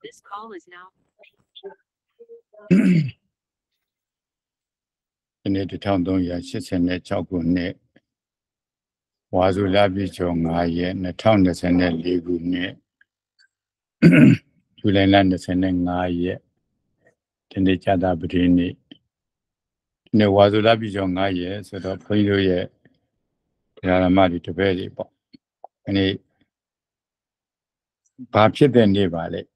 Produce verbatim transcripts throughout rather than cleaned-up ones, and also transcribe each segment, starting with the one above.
This call is now. ဒီနေ့တစ်ထောင်သုံးရာရှစ်ဆယ်၆ခုနှစ်ဝါဆိုလပြည့်ကျော်၅ရက်၂၀၂၄ခုနှစ်ဇူလိုင်လ၂၅ရက်ဒီနေ့ကြာသပတေးနေ့ဒီနေ့ဝါဆိုလပြည့်ကျော်၅ရက်ဆိုတော့ဘုန်းကြီးတို့ရဲ့ဓမ္မတွေတပည့်တွေပေါ့ဒီနေ့ဘာဖြစ်တဲ့နေ့ပါလဲ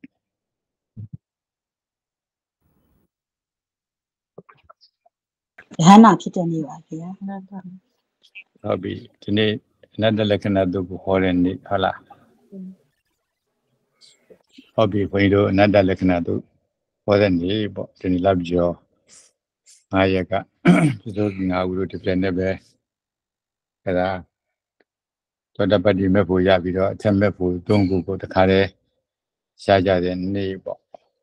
ရဟန္တာဖြစ်တဲ့နေ့ပါဗျာဟုတ်ပြီဒီနေ့အနတ္တလက္ခဏာတုတ်ကိုဟောတဲ့နေ့ဟုတ်လားဟုတ်ပြီဘုန်းကြီးတို့အနတ္တလက္ခဏာတုတ်ဟောတဲ့နေ့ပေါ့ဒီနေ့လပြည့်ကျော်၅ရက်ကပြည့်စုံငါးခုတို့ဒီပြန်နဲ့ပဲအဲဒါသောတပတ္တိမဲ့ဖို့ရပြီးတော့အထက်မဲ့ဖို့သုံးခုကိုတခါတည်းရှားကြတဲ့နေ့ပေါ့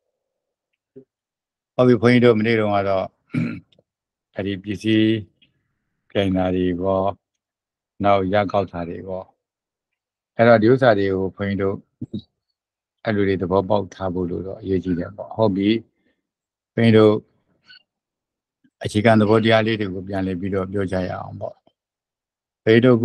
ဟုတ်ပြီဘုန်းကြီးတို့မနေ့တုန်းကတော့အဲ့ဒီပစ္စည်းကြိုင်တာတွေရောနောက်ရကောက်တာတွေရောအဲ့တော့ဒီဥစ္စာတွေကိုဘုန်းကြီးတို့အဲ့လိုတွေသဘောပေါက်ထားဖို့လို့တော့အရေးကြီးတယ်ပေါ့ဟုတ်ပြီဘုန်းကြီးတို့အခြေခံသဘောတရားလေးတွေကိုပြန်လည်ပြီးတော့ပြောကြရအောင်ပေါ့ဘုန်းကြီးတို့က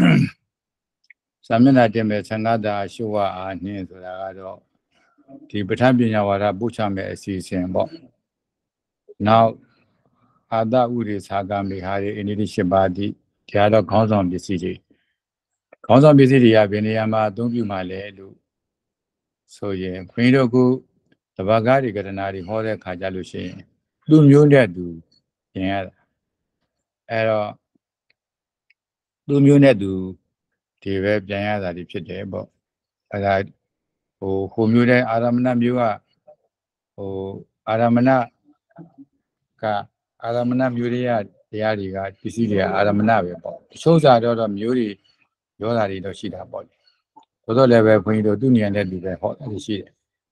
သမဏတင်မဲ့သံဃာတာရှုဝအားနှင်းဆိုတာကတော့ဒီပဋ္ဌာန်းပညာဝါဒပို့ချမဲ့အစီအစဉ်ပေါ့နောက်အာတဥရိသာကမေဟာရေအိန္ဒိရှိပါတိဒါတော့ခေါင်းဆောင်ပစ္စည်းတွေခေါင်းဆောင်ပစ္စည်းတွေကဘယ်နေရာမှာအသုံးပြုမှာလဲလို့ဆိုရင်ခွင်းတို့ကတဘာကားတွေကတနာတွေဟောတဲ့ခါကြလို့ရှိရင်သူ့မျိုးနဲ့သူပြင်ရတာအဲ့တော့သူ့မျိုးနဲ့သူဒီပဲပြန်ရတာတွေဖြစ်တယ်ပေါ့အဲ့ဒါဟိုဟိုမျိုးတဲ့အာရမဏမျိုးကဟိုအာရမဏကအာရမဏမျိုးတွေကတရားတွေကပစ္စည်းတွေကအာရမဏပဲပေါ့တချို့စာတော့တော့မျိုးတွေရောတာတွေတော့ရှိတာပေါ့သို့တော့လည်းပဲဘုန်းကြီးတို့သူဉာဏ်နဲ့သူပဲဟောတာရှိတယ်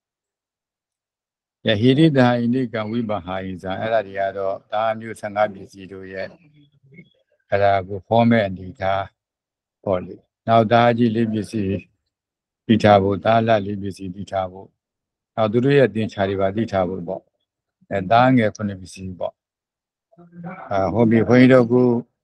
ယဟိရိတာအိန္ဒိကဝိဘဟာဣဇာအဲ့ဒါတွေကတော့ဒါမျိုးဆံဃာပစ္စည်းတို့ရဲ့အဲ့ဒါကိုဟောမဲ့အနေထားပေါ့လေနောက်ဒါကြီးလေးပစ္စည်းတိထားဖို့ဒါလလေးပစ္စည်းတိထားဖို့နောက်သူတို့ရဲ့သင်္ချာတွေပါတိထားဖို့ပေါ့အဲဒါငယ်ခုနှစ်ပစ္စည်းပေါ့အာဟောပြီဘုန်းကြီးတို့က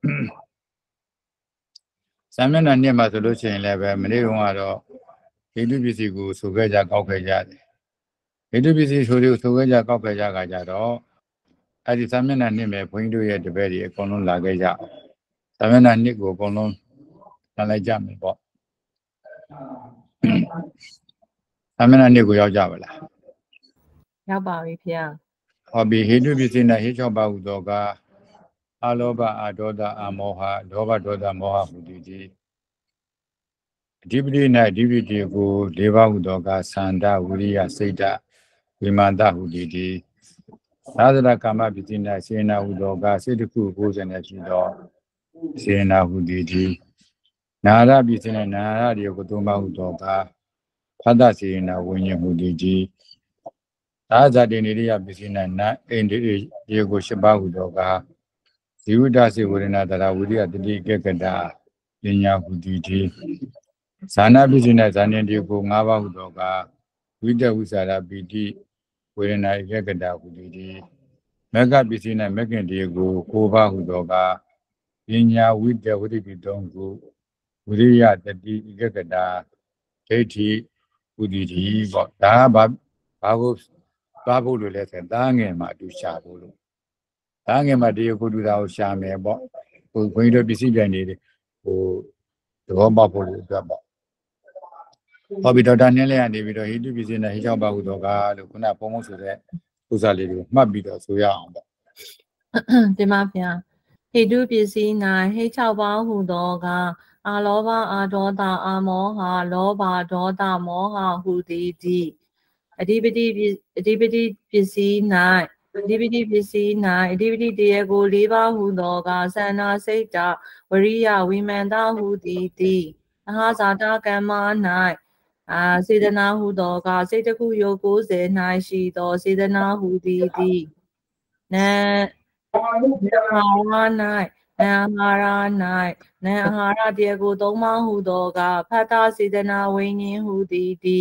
သမဏနှစ်မှာဆိုလို့ရှိရင်လည်းပဲမနေ့ကတော့ဟိတုပစ္စည်းကိုဆိုခဲ့ကြကောက်ခဲ့ကြတယ်ဟိတုပစ္စည်းဆိုလို့ဆိုခဲ့ကြကောက်ခဲ့ကြကကြတော့အဲ့ဒီသမဏနှစ်မဲ့ဘုန်းကြီးတို့ရဲ့တပည့်တွေအကုန်လုံးလာခဲ့ကြသမဏနှစ်ကိုအကုန်လုံးလာလိုက်ကြမယ်ပေါ့သမဏနှစ်ကိုရောက်ကြပါလားရောက်ပါပြီဖေဟောပြီဟိတုပစ္စည်းနဲ့ဟိ၆ပါးဟူသောကအလောဘအဒေါသအမောဟလောဘဒေါသမောဟဟူသည်ဒီအဓိပတိ၌အဓိပတိကို၄ပါးဟူသောကသန္တာဝိရိယစိတ်ဓာတ်ဝိမာန်တဟူသည်ဒီသာသနာကာမပစ္စည်း၌စေနာဟူသောကစိတ်တစ်ခုကိုယ်စနေရှိသောစေနာဟူသည်ဒီနာရပစ္စည်း၌နာရဒီကိုသုံးပါးဟူသောကဖတ်တစေနာဝိညာဉ်ဟူသည်ဒီသာဇာတိနေရိယပစ္စည်း၌နာအိန္ဒိဒီကို၈ပါးဟူသောကဇီဝတ္တစေဝရဏတရာဝိရိယတတိကေကတာပညာဟူသည်ဒီဇာနာပစ္စည်း၌ဇာနေဒီကို၅ပါးဟူသောကဝိတ္တဝိသရာပိတိဝေဒနာဧကတာဟူသည်ဒီမဂ္ဂပစ္စည်း၌မဂ္ဂင်ဒီကို၉ပါးဟူသောကပညာဝိတ္တဝိတ္တိတုံကိုဝိရိယတတိဧကတာဒိဋ္ဌိဟူသည်ဒီပေါ့ဒါကဘာဘာကိုသွားဖို့လို့လဲဆိုသားငယ်မှာအတူရှာဖို့လို့သားငယ်မှာဒီကိုတူတာကိုရှာမယ်ပေါ့ဟိုခွင်းတို့ပစ္စည်းပြန်နေတယ်ဟိုသဘောပေါက်ဖို့လို့အတွက်ပေါ့ဟောပြီးတော့ဒါနည်းလေးကနေပြီးတော့ဟိတုပစ္စည်းနဲ့ဟိ၆ပါးဟူသောကလို့ခုနပုံပုံဆိုတဲ့ဥစ္စာလေးတွေကိုမှတ်ပြီးတော့ဆိုရအောင်ပေါ့ဒီမှာဗျာဟိတုပစ္စည်း၌ဟိ၆ပါးဟူသောကအာလောဘအာဒေါသအာမောဟလောဘဒေါသမောဟဟူသည်ဒီအဓိပတိအဓိပတိပစ္စည်း၌အဓိပတိပစ္စည်း၌အဓိပတိတရားကို၄ပါးဟူသောကသန္နာစိတ်တဝရိယဝိမန္တဟူသည်ဒီအဟဇာတကမ္မ၌အာစေတနာဟူသောကစိတ်တစ်ခုယုတ်၉၀၌ရှိသောစေတနာဟူသည်ဒီနံအာဟာရ၌နံအာဟာရ၌နံအာဟာရတရားကိုသုံးပါးဟူသောကဖတ်တာစေတနာဝိညာဉ်ဟူသည်ဒီ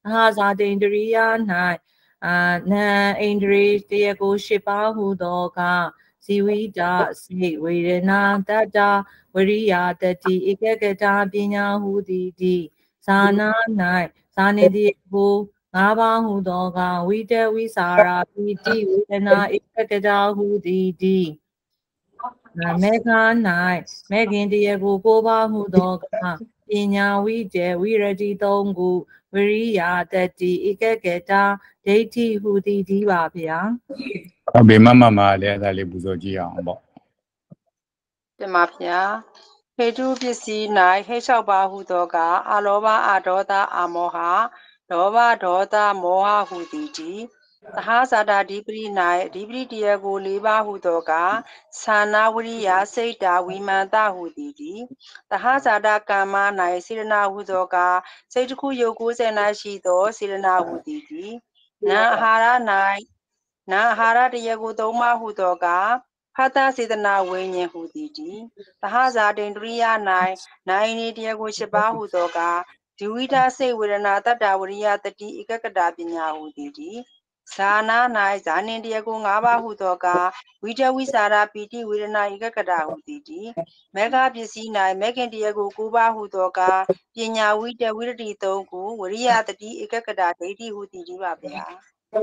ဟာဇာတိန္ဒရိယ၌အာနံဣန္ဒြေတရားကိုရှစ်ပါးဟုသောကဇီဝိတစိတ်ဝေဒနာတတ္တဝရိယတတိဧကကတာပညာဟုသည်တိဇာနာ၌ဇာနေတိကိုငါးပါးဟုသောကဝိတဝိစာရာပိတိဝေဒနာဧကကတာဟုသည်တိမေဃ၌မေခင်တရားကိုကိုးပါးဟုသောကပညာဝိတဝိရတိသုံးခုဝရိယတတိဧကကတာဒိဋ္ဌိဟူသည်ဒီပါဗျာဟုတ်ပြီမမမလည်းအဲ့ဒါလေးပူဇော်ကြည့်အောင်ပေါ့တင်ပါဗျာဟေတုပစ္စည်း၌ဟိတ်လျှောက်ပါဟုသောကအလောဘအဒေါသအမောဟလောဘဒေါသမောဟဟုသည်တိသဟဇာတာဓိပတိ၌ဓိပတိတရားကို၄ပါးဟုသောကသာနာဝရိယစိတ်တာဝိမာန်တဟုသည်တိသဟဇာတာကမ္မ၌စေရနာဟုသောကစိတ်တစ်ခုယုတ်ကိုးဆယ်နာရှိသောစေရနာဟုသည်တိနာအာဟာရ၌နာအာဟာရတရားကိုသုံးပါးဟုသောကဖသစေတနာဝိညာဉ်ဟုသည်တိသဟဇာတိန္ဒရိယ၌နိုင်နေတရားကိုရှစ်ပါးဟုသောကဒီဝိဒစိတ်ဝေဒနာတတ္တဝရိယတတိဧကကတာပညာဟုသည်တိဇာနာ၌ဇာနေတရားကို၅ပါးဟုသောကဝိတဝိစာရာပိတိဝေဒနာဧကကတာဟုသည်တိမေဃပစ္စည်း၌မေခင်တရားကို၉ပါးဟုသောကပညာဝိတဝိရတိသုံးခုဝရိယတတိဧကကတာဒိဋ္ဌိဟုသည်ဒီပါဗျာ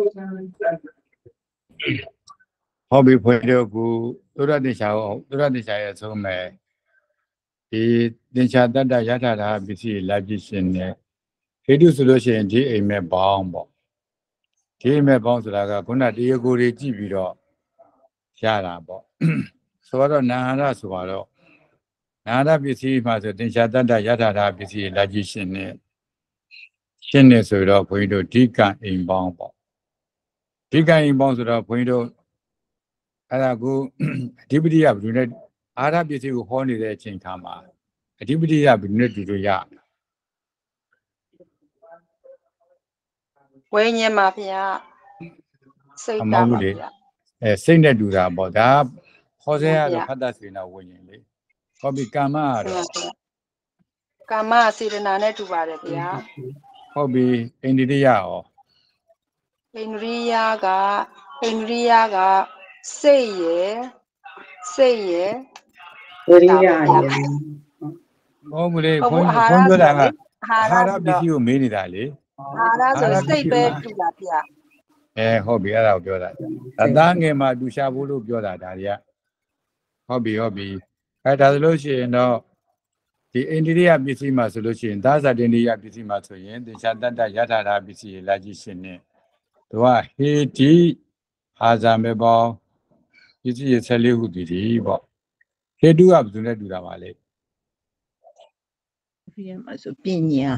ဟောဘီဖွင့်တော့ကိုသုရတိချာဟုတ်သုရတိချာရဲ့ဆုံးမဲ့ဒီသင်္ချာတတ္တယထာတာပစ္စည်းလာပြည့်ရှင်နဲ့ဟေတုဆိုလို့ရှိရင်ဒီအိမ်မဲ့ပေါင်းပေါ့ဒီအိမ်မဲ့ပေါင်းဆိုတာကခုနတရားကိုယ်တွေကြည့်ပြီးတော့ရတာပေါ့ဆိုတော့နာဟာရဆိုတော့နာဟာရပစ္စည်းမှာဆိုသင်္ချာတတ္တယထာတာပစ္စည်းလာပြည့်ရှင်နဲ့ရှင်းနေဆိုတော့ဘုန်းကြီးတို့ဒီကံအိမ်ပေါင်းပေါ့ဒီကံအိမ်ပေါင်းဆိုတော့ဘုန်းကြီးတို့အဲ့ဒါကိုအဓိပတိယဘယ်လိုလဲအာရပစ္စည်းကိုဟောနေတဲ့အချိန်ခါမှာအဓိပတိယဘယ်လိုလဲတူလို့ရဝိညာဉ်ပါဗျာစိတ်တာပါဗျာအဲစိတ်နဲ့တူတာပေါ့ဒါဟောစေရတော့ဖတ်တစေနာဝိညာဉ်လေဟောပြီကာမကတော့ကာမစေတနာနဲ့တူပါတယ်ဗျာဟုတ်ပြီအိန္ဒိရိယရောအိန္ဒိရိယကအိန္ဒိရိယကစိတ်ရယ်စိတ်ရယ်ဝရိယရယ်ဟုတ်ဘူးလေဘုန်းဘုန်းပြောတာကအာဟာရပစ္စည်းကိုမေးနေတာလေအာဟာရဆိုစိတ်ပဲတူတာဗျာအဲဟုတ်ပြီအဲ့ဒါကိုပြောတာအသားငယ်မှာတူရှာဖို့လို့ပြောတာဒါတွေကဟုတ်ပြီဟုတ်ပြီအဲဒါဆိုလို့ရှိရင်တော့ဒီအိန္ဒိယပစ္စည်းမှာဆိုလို့ရှိရင်သာဇာတိန္ဒိယပစ္စည်းမှာဆိုရင်သင်္ချာတတ္တယထာတာပစ္စည်းလာကြည့်ရှင်နေသူကဟေတိအာဇာမေပေါင်းပစ္စည်းဆယ်လေးခုတည်တည်ပေါ့ဟေတုကဘယ်သူနဲ့တူတာပါလဲဒီမှာဆိုပညာ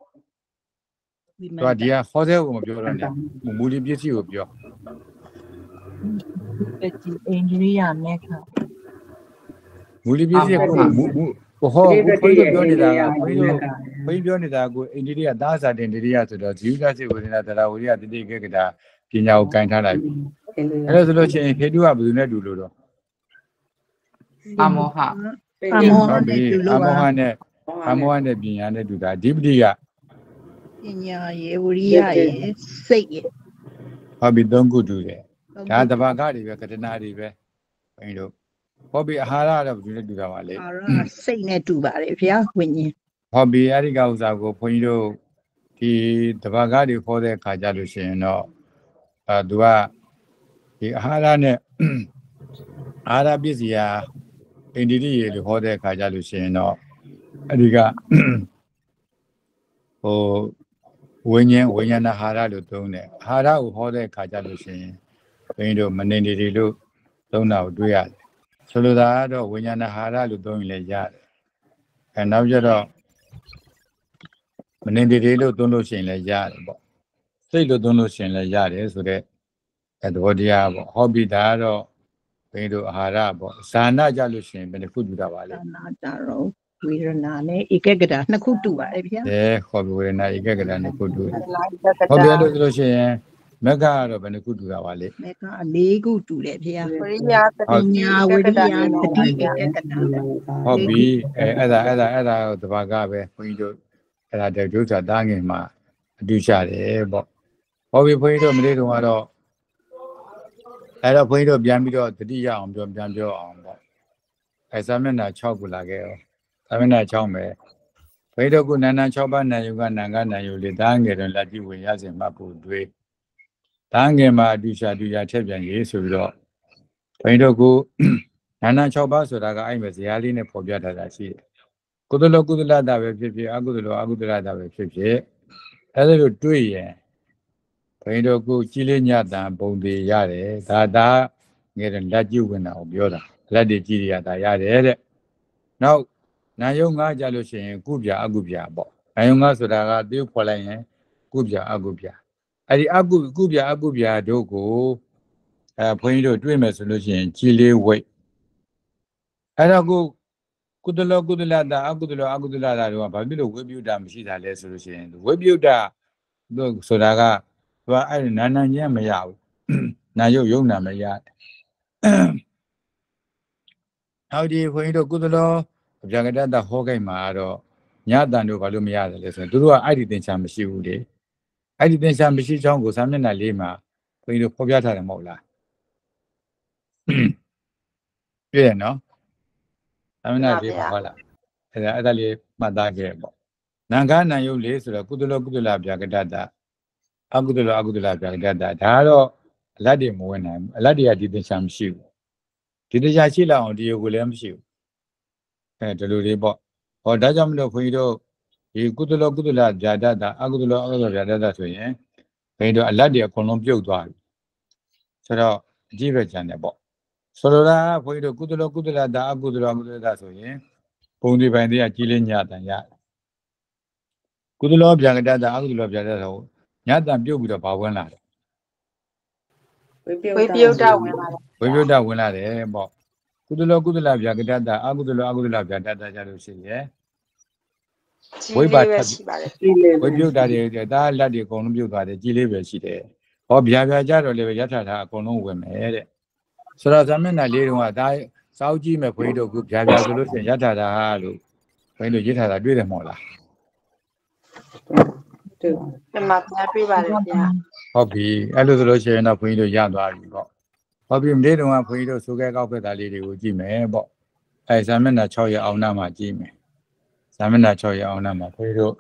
သူကဒီကဟောတဲ့ကိုမပြောတော့နဲ့မူလပစ္စည်းကိုပြောဒီအိန္ဒိယမေခမူလပစ္စည်းကိုမူဟောဘုန်းကြီးပြောနေတာကဘုန်းကြီးဘုန်းကြီးပြောနေတာကိုအိန္ဒိယသာဇာတင်အိန္ဒိယဆိုတော့ဇီဝတစေဝေဒနာတရားဝရိယတတိကေကတာပညာကိုကင်ထားလိုက်ပြီအဲ့ဒါဆိုလို့ရှိရင်ဟေတုကဘယ်သူနဲ့တူလို့တော့အမောဟအမောဟနဲ့တူလို့အမောဟနဲ့အမောဟနဲ့ပညာနဲ့တူတာဒီပတိကပညာရေဝရိယရေစိတ်ရေဟုတ်ပြီသုံးခုတူတယ်ဒါတဘာကတွေပဲကတနာတွေပဲဘုန်းကြီးတို့ဟုတ်ပြီအာဟာရတော့ဘယ်သူနဲ့တူတာပါလဲအာဟာရစိတ်နဲ့တူပါတယ်ဗျာဝိညာဉ်ဟုတ်ပြီအဲ့ဒီကဥစ္စာကိုဘုန်းကြီးတို့ဒီတဘာကတွေခေါ်တဲ့ခါကြလို့ရှိရင်တော့အဲသူကဒီအာဟာရနဲ့အာဟာရပစ္စည်းဟာအိန္ဒိရိယေလို့ဟောတဲ့ခါကြလို့ရှိရင်တော့အဲ့ဒီကဟိုဝိညာဉ်ဝိညာဏအာဟာရလို့သုံးတယ်အာဟာရကိုဟောတဲ့ခါကြလို့ရှိရင်ဘုန်းကြီးတို့မနေနေတွေလို့သုံးတာကိုတွေ့ရတယ်ဆိုလိုတာကတော့ဝိညာဏအာဟာရလို့သုံးရင်လည်းရတယ်အဲနောက်ကျတော့မနေနေတွေလို့သုံးလို့ရှိရင်လည်းရတယ်ပေါ့စိတ်လို့သုံးလို့ရှိရင်လည်းရတယ်ဆိုတော့အဲသဘောတရားပေါ့ဟောပြီးဒါကတော့ဘယ်လိုအာဟာရပေါ့ဇာနာကြလို့ရှိရင်ဘယ်နှခုတူတာပါလဲဇာနာကြတော့ဝေဒနာနဲ့ဧကဂတနှစ်ခုတူပါတယ်ဗျာအဲခေါ်ပြီးဝေဒနာဧကဂတနှစ်ခုတူတယ်ဟောပြီးလို့ဆိုလို့ရှိရင်မက္ခကတော့ဘယ်နှခုတူတာပါလဲမက္ခလေးခုတူတယ်ဗျာဝိရိယတတိညာဝိရိယတတိဧကဂတဟုတ်ပြီအဲအဲ့ဒါအဲ့ဒါအဲ့ဒါတဘာကပဲဘုန်းကြီးတို့အဲ့ဒါတဲ့ဒုစရတာငယ်မှာအတူရှာတယ်ပေါ့ဟောပြီးဘုန်းကြီးတို့မလေးတုန်းကတော့အဲ့တော့ဘုန်းကြီးတို့ပြန်ပြီးတော့တတိယအောင်ပြောပြန်ပြောအောင်ပေါ့အဲစာမျက်နှာ၆ခုလာခဲ့ရောစာမျက်နှာ၆ပဲဘုန်းကြီးတို့ကနန္ဒ၆ပါးနံယုကနံကနံယုလေးတာငယ်တော့လက်ကြည့်ဝင်ရစဉ်မှတ်ဖို့တွေးတာငယ်မှာအတူရှာအတူရထက်ပြန်ရေးဆိုပြီးတော့ဘုန်းကြီးတို့ကနန္ဒ၆ပါးဆိုတာကအဲ့မဲ့ဇာတ်လေးနဲ့ဖော်ပြထားတာရှိတယ်ကုသလကုသလတာပဲဖြစ်ဖြစ်အကုသလအကုသလတာပဲဖြစ်ဖြစ်အဲ့ဒါလိုတွေ့ရင်ဘုန်းကြီးတို့ကကြီးလေးညတန်ပုံသေးရတယ်ဒါဒါငယ်တဲ့လက်ကြည့်ဝင်တာကိုပြောတာလက်တွေကြည့်ရတာရတယ်တဲ့နောက်နာယုံငါကြလို့ရှိရင်ကုပြအကုပြပေါ့နာယုံငါဆိုတာကတေးဖော်လိုက်ရင်ကုပြအကုပြအဲ့ဒီအကုကုပြအကုပြတို့ကိုအဲဘုန်းကြီးတို့တွေ့မယ်ဆိုလို့ရှိရင်ကြီးလေးဝိတ်အဲ့တော့ကိုကုသလကုသလတာအကုသလအကုသလတာတို့ကဘာဖြစ်လို့ဝိပယုတ္တမရှိတာလဲဆိုလို့ရှိရင်ဝိပယုတ္တတို့ဆိုတာကသူကအဲ့ဒီနာနာချင်းမရဘူးနာယုတ်ယုံနာမရနောက်ဒီဘုန်းကြီးတို့ကုသလဗျာကတတဟောကိမှာတော့ညတန်တို့ဘာလို့မရတယ်လဲဆိုရင်သူတို့ကအဲ့ဒီသင်္ချာမရှိဘူးလေအဲ့ဒီသင်္ချာမရှိချောင်းကိုစာမျက်နှာလေးမှာဘုန်းကြီးတို့ဖော်ပြထားတယ်မဟုတ်လားပြည့်ရနော်စာမျက်နှာလေးပါဟုတ်လားအဲ့ဒါအဲ့ဒါလေးမှတ်သားခဲ့ပေါ့နံကနံယုတ်လေးဆိုတော့ကုသလကုသလဗျာကတတအကုသလအကုသလဗျာကတတဒါကတော့အလတ်တွေမဝင်နိုင်ဘူးအလတ်တွေကဒီသင်္ချာမရှိဘူးဒီသင်္ချာရှိလောက်အောင်ဒီယုတ်ကိုလည်းမရှိဘူးအဲဒီလိုလေးပေါ့ဟောဒါကြောင့်မလို့ခွန်ကြီးတို့ဒီကုသလကုသလဗျာတတအကုသလအကုသလဗျာတတဆိုရင်ခွန်ကြီးတို့အလတ်တွေအကုန်လုံးပြုတ်သွားပြီဆိုတော့အကြည့်ပဲကြံတယ်ပေါ့ဆိုလိုတာကခွန်ကြီးတို့ကုသလကုသလတာအကုသလအကုသလတာဆိုရင်ပုံဒီပိုင်းတွေကကြီးလေးညတန်ရတယ်ကုသလဗျာကတတအကုသလဗျာတတဆိုညတန်ပြုတ်ပြီးတော့ဘာဝင်လာတယ်ဝိပယုတ္တဝင်လာတယ်ဝိပယုတ္တဝင်လာတယ်ပေါ့ကုသလကုသလဗျာကတတအကုသလအကုသလဗျာတတကြလို့ရှိရဲ့ဝိပါထရှိပါတယ်ဝိပယုတ္တတွေဒါလက်တွေအကုန်လုံးပြုတ်သွားတယ်ကြီးလေးပဲရှိတယ်ဟောဗျာဗျာကြတော့လည်းရထတာအကုန်လုံးဝင်မယ်တဲ့ဆိုတော့ဇာမျက်နှာလေးတုန်းကဒါစောက်ကြည့်မဲ့ဘုန်းကြီးတို့ကဗျာဗျာဆိုလို့ရှိရင်ရထတာလို့ဘုန်းကြီးတို့ရေးထားတာတွေ့တယ်မဟုတ်လားတွေ့ပါမှာပြတွေ့ပါတယ်ဗျာဟုတ်ပြီအဲ့လိုဆိုလို့ရှိရင်တော့ဘုန်းကြီးတို့ရသွားပြီပေါ့ဟုတ်ပြီမနေ့တုန်းကဘုန်းကြီးတို့ဆိုခဲ့ကောက်ဖက်တာလေးတွေကိုကြည့်မယ်ပေါ့အဲဇာမျက်နှာ၆ရက်အောင်နာမှာကြည့်မယ်ဇာမျက်နှာ၆ရက်အောင်နာမှာဘုန်းကြီးတို့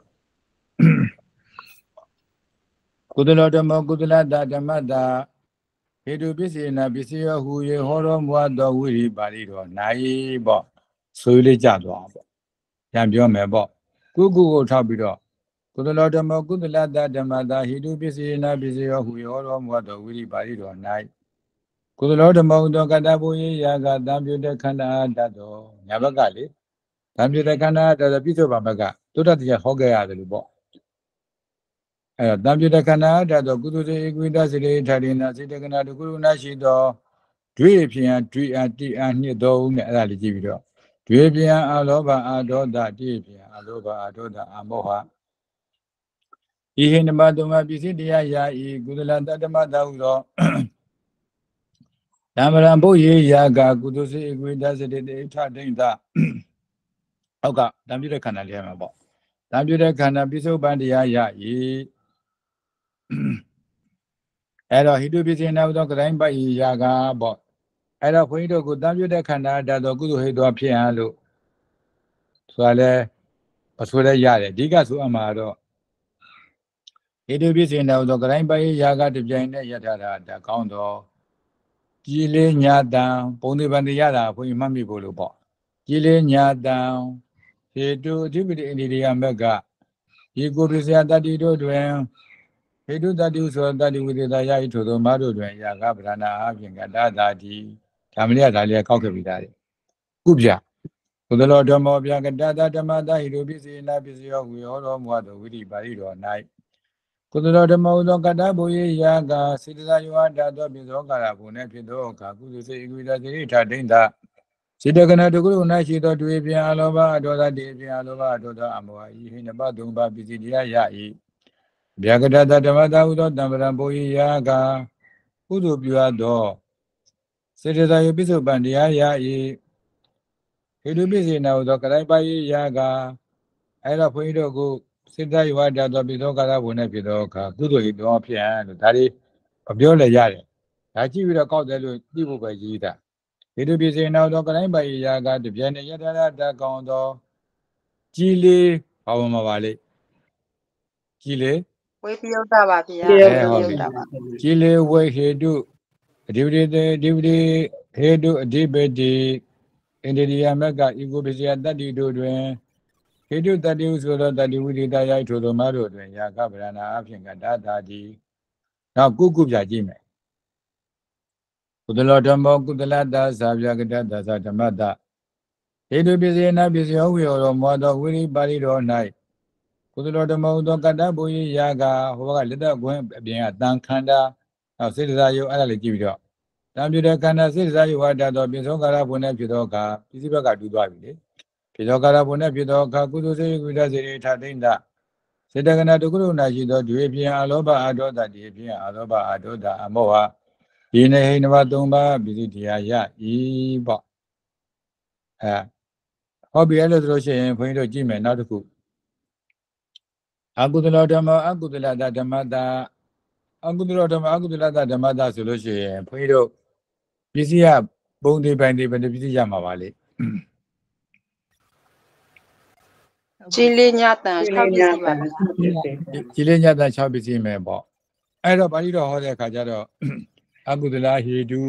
ကုသလဓမ္မကုသလတာဓမ္မတာဟေတုပစ္စေနာပစ္စယောဟူရေဟောတော်မူသောဝိရိပါဠိတော်နိုင်ပေါ့ဆိုလေးကြသွားပေါ့ပြန်ပြောမယ်ပေါ့ကုကုကိုထောက်ပြီးတော့ကုသလဓမ္မကုသလတာဓမ္မတာဟိတုပစ္စေနာပစ္စယောဟူရေဟောတော်မူသောဝိရိပါဠိတော်၌ကုသလဓမ္မသောကတ္တဘုယေယာကတံပြုတခန္ဓာတတ်တော်ညာဘက်ကလေတံပြုတခန္ဓာတတ်ပြစ္ဆုတ်ပါဘက်ကတုတ္တတရားဟောခဲ့ရတယ်လို့ပေါ့အဲတံပြုတခန္ဓာတတ်တော်ကုသစေဧကွိတစေလေထာရိနာစေတကနာတကုရုဏရှိတော်ဒွေဖြင့်ဒွေအတိအနှစ်တော်နဲ့အဲ့ဒါလေးကြည့်ပြီးတော့ဒွေဖြင့်အလောဘအာဒေါသတိဖြင့်အလောဘအာဒေါသအမောဟဤဟိနမတုံမပစ္စည်းတရားယာဤကုသလတတ္တမသာဟုသောဓမ္မရံဘုယေယာကကုသစေဧကွိတစေတေတေထဒိဋ္ဌဟုတ်ကတံပြုတဲ့ခန္ဓာလေးမှာပေါ့တံပြုတဲ့ခန္ဓာပိစုပန်တရားယာဤအဲ့တော့ဟိတုပစ္စေနာဟုသောကတိုင်းပိုက်ယာကပေါ့အဲ့တော့ခွန်ကြီးတို့ကတံပြုတဲ့ခန္ဓာဓာတ်တော်ကုသဟိတောဖြစ်ဟန်လို့ဆိုတာလဲအဆိုလဲရတယ်အဓိကဆိုအမှာတော့ဟိတုပစ္စေနာဟုသောကတိုင်းပိုက်ယာကတပြိုင်နဲ့ရထတာဒါကောင်းတော့ကြည်လေးညာတံပုံသေးပန်တရားတာခွန်ကြီးမှတ်မိဖို့လို့ပေါ့ကြည်လေးညာတံဟေတုအဓိပတိအိန္ဒိယမက်ကဒီကိုပစ္စယတတ္တိတို့တွင်ဟေတုတတ္တိဆိုတတ္တိဝိသေသယာဤထိုသောမတို့တွင်ယာကဗရဏအပြင်ကတသာတိဒါမလေးကဒါလေးကောက်ခဲ့ပြီးသားတယ်ကုပြကုသလောဓမ္မောဗျာကတတဓမ္မတဟိတုပစ္စေနာပစ္စယောဝေဟောတော်မူသောဝိရိပါဠိတော်၌ကုသလောဓမ္မောသောကတ္တဘုယေယာကစေတသာယောဟတာသောပိသောကာရဘုံနှင့်ဖြစ်သောအခါကုသစေဧကွိတစေရိထာဒိဋ္ဌစေတကနာတကုရုဏရှိသောတွေ့ဖြင့်အလောဘအဒေါသတေဖြင့်အလောဘအဒေါသအမောဟဤဟိနပသုံးပါးပစ္စည်းတရားရ၏ဗျာကတတဓမ္မတာဟုသောတံပရံဘုယေယာကကုသိုလ်ပြုအပ်သောစေတသာယောပိစုပန်တရားရ၏ဟိတုပစ္စေနာဟုသောကတိုင်းပါယေယာကအဲ့တော့ဘုန်းကြီးတို့ကစေတယဝတ္တသောပိသောကာလဘုံနဲ့ဖြစ်သောအခါကုသိုလ်ဤတော်ဖြစ်ဟန်လို့ဒါတွေမပြောလည်းရတယ်ဒါကြည့်ပြီးတော့ကောက်တယ်လို့သိဖို့ပဲကြီးတာဒီလိုပြည်စင်နောက်တော့ကတိုင်းပါရာကတပြည့်နဲ့ယတနာတကောင်းသောကြီးလေးဘာမှမပါလေကြီးလေးဝိပယုတ်တာပါဗျာဝိပယုတ်တာပါကြီးလေးဝိဟေတုအဓိပတိအဓိပတိဟေတုအဓိပတိဣန္ဒြိယမကဤကိုပစ္စယတတ္တိတို့တွင်ဟေတုတတ္တိဟုဆိုသောတတ္တိဝိရိတရိုက်ထိုသောမတို့တွင်ယာကဗရဏာအဖြစ်ကတတာတိနောက်ကုကုပြကြည့်မယ်ကုသလောဓမ္မောကုသလတ္တသာဗျာကတ္တသဓမ္မတဟေတုပစ္စယနာပစ္စယောဝိရောမောသောဝိရိပါဠိတော်၌ကုသလောဓမ္မောသောကတ္တဘုယယာကဟောကလက်သက်ကွင်းအပြင်အတန်ခန္ဓာနောက်စေတစာယုတ်အဲ့ဒါလေးကြည့်ပြီးတော့တံပြတဲ့ခန္ဓာစေတစာယုတ်ဝါဒသောပြင်သောကာရဘုံနဲ့ဖြစ်သောအခါပစ္စည်းဘက်ကတူသွားပြီလေဖြစ်သောကာရဘုံနဲ့ဖြစ်သောအခါကုသိုလ်စေကုသစေရထသိမ့်တာစေတကနာတကုရုဏရှိသောဒွေပြင်းအလောဘအာဒေါသဒီပြင်းအလောဘအာဒေါသအမောဟဒီနေဟိနဝသုံးပါးပစ္စည်းတရားရဤပေါ့အဲဟောပြီအဲ့လိုဆိုလို့ရှိရင်ဘုန်းကြီးတို့ကြည့်မယ်နောက်တစ်ခုအကုသလဓမ္မအကုသလတဓမ္မတာအကုသလဓမ္မအကုသလတဓမ္မတာဆိုလို့ရှိရင်ဘုန်းကြီးတို့ပစ္စည်းကပုံသေးပိုင်းသေးဘယ်လိုပစ္စည်းရမှာပါလေကြီးလေးညတန်၆ပစ္စည်းပါကြီးလေးညတန်၆ပစ္စည်းမယ်ပေါ့အဲ့တော့ပါဠိတော်ဟောတဲ့အခါကျတော့အကုသလဟေတု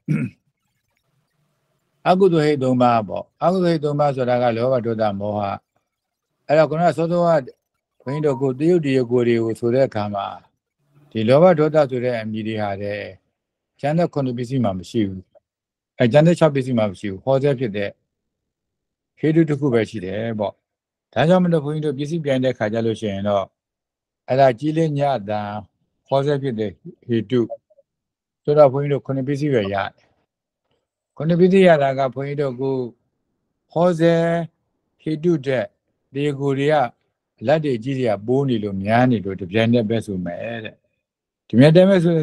တဲ့အကုသဟိသုံးပါးပေါ့အကုသဟိသုံးပါးဆိုတာကလောဘဒေါသမောဟအဲ့တော့ခုနကသောသောကဘုန်းကြီးတို့ကိုတရုတ်တရုတ်ကိုတွေကိုဆိုတဲ့အခါမှာဒီလောဘဒေါသဆိုတဲ့အမည်တွေဟာတဲ့ကျန်တဲ့ခုနှစ်ပစ္စည်းမှမရှိဘူးအဲကျန်တဲ့၆ပစ္စည်းမှမရှိဘူးဟောတဲ့ဖြစ်တဲ့ဟေတုတစ်ခုပဲရှိတယ်ပေါ့ဒါကြောင့်မလို့ဘုန်းကြီးတို့ပစ္စည်းပြိုင်တဲ့ခါကြလို့ရှိရင်တော့အဲ့ဒါကြီးလေးညတာဟောတဲ့ဖြစ်တဲ့ဟေတုဆိုတော့ဘုန်းကြီးတို့ခုနှစ်ပစ္စည်းပဲရတယ်ခုနှစ်ပစ္စည်းရတာကဘုန်းကြီးတို့ကိုဟောစေဟေတုတဲ့ဒီကိုတွေကလက်တွေကြီးတွေကပိုးနေလို့များနေလို့တပြိုင်တည်းပဲဆိုမယ်တဲ့ဒီမြတ်တယ်မဲ့ဆို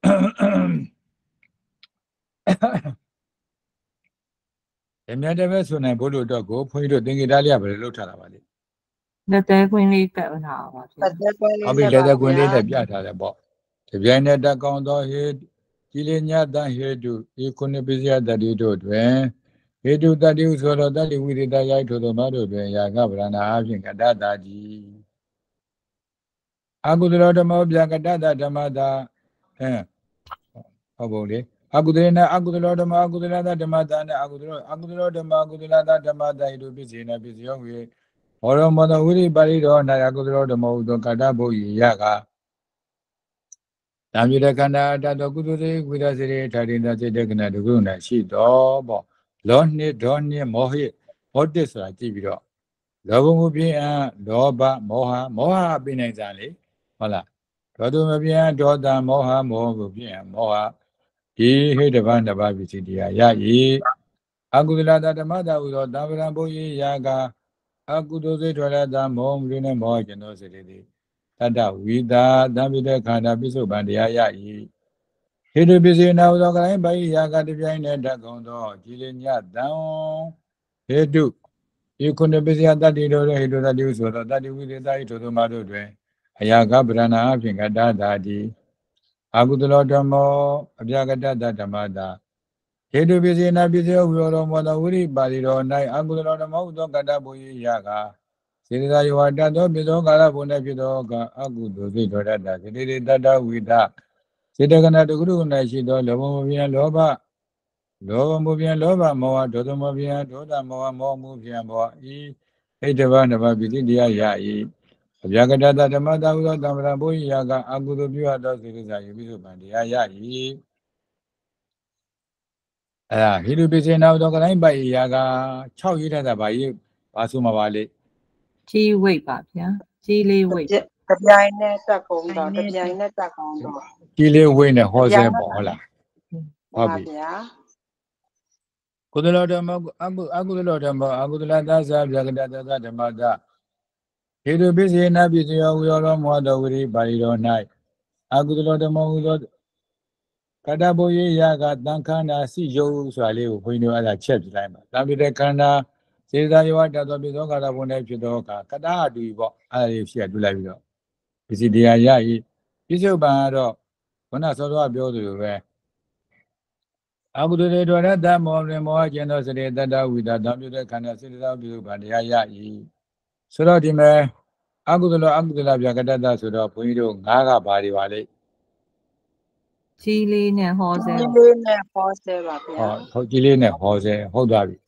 ဒီမြတ်တယ်မဲ့ဆိုနိုင်ဘုလို့တော့ကိုဘုန်းကြီးတို့သင်္ကေတလေးကဘယ်လိုလုပ်ထားတာပါလဲလက်သေးခွင်းလေးကပ်ထားပါဗျာလက်သေးခွင်းလေးဟုတ်ပြီလက်သေးခွင်းလေးနဲ့ပြထားတယ်ပေါ့တပြိုင်တည်းတက်ကောင်းသောဟေကြီးလေးညတန်ဟေတုဒီခုနှစ်ပစ္စယတတ္တိတို့တွင်ဟေတုတတ္တိဟုဆိုတော့တတ္တိဝိရိတရိုက်ထိုသောမတို့တွင်ယာကဗရဏာအဖြင့်ကတ္တတာကြီးအကုသလောဓမ္မောပြကတ္တတာဓမ္မတာအဲဟုတ်ပုံလေအကုသလေနအကုသလောဓမ္မအကုသလတာဓမ္မတာနဲ့အကုသလောအကုသလောဓမ္မအကုသလတာဓမ္မတာဤတို့ပစ္စည်းနဲ့ပစ္စည်းဟုတ်၍ဘောရမောတဝိရိပါဠိတော်၌အကုသလောဓမ္မဟုသောကတ္တဘုယယာကတံမြတဲ့ခန္ဓာတတော်ကုသိုလ်စေဝိရစေရထာရိတစေတကနာတကုဏရှိတော်ပေါ့လောနှစ်ဒေါနှစ်မောဟိဘောတစ်ဆိုတာကြည့်ပြီးတော့လောဘမှုပြင်းအလောဘမောဟမောဟပြင်းနိုင်စားလေဟုတ်လားဒေါသမပြင်းဒေါသမောဟမောဟမှုပြင်းမောဟဒီဟိတဗန္တဗပစ္စည်းတရားရ၏အကုသလတဓမ္မတာဟုသောတံဗရံဘုရားကအကုသိုလ်စေထွက်လာသောမောဟမှုနဲ့မောဟကျင်သောစေတသိက်တတ္တဝိတာသံပိတခန္ဓာပိစုပန်တရားရ၏ဟိတုပစ္စည်းနာဟုသောကတိုင်းပါဠိယာကတပြိုင်တည်းတတ်ကုန်သောကြည်လညတံဟေတုဤခုနှစ်ပစ္စယတတ္တိတို့ဟိတုတတ္တိဟုဆိုသောတတ္တိဝိသေသဤထိုသောမတို့တွင်အယာကဗရဏာအဖြင့်ကတ္တတာတိအကုသလောဓမ္မောအပြကတ္တတဓမ္မတာဟေတုပစ္စည်းနာပစ္စယောဝိရောမောတဝိရိပါဠိတော်၌အကုသလောဓမ္မောဟုသောကတ္တဘုယာကစေတသာယဝတ္တသောပိသောကာလဘုံနဲ့ဖြစ်သောကအကုသိုလ်စိတ်တော်တတ်တာစေတတိတတ္တဝိဒစေတကနာတကုရု၌ရှိသောလောဘမပြင်းလောဘလောဘမပြင်းလောဘမောဟဒေါသမပြင်းဒေါသမောဟမောမှုပြင်းမောဤဣတဗနဗပိတိတရားရ၏အဗျာကတတဓမ္မတာဟုသောတံ္ဍရာဘုရားကအကုသိုလ်ပြုအပ်သောစေတသာယပိစုပန်တရားရ၏အဲဒါဟိတုပစ္စေနာသောကတိုင်းပိုက်ရာက၆ရေးထားတာဗာရေးဘာဆိုမှာပါလေကြီးဝိတ်ပါဗျာကြီးလေးဝိတ်တပြိုင်နဲ့တက်ကုန်တော့တပြိုင်နဲ့တက်ကုန်တော့ကြီးလေးဝိတ်နဲ့ဟောဆဲပေါ့ဟုတ်လားဟုတ်ပြီဗျာကုသလောဓမ္မအကုအကုသလောဓမ္မအကုသလသသဗျာကတတသဓမ္မတာဟေတုပစ္စေနာပစ္စယောဝိရောမောတဝိရိပါဠိတော်၌အကုသလောဓမ္မဟုသောကတ္တဘုယေယကတန်ခန္ဓာစိယုဆိုတာလေးကိုဘုန်းကြီးတို့အဲ့ဒါချက်ပြလိုက်ပါတံပြတဲ့ခန္ဓာစေတယောတတော်ပြသောကာရဘုံ၌ဖြစ်သောအခါကတ္တအတူပေါ့အဲ့ဒါလေးရှိရတွေ့လိုက်ပြီးတော့ပစ္စည်းတရားရဤပြစ္ဆုတ်ပံကတော့ခုနစောစောပြောသလိုပဲအကုသိုလ်တွေတော်တဲ့တမောတွင်မောဟကျင်သောစရိတတ္တဝိတာတောင်းပြတဲ့ခန္ဓာစေတသောပြစ္ဆုတ်ပံတရားရဤဆိုတော့ဒီမဲ့အကုသိုလ်အကုသိုလ်ဗျာကတ္တဆိုတော့ဘုန်းကြီးတို့ငါးကဘာတွေပါလိမ့်ကြီးလေးနဲ့ဟောဆဲကြီးလေးနဲ့ဟောဆဲပါဗျာဟုတ်ကြီးလေးနဲ့ဟောဆဲဟုတ်သွားပြီ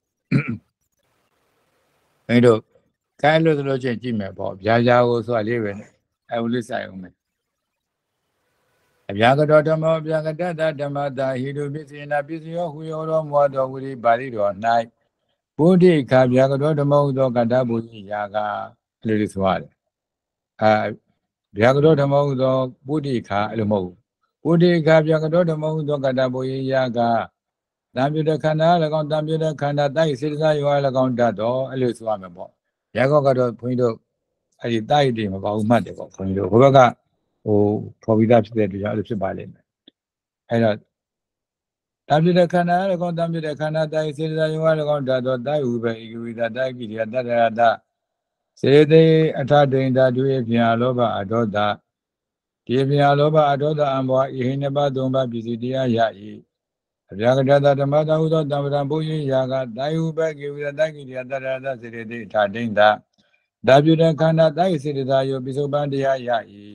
ဘုန်းကြီးတို့ကိုင်းလို့ဆိုလို့ချင်းကြည့်မယ်ပေါ့ဗျာဗျာကိုဆိုတာလေးပဲအဝိလိဆိုင်အောင်မယ်အဗျာကတော်ဓမ္မောဗျာကတ္တဓမ္မတာဟိတုပစ္စယနာပစ္စယောဟူယောတော်မောတော်ဝိရိပါဠိတော်၌ဘုဒ္ဓိခဗျာကတော်ဓမ္မောသောကတ္တဘုရားယာကအဲ့လိုဆိုရတယ်အဲဗျာကတော်ဓမ္မောသောဘုဒ္ဓိခအဲ့လိုမဟုတ်ဘူးဘုဒ္ဓိခဗျာကတော်ဓမ္မောသောကတ္တဘုရားယာကတံပြုတဲ့ခန္ဓာ၎င်းတံပြုတဲ့ခန္ဓာတိုက်စေတစာယော၎င်းတတ်တော်အဲ့လိုဆိုရမယ်ပေါ့ဗျာကောကတော့ဘုန်းကြီးတို့အဲ့ဒီတိုက်တွေမပါဘူးမှတ်တယ်ပေါ့ဘုန်းကြီးတို့ဘုဘကဟိုဖော်ပြီးသားဖြစ်တဲ့တရားအဲ့လိုဖြစ်ပါလိမ့်မယ်အဲ့တော့တံပြုတဲ့ခန္ဓာ၎င်းတံပြုတဲ့ခန္ဓာတိုက်စေတစာယော၎င်းတတ်တော်တိုက်ဟုပဲဧကဝိသတိုက်ကိရိယာတတ္တရတစေတေအထဒိန်ဓာတုေဖြင့်အလောဘအဒေါသဒီဖြင့်အလောဘအဒေါသအံဘောဤဟိနဘသုံးပါးပစ္စည်းတရားရ၏အဗျာကတ္တဓမ္မတဟုသောတံပရံဘုရားယာကတိုက်ဟုပဲဧကဝိသတိုက်ကိရိယာတတ္တရတစေတေအထဒိန်ဓာဓာပြုတဲ့ခန္ဓာတိုက်စေတသာယောပိစုပန်တရားရ၏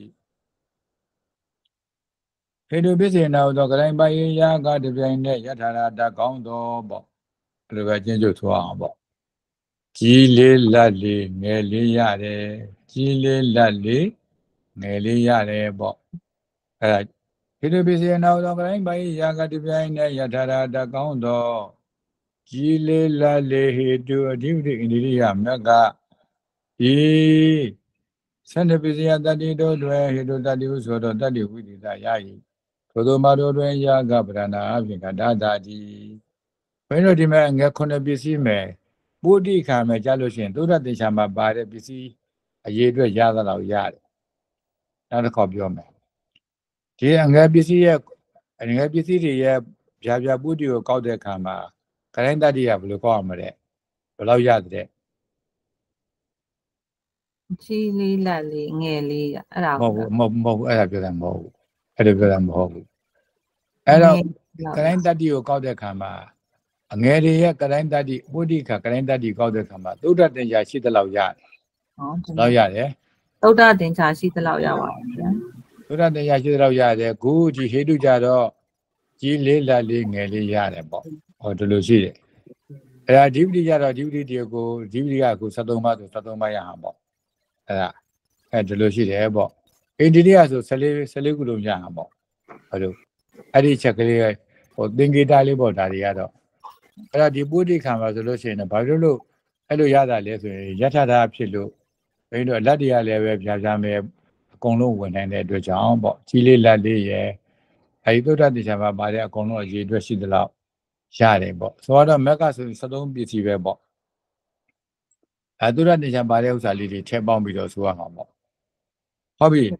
ဟေတုပစ္စေနာဟုသောကတိုင်းပါယယာကတပြိုင်နဲ့ယထာရတကောင်းတော်ပေါ့ဘယ်လိုပဲကျင့်ကြံဆိုအောင်ပေါ့ကြီးလေးလက်လေးငယ်လေးရတယ်ကြီးလေးလက်လေးငယ်လေးရတယ်ပေါ့အဲဒါဟေတုပစ္စေနာဟုသောကတိုင်းပါယယာကတပြိုင်နဲ့ယထာရတကောင်းတော်ကြီးလေးလက်လေးဟေတုအဓိပတိဣန္ဒိယမကဤသန္တပစ္စယတတိတို့တွင်ဟေတုတတိဟုဆိုတော့တတိဝိသီတာရ၏ထိုသောမာတို့တွင်ယာကပရဏာအပြင်ကဒါတာတိဘယ်လိုဒီမဲ့ငယ်ခုနှစ်ပစ္စည်းမဲ့ပုဒ္ဓိခါမဲ့ကြားလို့ရှိရင်သုဒ္ဓတေချာမှာပါတဲ့ပစ္စည်းအရေးအတွက်ရသလောက်ရတယ်နောက်တစ်ခေါက်ပြောမယ်ဒီအငယ်ပစ္စည်းရဲ့အငယ်ပစ္စည်းတွေရဲ့ဗျာဗျာပုဒ္ဓိကိုကောက်တဲ့အခါမှာကရိုင်းတတိကဘယ်လိုကောက်အောင်မလဲဘယ်လောက်ရတဲ့ကြီးလေးလက်လေးငယ်လေးအဲ့ဒါမဟုတ်ဘူးမဟုတ်မဟုတ်အဲ့ဒါပြောတာမဟုတ်ဘူးအဲ့ဒါပြောတာမဟုတ်ဘူးအဲ့တော့ကရိုင်းတတိကိုကောက်တဲ့အခါမှာအငယ်တွေရဲ့ကရိုင်းတတိပုဒ္ဓိခါကရိုင်းတတိကောက်တဲ့အခါမှာသုဒ္ဓတင်္ချာရှိတဲ့လောက်ရတယ်ဟုတ်လောက်ရတယ်သုဒ္ဓတင်္ချာရှိတဲ့လောက်ရပါတယ်ဗျာသုဒ္ဓတင်္ချာရှိတဲ့လောက်ရတယ်ခုဒီဟေတုကြတော့ကြီးလေးလက်လေးငယ်လေးရတယ်ပေါ့ဟောဒီလိုရှိတယ်အဲ့ဒါဒီပတိကြတော့ဒီပတိတွေကိုဒီပတိကခုsevenပါးဆိုsevenပါးရအောင်ပေါ့အဲ့ဒါအဲ့ဒီလိုရှိတယ်ပေါ့ဣန္ဒိယဆိုfourteenခုလုံးရအောင်ပေါ့ဟိုလိုအဲ့ဒီချက်ကလေးဟိုသင်္ကေတလေးပေါ့ဒါတွေကတော့အဲ့ဒါဒီပုဒ္ဓိခံပါဆိုလို့ရှိရင်ဘာလို့လို့အဲ့လိုရတာလဲဆိုရင်ယထာတာဖြစ်လို့ဘယ်လိုအလတ်တရားလည်းပဲဖြာဖြာမယ်အကုန်လုံးဝင်နိုင်တဲ့အတွက်ကြောင့်ပေါ့ကြီးလေးလက်လေးရယ်အဲဒီသုဒ္ဓတေချာမှာပါတဲ့အကုန်လုံးအရေးအတွက်ရှိသလောက်ရတယ်ပေါ့ဆိုတော့မက်ကဆိုရင်sevenပစ္စည်းပဲပေါ့အဲသုဒ္ဓတေချာပါတဲ့ဥစ္စာလေးတွေထည့်ပေါင်းပြီးတော့ဆိုရမှာပေါ့ဟုတ်ပြီ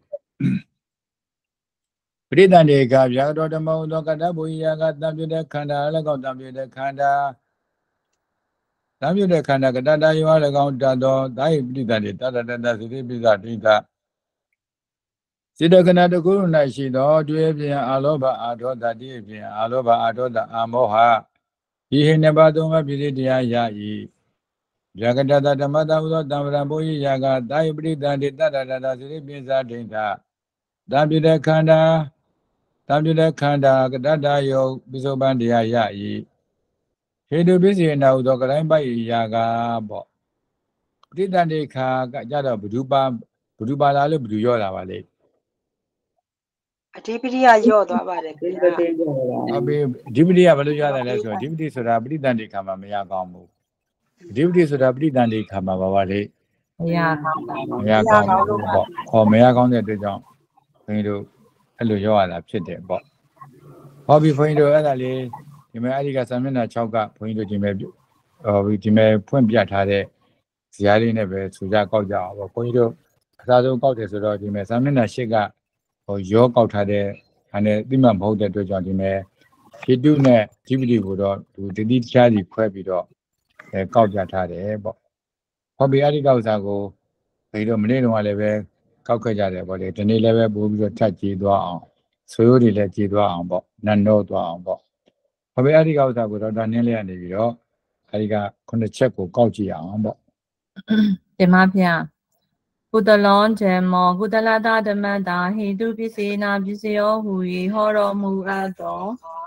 ပရိသန္တေကဗျာတော်ဓမ္မဟုသောကတ္တဘုရားကတံပြုတဲ့ခန္ဓာ၎င်းတံပြုတဲ့ခန္ဓာတံပြုတဲ့ခန္ဓာကတ္တယော၎င်းတတ်သောသာယပရိသန္တေတတ္တတတ္တစေတိပိသဒိဋ္ဌစေတကနာတကု၌ရှိသောတွေ့ဖြင့်အာလောဘအာဒေါသတိဖြင့်အာလောဘအာဒေါသအာမောဟဤဟိနဘသုံးပါးပစ္စည်းတရားရ၏ဗျာကတ္တဓမ္မတဟုသောတံပရံဘုရားကသာယပရိသန္တေတတ္တတတ္တစေတိပိသဒိဋ္ဌတံပြုတဲ့ခန္ဓာတံပြုတဲ့ခန္ဓာကတ္တယောပိစုပန်တရားရ၏ဟေတုပစ္စေနာဟုသောကတိုင်းပိုက်ရာကပေါ့ပဋိသန္ဓေခါကကြတော့ဘုဒ္ဓပါဘုဒ္ဓပါလာလို့ဘုဒ္ဓရောတာပါလေအဓိပတိကရော့သွားပါတယ်ခင်ဗျာဟုတ်ပြီအဓိပတိကဘယ်လိုရတယ်လဲဆိုတော့အဓိပတိဆိုတာပဋိသန္ဓေခါမှာမရကောင်းဘူးအဓိပတိဆိုတာပဋိသန္ဓေခါမှာပါပါလေမရကောင်းမရကောင်းဘူးပေါ့ဟောမရကောင်းတဲ့အတွက်ကြောင့်ခွင်တို့အဲ့လိုရောရတာဖြစ်တယ်ပေါ့ဟောပြီခွင်တို့အဲ့ဒါလေးဒီမဲ့အဲ့ဒီကစာမျက်နှာsixကခွင်တို့ဒီမဲ့ဟောဒီမဲ့ဖွင့်ပြထားတဲ့ဇာတ်လေးနဲ့ပဲဆိုကြကောက်ကြအောင်ပေါ့ခွင်တို့အစားဆုံးကောက်တယ်ဆိုတော့ဒီမဲ့စာမျက်နှာeightကဟိုရောကောက်ထားတဲ့အဲ့နဲ့သိမှမဟုတ်တဲ့အတွက်ကြောင့်ဒီမဲ့ဟိတုနဲ့ဓိပတိကိုတော့ဒီတတိတခြားစီခွဲပြီးတော့အဲကောက်ကြထားတယ်ပေါ့ဟောပြီးအဲ့ဒီကောက်စားကိုပြီးတော့မနေ့တုန်းကလည်းပဲကောက်ခဲ့ကြတယ်ပေါ့လေဒီနေ့လည်းပဲပို့ပြီးတော့ထပ်ကြည်သွားအောင်ဆွေရိုးတွေလည်းကြည်သွားအောင်ပေါ့နတ်တော့သွားအောင်ပေါ့ဟောပြီးအဲ့ဒီကောက်စားကိုတော့ဒါနင်းလေးကနေပြီးတော့အဲ့ဒီကခုနှစ်ချက်ကိုကောက်ကြည့်အောင်ပေါ့တင်ပါဗျာကုသလောဓမ္မောကုသလတဓမ္မတာဟိတုပစ္စေနာပစ္စယောဟူ၏ဟောတော်မူအပ်သော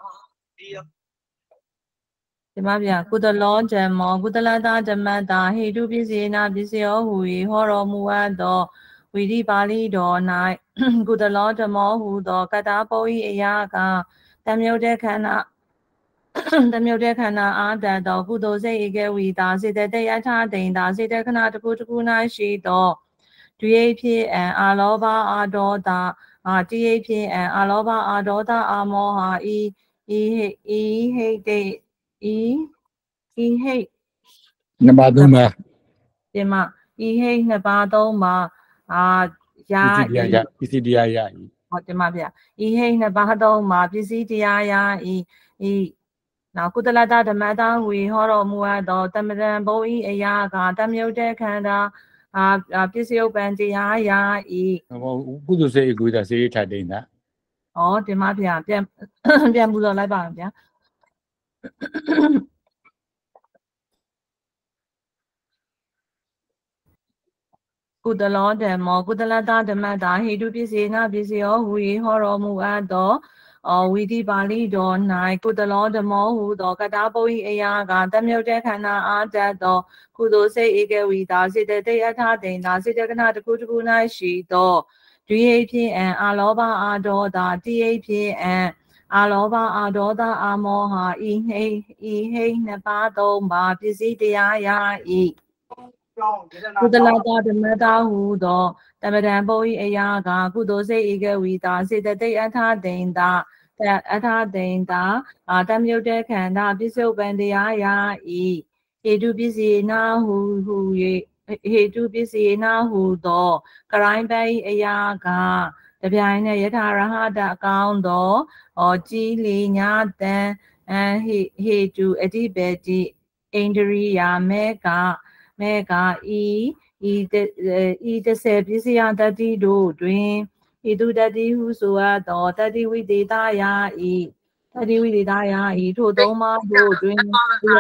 ဒီမှာဗျာကုသလောဓမ္မောကုသလတဓမ္မတာဟိတုပစ္စေနာပစ္စယောဟူ၏ဟောတော်မူအပ်သောဝိရိပါဠိတော်၌ကုသလောဓမ္မောဟူသောကတ္တပု၏အရာကတမြုပ်တဲ့ခန္ဓာတမြုပ်တဲ့ခန္ဓာအာတတ်သောကုသိုလ်စိတ်ဧကဝီတာစေတသိက်အထာတိန်တာစေတခဏတစ်ခုတစ်ခု၌ရှိသောဒွေဖြစ်အံအာလောဘအာဒေါသအာတိယဖြစ်အံအာလောဘအာဒေါသအာမောဟဤဤဤဟိတေဤဤဟိနှစ်ပါးသုံးပါးဒီမှာဤဟိနှစ်ပါးသုံးပါအာယာပစ္စည်းတရားရပစ္စည်းတရားရဤဟုတ်ဒီမှာဗျဤဟိနှစ်ပါးသုံးပါပစ္စည်းတရားယာဤဤနောက်ကုသလတဓမ္မတာဝေဟောတော်မူအပ်သောတမရံဘုံဤအရာကတမြုပ်တဲ့ခန္ဓာအာပစ္စယုပ္ပံတရားယာဤဟောကုသိုလ်စိတ်ကိုဒါစေထတိန်တာဩဒီမှာဗျပြန်ပြန်ပူဇော်လိုက်ပါဗျာကုသလောဓမ္မောကုသလတဓမ္မတာဟိတုပစ္စေနာပစ္စယောဟူ၏ဟောတော်မူအပ်သောအောဝိတိပါဠိတော်၌ကုသလောဓမ္မောဟူသောကတ္တပု၏အရာကတမြုပ်တဲ့ခန္ဓာအာတတ်သောကုသိုလ်စိတ်ဧကဝီတာစေတသိက်အထာတိန်တာစေတကနာတစ်ခုတစ်ခု၌ရှိသောဒွိဟိဖြစ်အံအာလောဘအာဒေါသတိဟိဖြစ်အံအာလောဘအာဒေါသအာမောဟဤဟိဤဟိနှစ်ပါးသုံးပါပစ္စည်းတရားယာဤကုသလတဓမ္မတာဟူသောတမရံပု၏အရာကကုသိုလ်စိတ်ဧကဝီတာစေတသိက်အထာတိန်တာအထာတိန်တာအာတမြုပ်တဲ့ခန္ဓာပစ္စုပန်တရားယာဤဟေတုပစ္စေနာဟုဟု၍ဟေတုပစ္စေနာဟုသောကရိုင်းပိုင်အရာကတပြိုင်နဲ့ယထာရဟတအကောင်းသောဩကြည်လီညာတန်အဟေဟေတုအတိပတိဣန္ဒရိယာမေကမေကဤဤဤတဆေပစ္စယတတိတို့တွင်ဤသူတတိဟုဆိုအပ်သောတတိဝိတေတယာဤတတိဝိတေတယာဤထိုသုံးပါးတို့တွင်ဤ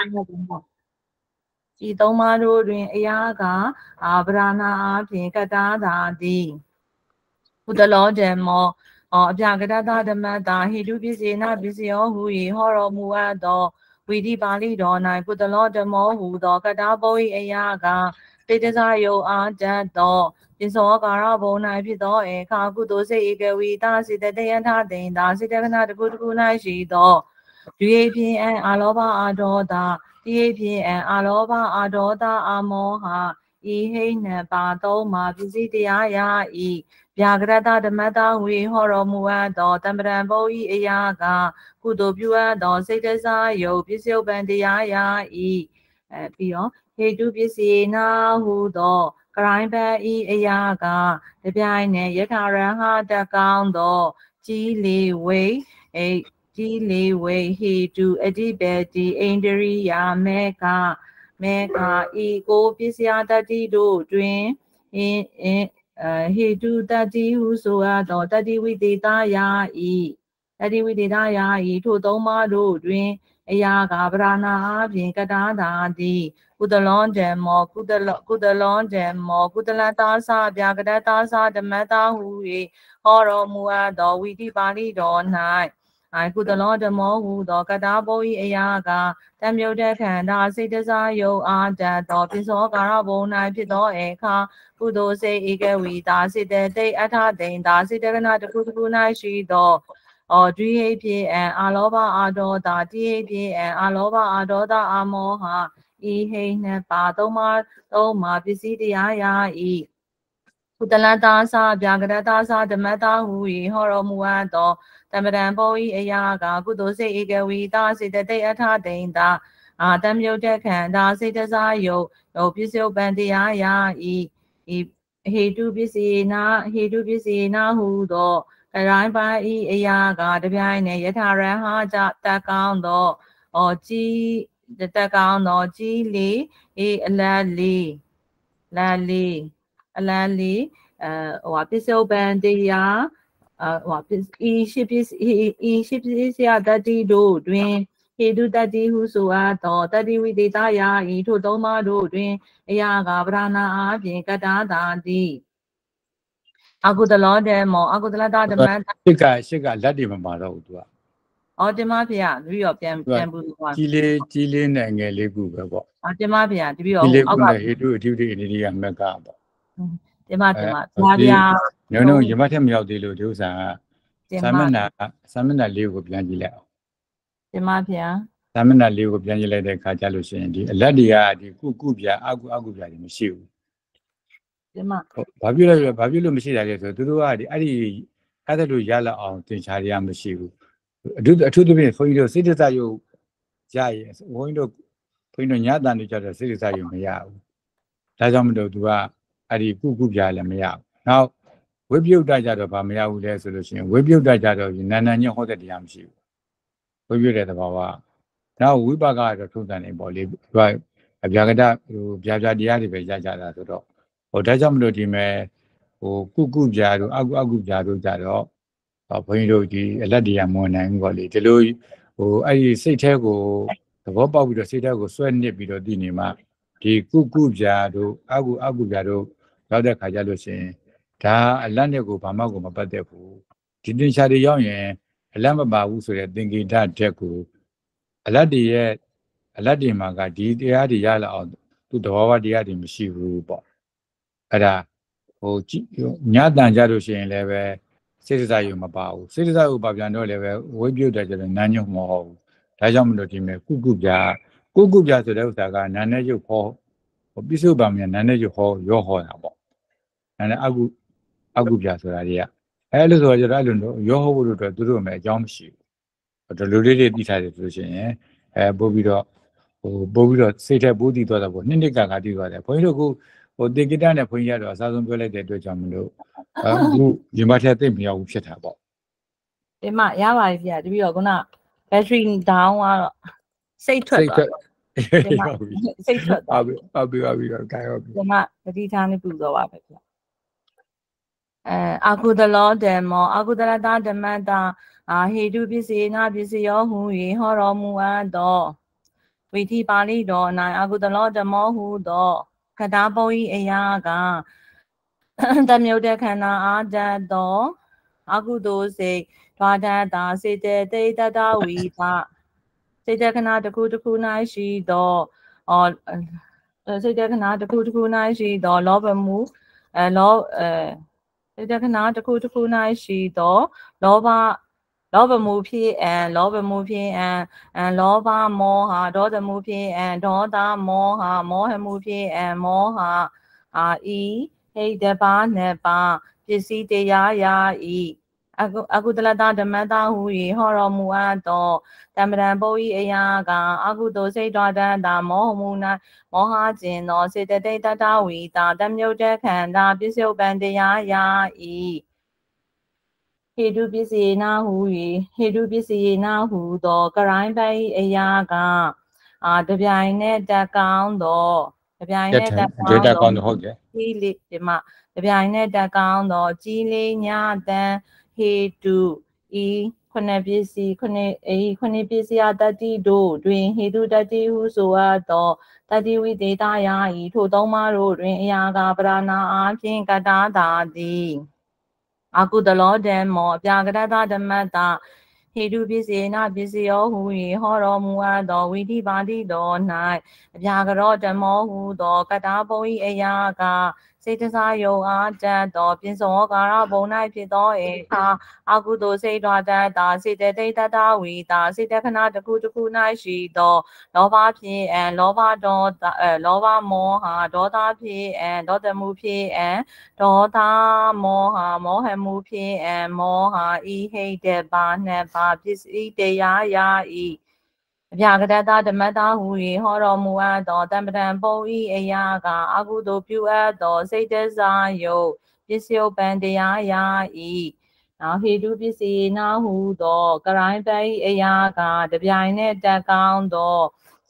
သုံးပါးတို့တွင်အရာကအာဗရာဏအဖြင့်ကတ္တာသာသည်ကုသလောဓမ္မောအပြကတ္တဓမ္မတာဟိတုပစ္စေနာပစ္စယောဟူ၏ဟောတော်မူအပ်သောဝိတိပါဠိတော်၌ကုသလောဓမ္မောဟူသောကတ္တပု၏အရာကတေတ္တဇယုအာတတ်သောပစ္စောကာရဘုံ၌ဖြစ်သောအခါကုသိုလ်စိတ်ဧကဝီတာစေတသိက်အထာတိန်တာစေတကနာတစ်ခုတစ်ခု၌ရှိသောဒွေဖြင့်အံအာလောဘအာဒေါသတိဖြင့်အံအာလောဘအာဒေါသအာမောဟဤဟိနှစ်ပါးသုံးပါပစ္စည်းတရားယာဤဗျာကရတဓမ္မတာဝေဟောတော်မူအပ်သောတမ္ပရံဘုံ၏အရာကကုသိုလ်ပြုအပ်သောစိတ်တစားယုတ်ပစ္စယုပ္ပံတရားယာဤအဲပြီးတော့ဟေတုပစ္စေနာဟုသောကရိုင်းပတ်ဤအရာကတပြိုင်နက်ယထာရဟတကောင်းသောကြီးလေဝိအဲကြီးလေဝိဟေတုအတိပတိဣန္ဒရိယာမေကမေကဤကိုပစ္စယတတိတို့တွင်အင်းအင်းဟေတုတတိဟုဆိုအပ်သောတတိဝိတေတယာဤတတိဝိတေတယာဤထိုသုံးပါးတို့တွင်အရာကဗရဏအဖြင့်ကတ္တာသာသည်ကုသလောဓမ္မောကုသလကုသလောဓမ္မောကုသလတာသဗျာကတ္တာသဓမ္မတာဟု၍ဟောတော်မူအပ်သောဝိတိပါဠိတော်၌အာကုသလောဓမ္မောဟူသောကတ္တပု၏အရာကတမြုပ်တဲ့ခန္ဓာစိတ်တစားယုတ်အာတတ်သောပစ္စောကာရဘုံ၌ဖြစ်သောအခါကုသိုလ်စိတ်ဧကဝီတာစေတသိက်အထာတိန်တာစေတကနာတစ်ခုတစ်ခု၌ရှိသောအောဒွိဟိဖြစ်အံအာလောဘအာဒေါသတိဟိဖြစ်အံအာလောဘအာဒေါသအာမောဟဤဟိနှစ်ပါသုံးပါသုံးပါပစ္စည်းတရားယာဤကုသလတာသဗျာကရတာသဓမ္မတာဟူ၏ဟောတော်မူအပ်သောတမ္ပရံပု၏အရာကကုသိုလ်စိတ်ဧကဝီတာစေတသိက်အထာတိန်တာအာတမြုပ်တဲ့ခန္ဓာစေတစားယုတ်ယုတ်ပစ္စယုပ္ပံတရားယာဤဤဟေတုပစ္စေနာဟေတုပစ္စေနာဟုသောကရိုင်းပါဤအရာကတပြိုင်နက်ယထာရဟကြတကောင်းသောအောကြည်တက်ကောင်းသောကြီးလေးအေးအလတ်လေးလတ်လေးအလတ်လေးအဲဟိုပစ္စုပန်တရားအဟိုဤရှိပစ္စဤရှိပစ္စယတတိတို့တွင်ဟေတုတတိဟုဆိုအပ်သောတတိဝိတေတယာဤထိုသုံးပါးတို့တွင်အရာကဗရဏအားဖြင့်ကတ္တာတာတိအကုသလောတေမောအကုသလတဓမ္မရှစ်ကရှစ်ကလက်တွေမပါတော့ဘူးသူကအော်တင်ပါဗျာတပည့်တော်ပြန်ပြန်ပူလို့ပါကြီးလေးကြီးလေးနဲ့ငယ်လေးခုပဲပေါ့အော်တင်ပါဗျာတပည့်တော်ကြီးလေးခုနဲ့ဟေတုအဓိပတိအနေနဲ့မက်ကပေါ့တင်ပါတင်ပါဗျာဗျာညုံညုံရမထက်မရောက်သေးလို့ဒီဥစ္စာကသမဏသမဏလေးကိုပြန်ကြည့်လိုက်အောင်တင်ပါဗျာသမဏလေးကိုပြန်ကြည့်လိုက်တဲ့အခါကျလို့ရှိရင်ဒီအလက်တွေကဒီကုကုပြအကုအကုပြတွေမရှိဘူးတင်ပါဘာဖြစ်လဲဘာဖြစ်လို့မရှိတာလဲဆိုတော့သူတို့ကဒီအဲ့ဒီအဲ့ဒါလို့ရလောက်အောင်သင်္ချာတွေကမရှိဘူးအထူးအထူးသဖြင့်ဘုန်းကြီးတို့စိတ္တစယုတ်ရရဲ့ဘုန်းကြီးတို့ဘုန်းကြီးတို့ညတန်တွေကြတော့စိတ္တစယုတ်မရဘူးဒါကြောင့်မလို့သူကအဲ့ဒီကုကုပြလည်းမရဘူးနောက်ဝိပယုတ်တကြတော့ဘာမရဘူးလဲဆိုလို့ရှိရင်ဝိပယုတ်တကြတော့နာနာညဟောတဲ့တရားမရှိဘူးဝိပယုတ်တဲ့သဘောကနောက်ဝိပါကကတော့ထုံးတန်နေပေါ့လေသူကအပြာကတဟိုပြာပြာတရားတွေပဲရကြတာဆိုတော့ဟိုဒါကြောင့်မလို့ဒီမဲ့ဟိုကုကုပြတို့အကုအကုပြတို့ကြတော့ဘုန်းကြီးတို့ဒီအလက်တရားမဝင်နိုင်ဘူးပေါ့လေဒီလိုဟိုအဲ့ဒီစိတ်แท้ကိုသဘောပေါက်ပြီးတော့စိတ်แท้ကိုဆွဲနစ်ပြီးတော့ဒီနေမှာဒီကုကုပြတို့အကုအကုပြတို့ရောက်တဲ့ခါကျလို့ရှိရင်ဒါအလက်နဲ့ကိုဘာမှကိုမပတ်သက်ဘူးဒီတင်ရှားတွေရောက်ရင်အလက်မပါဘူးဆိုတဲ့သင်္ကေတတက်ကိုအလက်တွေရဲ့အလက်တွေမှာကဒီတရားတွေရလာအောင်သူသဘောဝတရားတွေမရှိဘူးပေါ့အဲ့ဒါဟိုညတန်ကြလို့ရှိရင်လည်းပဲစိတ္တစယုံမပါဘူးစိတ္တစယုံပါပြန်တော့လည်းပဲဝိပယုတ်တယ်ကျတော့နာညုံမဟုတ်ဘူးဒါကြောင့်မလို့ဒီမဲ့ကုကုပြကုကုပြဆိုတဲ့ဥစ္စာကနာနဲ့ရုပ်ဟောဟိုပြစ္ဆုတ်ပါမြန်နာနဲ့ရုပ်ဟောရောဟောတာပေါ့နာနဲ့အကုအကုပြဆိုတာတွေကအဲ့လိုဆိုတော့အဲ့လိုရောဟောဖို့လို့တော့သူတို့မဲ့အကြောင်းမရှိဘူးဒီလိုလေးတွေသိထားတယ်ဆိုလို့ရှိရင်အဲပို့ပြီးတော့ဟိုပို့ပြီးတော့စိတ်ထဲပိုးတည်သွားတာပေါ့နှစ်နှစ်ကကတည်သွားတယ်ဘုန်းကြီးတို့ကဟိုတေကိတနဲ့ဘုန်းကြီးကတော့အစားဆုံးပြောလိုက်တဲ့အတွက်ကြောင့်မလို့အခုဒီမှာထက်သိမရောက်ဘူးဖြစ်တာပေါ့ဒီမှာရပါပြီဗျာတပည့်တော့ခုန battery down ကတော့စိတ်ထွက်သွားတယ်ဒီမှာစိတ်ထွက်သွားပြီဟုတ်ပြီဟုတ်ပြီဟုတ်ကဲ့ဟုတ်ပြီဒီမှာတတိထားနေပူတော့ပါပဲဗျာအဲအာကုသလောဓမ္မောအာကုသလတဓမ္မတာအာဟေတုပစ္စေနာပစ္စယောဟူ၍ဟောတော်မူအပ်သောဝိသီပါဠိတော်၌အာကုသလောဓမ္မောဟူသောခတ္တပုဤအရာကတမြုပ်တဲ့ခန္ဓာအာတတ်သောအကုသိုလ်စိတ်ထွားတတ်တာစေတသိတတဝိသစေတခဏတစ်ခုတစ်ခု၌ရှိသောအော်စေတခဏတစ်ခုတစ်ခု၌ရှိသောလောဘမှုအဲလောအဲစေတခဏတစ်ခုတစ်ခု၌ရှိသောလောဘလောဘမှုဖြစ်အံလောဘမှုဖြစ်အံအလောဘမောဟဒေါသမှုဖြစ်အံဒေါသမောဟမောဟမှုဖြစ်အံမောဟအာဤဟိတပါနှစ်ပါပစ္စည်းတရားယာဤအကုအကုသလတဓမ္မတာဟူ၏ဟောတော်မူအပ်သောတမ္ပရံပုဤအရာကအကုသိုလ်စိတ်တော်တန်တာမောဟမှု၌မောဟခြင်းသောစေတသိက်တတဝိတာတမြုပ်တဲ့ခန္ဓာပစ္စုပန်တရားယာဤဟေတုပစ္စယေနာဟူ၏ဟေတုပစ္စယေနာဟူသောကရိုင်းပိုင်အရာကအာတပြိုင်နဲ့တက်ကောင်းသောတပြိုင်နဲ့တက်ကောင်းသောဟုတ်တယ်ဒီလေးဒီမှာတပြိုင်နဲ့တက်ကောင်းသောကြီးလေးညတန်ဟေတုဤခုနှစ်ပစ္စည်းခုနှစ်အေခုနှစ်ပစ္စယတတိတို့တွင်ဟေတုတတိဟုဆိုအပ်သောတတိဝိတေတယာဤထိုသုံးပါးတို့တွင်အရာကပရဏာအားဖြင့်ကတ္တာတာသည်အကုသလောဓမ္မောအပြာကတ္တဓမ္မတာဟေတုပစ္စေနာပစ္စယောဟူ၏ဟောတော်မူအပ်သောဝိဓိပါဠိတော်၌အပြာကရောဓမ္မောဟူသောကတ္တပုဤအရာကစေတစာယုံအားတတ်သောပြင်းစောကာရဘုံ၌ဖြစ်သောအခါအကုသိုလ်စိတ်တော်တတ်တာစေတသိက်တတဝီတာစေတခဏတစ်ခုတစ်ခု၌ရှိသောလောဘဖြစ်အံလောဘဒေါသအဲလောဘမောဟဒေါသဖြစ်အံဒေါသမှုဖြစ်အံဒေါသမောဟမောဟမှုဖြစ်အံမောဟဤဟိတပါနှစ်ပါပစ္စည်းတရားယာဤအပြာကတ္တဓမ္မတာဟူ၏ဟောတော်မူအပ်သောတမ္ပတံပုဤအရာကအကုသိုလ်ပြုအပ်သောစိတ်တစားယုတ်ပစ္စယုပံတရားယာဤနောက်ဟေတုပစ္စည်းနာဟုသောကရိုင်းပိုင်အရာကတပြိုင်နဲ့တက်ကောင်းသော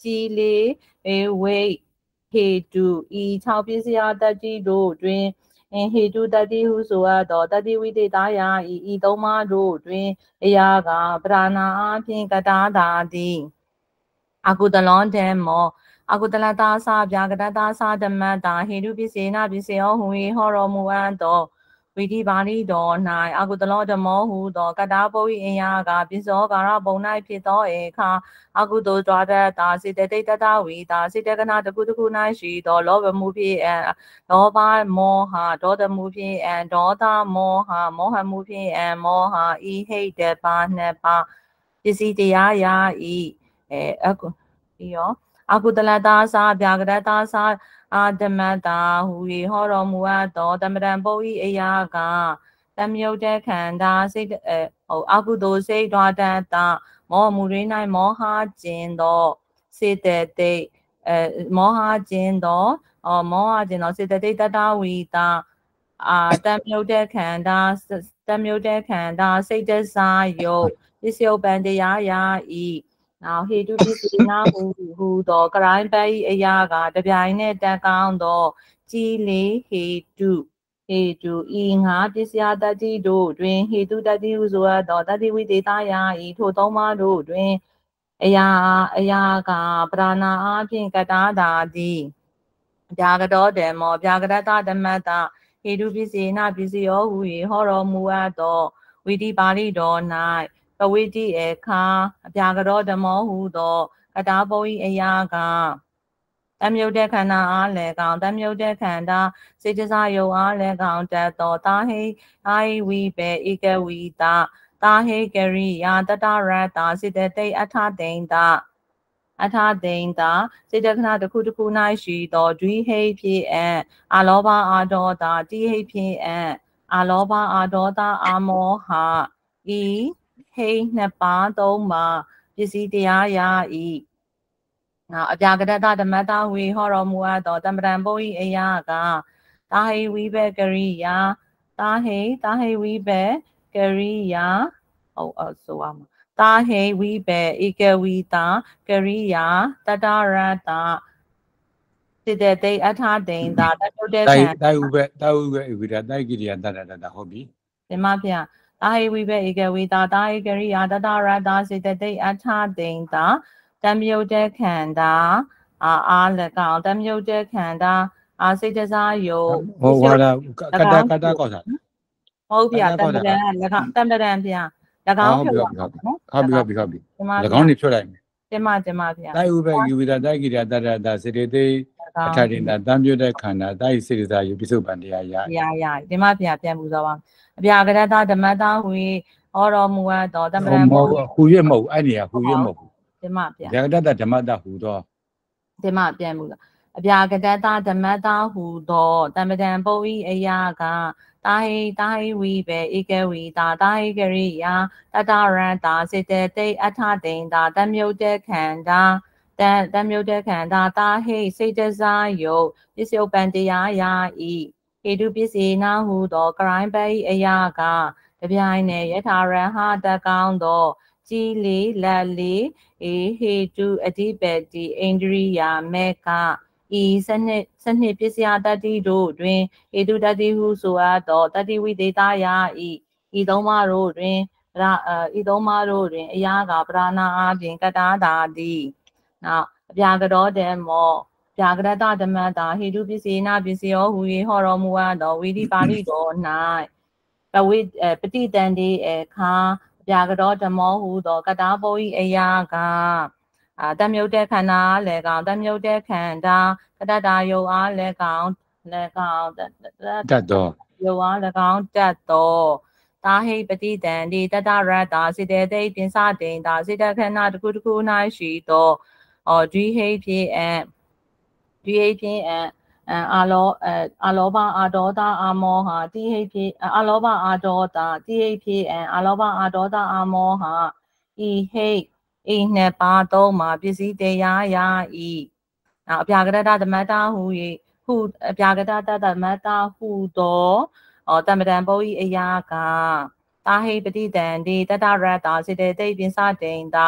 ကြီးလေးအေဝိတ်ဟေတုဤ၆ပစ္စယတတ္တိတို့တွင်ဟေတုတတ္တိဟုဆိုအပ်သောတတ္တိဝိသေသယဤဤသုံးပါးတို့တွင်အရာကပရဏာအပြင်ကတာတာသည်အကုသလောဓမ္မောအကုသလတာသဗျာကတတာသဓမ္မတာဟေတုပစ္စေနပစ္စယောဟူ၏ဟောတော်မူအပ်သောဝိတိပါဠိတော်၌အကုသလောဓမ္မောဟုသောကတာပုရိအင်ယာကပစ္စောကာရပုံ၌ဖြစ်သောအခါအကုသိုလ်ကြွားတတ်တာစေတသိက်တတဝိတာစေတကနာတခုတခု၌ရှိသောလောဘမှုဖြစ်အံလောဘမောဟဒေါသမှုဖြစ်အံဒေါသမောဟမောဟမှုဖြစ်အံမောဟဤဟိတ်တပါနှစ်ပါပစ္စည်းတရားယာဤအဲအကုဒီရောအကုသလတာသဗျာကတတာသအာဓမ္မတာဟူ၏ဟောတော်မူအပ်သောတမ္ပတံပုရိအရာကတမြုပ်တဲ့ခန္ဓာစိတ်အဲဟိုအကုသိုလ်စိတ်ဓာတတ္တမောမူရင်း၌မောဟကျင်သောစေတသိက်အဲမောဟကျင်သောအော်မောဟကျင်သောစေတသိက်တတဝိတာအာတမြုပ်တဲ့ခန္ဓာတမြုပ်တဲ့ခန္ဓာစိတ်တစားယုတ်ပစ္စယပန်တရားယာဤနောက်ဟေတုပစ္စေနာဟူဟူသောကရိုင်းပဤအရာကတပြိုင်နက်တက်ကောင်းသောကြီးလေးဟေတုဟေတုဤငါပစ္စယတတ္တိတို့တွင်ဟေတုတတ္တိဟုဆိုအပ်သောတတ္တိဝိသေသယာဤထိုသုံးပါးတို့တွင်အရာအရာကပရဏာအဖြင့်ကတာတာသည်ဗျာကတောဓမ္မောဗျာကတတဓမ္မတာဟေတုပစ္စေနပစ္စယောဟူ၏ဟောတော်မူအပ်သောဝိတိပါဠိတော်၌ပဝိတိအခါအပြာကတော်ဓမ္မောဟုသောကတာပုရိအရာကတမြုပ်တဲ့ခန္ဓာအားလည်းကောင်းတမြုပ်တဲ့ခန္ဓာစေတစာယုတ်အားလည်းကောင်းတတ်သောတာဟိအာဟိဝိပေဧကဝိတာတာဟိကရိယာတတရတ္တာစေတသိက်အထသိမ့်တာအထသိမ့်တာစေတခဏတစ်ခုတစ်ခု၌ရှိသောဒွိဟိဖြစ်အံအလောဘအာဒေါသတိဟိဖြစ်အံအလောဘအာဒေါသအာမောဟဤဟိနှစ်ပါးသုံးပါပစ္စည်းတရားယာဤနောက်အပြာကတတဓမ္မတာဝေဟောတော်မူအပ်သောတမ္ပတံပုရိအရာကတာဟိဝိဘကရိယာတာဟိတာဟိဝိဘကရိယာဟုတ်အဆိုပါမှာတာဟိဝိဘဧကဝိတာကရိယာတတရတ္တစေတသိက်အထသိမ့်တာတတုတဲ့ခံတိုက်ဥပတိုက်ဥပဧဝိတာတိုက်ကိရိယာတတတတဟုတ်ပြီဒီမှာဗျာတာဟိဝိဘဧကဝိတာတာဟိကရိယာတတရတ္တစေတသိက်အထသိမ့်တာတမြုပ်တဲ့ခန္ဓာအာအားလည်းကောင်းတမြုပ်တဲ့ခန္ဓာအာစိတ်တစားယုတ်ဟောဝါဒကတကတကောစားဟုတ်ဗျာတမ္ပတန်၎င်းတမ္ပတန်ဗျာ၎င်းဖြုတ်ပါနော်ဟုတ်ပြီဟုတ်ပြီဟုတ်ပြီ၎င်းနေဖြုတ်လိုက်မယ်တင်မတင်မဗျာတိုက်ဥပယူဝိတာတိုက်ကိရိယာတတတစေတသိက်အထတင်တာတမြုပ်တဲ့ခန္ဓာတိုက်စေတစားယုတ်ပိစုပန်တရားရရရတင်မဗျာပြန်ပူသောပါအပြာကရတဓမ္မတာဟူဟောတော်မူအပ်သောတမ္ပတန်ဟူဟူရမဟုတ်အဲ့နေရာဟူရမဟုတ်တင်မဗျာဗျာကတဓမ္မတာဟူသောတင်မပြန်ပူအပြာကတတဓမ္မတာဟူသောတမ္ပတံပုရိအရာကတာဟိတာဟိဝိဘေဧကဝိတာတာဟိကရိယာတတရတ္တာစေတသိက်အထသိမ့်တာတမြုပ်တဲ့ခန္ဓာတတမြုပ်တဲ့ခန္ဓာတာဟိစိတ်တစားယုတ်ပစ္စယပန်တရားယာဤဟေတုပစ္စေနာဟုသောကရိုင်းပဤအရာကတပြိုင်နက်ယထာရဟတကောင်းသောကြီးလေးလက်လေးအေဟေတုအဓိပတိဣန္ဒြိယာမေကဤစနစ်စနစ်ပစ္စယတတ္တိတို့တွင်ဟေတုတတ္တိဟုဆိုအပ်သောတတ္တိဝိသေသယာဤဤသုံးပါးတို့တွင်ဤသုံးပါးတို့တွင်အရာကပရဏာအပြင်ကတာတာသည်နောက်အပြာကတော်တေမောပြာကရတဓမ္မတာဟေတုပစ္စေနပစ္စယောဟူ၏ဟောတော်မူအပ်သောဝိတိပါဠိတော်၌ပဝိပฏิတန်တိအခါပြာကတော်ဓမ္မောဟူသောကတာပုရိအရာကအာတမြုပ်တဲ့ခန္ဓာလည်းကောင်းတမြုပ်တဲ့ခန္ဓာကတတာယုတ်အားလည်းကောင်းလည်းကောင်းတတ်တော်ယုတ်အားလည်းကောင်းတတ်တော်တာဟိပတိတန်ဒီတတရတ္တာစေတသိက်တင်္စတိန်တာစေတခဏတစ်ခုတစ်ခု၌ရှိသောအော်ဒွိဟိဖြစ်အံဒွိဟိဖြစ်အံအာလောအာလောဘအာဒေါသအာမောဟတိဟိဖြစ်အာလောဘအာဒေါသတိဟိဖြစ်အံအာလောဘအာဒေါသအာမောဟဤဟိဤနှစ်ပါးသုံးမှာပစ္စည်းတရားယာဤနောက်အပြာကရတဓမ္မတာဟူ၏ဟုအပြာကရတဓမ္မတာဟူသောအော်တမ္ပတံပုရိအရာကတာဟိပတိတံဒီတတရတ္တာစေတသိက်ပြင်စတိန်တာ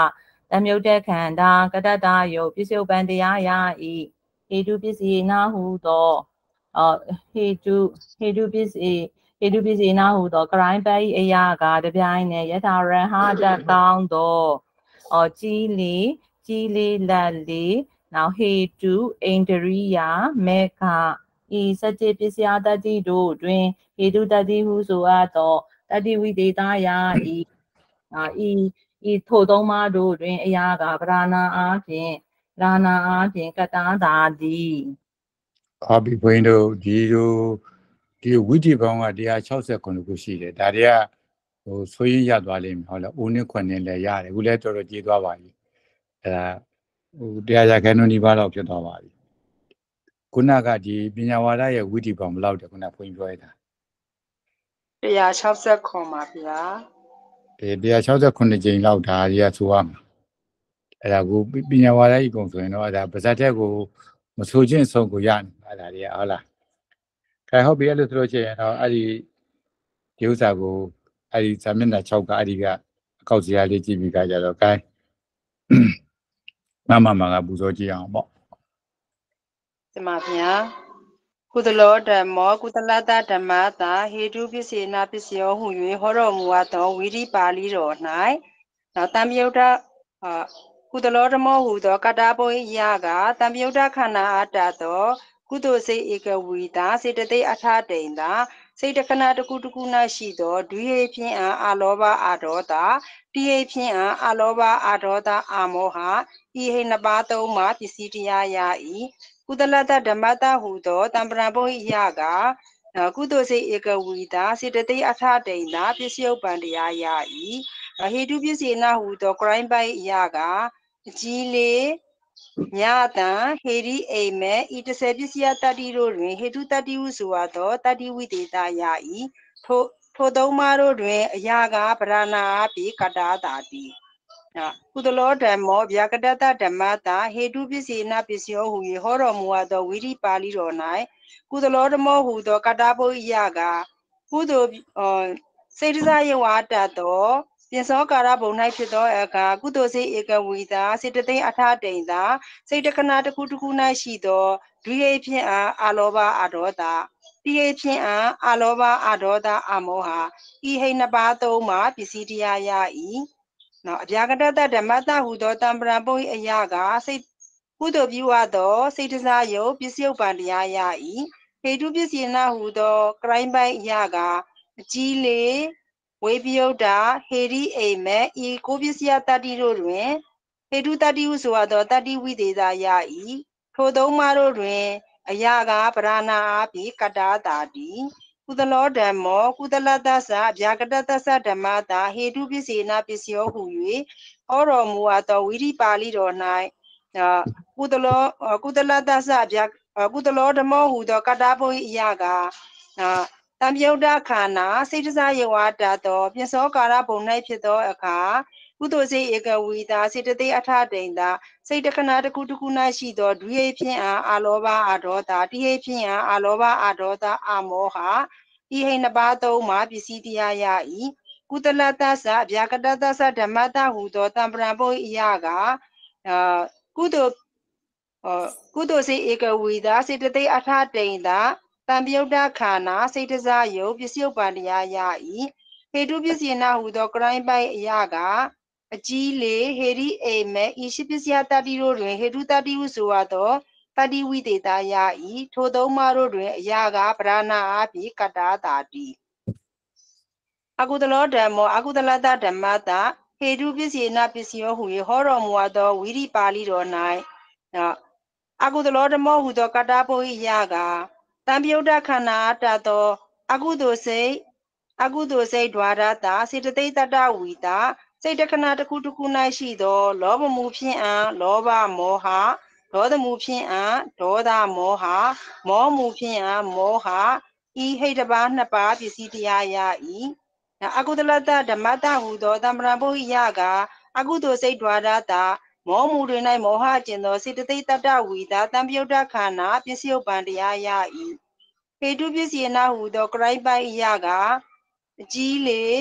တမြုပ်တဲ့ခန္ဓာကတ္တတယုတ်ပစ္စုပန်တရားယဤဟေတုပစ္စည်းနာဟုသောအောဟေတုဟေတုပစ္စည်းဟေတုပစ္စည်းနာဟုသောကရိုင်းပိုင်အရာကတပြိုင်နဲ့ယထာရဟတကောင်းသောအောကြီးလီကြီးလီလက်လီနောက်ဟေတုအိန္ဒရိယာမေခဤစัจ pစ္စယတတ္တိတို့တွင်ဟေတုတတ္တိဟုဆိုအပ်သောတတ္တိဝိသေသယဤဤဤထိုသုံးပါးတို့တွင်အရာကဗราဏအားဖြင့်ဗราဏအားဖြင့်ကတ္တသာသည်ဟုတ်ပြီဘုန်းကြီးတို့ဒီလိုဒီဝိတိဘောင်းကone hundred sixty-nineခုရှိတယ်ဒါတွေကဟိုဆိုရင်ရသွားလိမ့်မယ်ဟုတ်လားဦးနှစ်ခွနဲ့လည်းရတယ်အခုလည်းတော်တော်ကြီးသွားပါပြီအဲဒါဟိုတရားရခဏနီးပါးတော့ဖြစ်သွားပါပြီခုနကဒီပညာဝါဒရဲ့ဝိတိဘောင်းဘယ်လောက်တည်းခုနဘုန်းကြီးပြောရတာ one hundred sixty-nineပါဗျာအဲone hundred sixty-nineကြိမ်လောက်ဒါတွေကဆိုရမှာအဲဒါကိုပညာဝါဒကြီးကုန်ဆိုရင်တော့ဒါပါဇက်တက်ကိုမဆိုချင်းဆုံးကိုရနေအဲ့ဒါတွေကဟုတ်လားခိုင်ဟုတ်ပြီအဲ့လိုဆိုလို့ရှိရင်တော့အဲ့ဒီဒီဥစ္စာကိုအဲ့ဒီဇာမျက်နှာsixကအဲ့ဒီကအကောက်စရာလေးကြည့်ပြီးကြကြတော့ခိုင်မမမကပူဇော်ကြည့်အောင်ပေါ့ဒီမှာဗျာကုသလောဓမ္မောကုသလတဓမ္မတာဟေတုပစ္စေနာပစ္စယောဟု၍ဟောတော်မူအပ်သောဝိရိပါဠိတော်၌နောက်တံမြုဒ္ဓကုသလောဓမ္မောဟုသောကတ္တဘောဟိယကတံမြုဒ္ဓခန္ဓာအတ္တသောကုသိုလ်စိတ်ဧကဝီတာစေတသိက်အထာတိန်တာစိတ်တခဏတစ်ခုတစ်ခု၌ရှိသောဒွိဟိဖြင့်အာလောဘအာဒေါသတိဟိဖြင့်အာလောဘအာဒေါသအာမောဟဤဟိနှစ်ပါးသုံးမှာပစ္စည်းတရားယဤကုသလတဓမ္မတဟုသောတံပရံဘောဟိယကကုသိုလ်စိတ်ဧကဝီတာစေတသိက်အထာတိန်တာပစ္စယုပ္ပံတရားယဤဟေတုပစ္စေနဟုသောကရိုင်းပိုင်အရာကအကြီးလေးညတံဟေရိအိမ်မဲဤတစ်ဆယ်ပစ္စယတတ္တိတို့တွင်ဟေတုတတ္တိဟုဆိုအပ်သောတတ္တိဝိသေသယဤထိုထိုသုံးပါးတို့တွင်အရာကဗရဏာပိကတ္တာတာတိကုသလောဓမ္မောဗျာကတတဓမ္မတာဟေတုပစ္စေနပစ္စယောဟူ၍ဟောတော်မူအပ်သောဝိရိပါဠိတော်၌ကုသလောဓမ္မောဟူသောကတ္တဘုယကကုသိုလ်စေတစာယေဝတတ်သောပြင်စောကာရဘုံ၌ဖြစ်သောအခါကုသိုလ်စိတ်ဧကဝီတာစေတသိက်အထာတိန်တာစိတ်တခဏတစ်ခုတစ်ခု၌ရှိသောဒွိဟိဖြင့်အာလောဘအာဒေါသတိဟိဖြင့်အာလောဘအာဒေါသအာမောဟဤဟိနှစ်ပါးသုံးမှာပစ္စည်းတရားယဤနော်အဗျာကတတဓမ္မတဟုသောတံပရံပုဟိအယကစိတ်ကုသိုလ်ပြုအပ်သောစိတ်တစားယုတ်ပစ္စယုပ္ပံတရားယဤဟေတုပစ္စေနဟုသောကရိုင်းပိုင်အယကအကြီးလေးဝေပယုတ်တာဟေရိအိမ်မဲဤကိုပစ္စယတတ္တိတို့တွင်ဟေတုတတ္တိဟုဆိုသောတတ္တိဝိသေသယဤထိုသုံးပါးတို့တွင်အရာကဗရဏာအပိကတ္တာတာတိကုသလောဓမ္မောကုသလတ္တသဗျာကတတ္တသဓမ္မတာဟေတုပစ္စေနပစ္စယောဟု၍ဟောတော်မူအပ်သောဝိရိပါဠိတော်၌ကုသလောကုသလတ္တသဗျာကုသလောဓမ္မောဟုသောကတ္တဘုဟိအယကတံမြုဒ္ဓခန္ဓာစိတ်တစားယေဝတတ်သောပြင်စောကာရဘုံ၌ဖြစ်သောအခါကုသိုလ်စိတ်ဧကဝီတာစေတသိက်အထာတိန်တာစိတ်တခဏတစ်ခုတစ်ခု၌ရှိသောဒွိဟိဖြင့်အာလောဘအာဒေါသတိဟိဖြင့်အာလောဘအာဒေါသအာမောဟဤဟိနှစ်ပါးသုံးမှာပစ္စည်းတရားယဤကုသလတ္တသဗျာကတတ္တသဓမ္မတဟုသောတံပရံပုဟိအယကကုသိုလ်ကုသိုလ်စိတ်ဧကဝီတာစေတသိက်အထာတိန်တာတံမြုဒ္ဓခန္ဓာစိတ်တစားယုတ်ပစ္စယုပ္ပံတရားယဤဟေတုပစ္စေနဟုသောကရိုင်းပိုင်အရာကအကြီးလေးဟေရိအိမ်မဲဤရှိပစ္စယတတ္တိတို့တွင်ဟေတုတတ္တိဟုဆိုအပ်သောတတ္တိဝိသေသယဤထိုသုံးပါးတို့တွင်အရာကဗရဏာအပိကတ္တာတာတိအကုသလောဓမ္မောအကုသလတ္တဓမ္မတာဟေတုပစ္စေနပစ္စယောဟု၍ဟောတော်မူအပ်သောဝိရိပါဠိတော်၌အကုသလောဓမ္မောဟုသောကတ္တဘုဟိယကတံမြုဒ္ဓခန္ဓာအတတ်သောအကုသိုလ်စိတ်အကုသိုလ်စိတ်ဓဝရတာစေတသိက်တတ္တဝီတာစိတ်တခဏတစ်ခုတစ်ခု၌ရှိသောလောဘမှုဖြင့်အာလောဘမောဟဒေါသမှုဖြင့်အာဒေါသမောဟမောမှုဖြင့်အာမောဟဤဟိတ်တပါးနှစ်ပါးပစ္စည်းတရားယဤအကုသလတ္တဓမ္မတဟုသောတံပရံပုဟိယကအကုသိုလ်စိတ်ဓဝရတာမောမှုတွင်၌မောဟကျင်သောစေတသိက်တတ္တဝီတာတံမြုဒ္ဓခန္ဓာပစ္စယုပ္ပံတရားယဤဟေတုပစ္စေနဟုသောကရိုင်းပိုင်အယကအကြီးလေ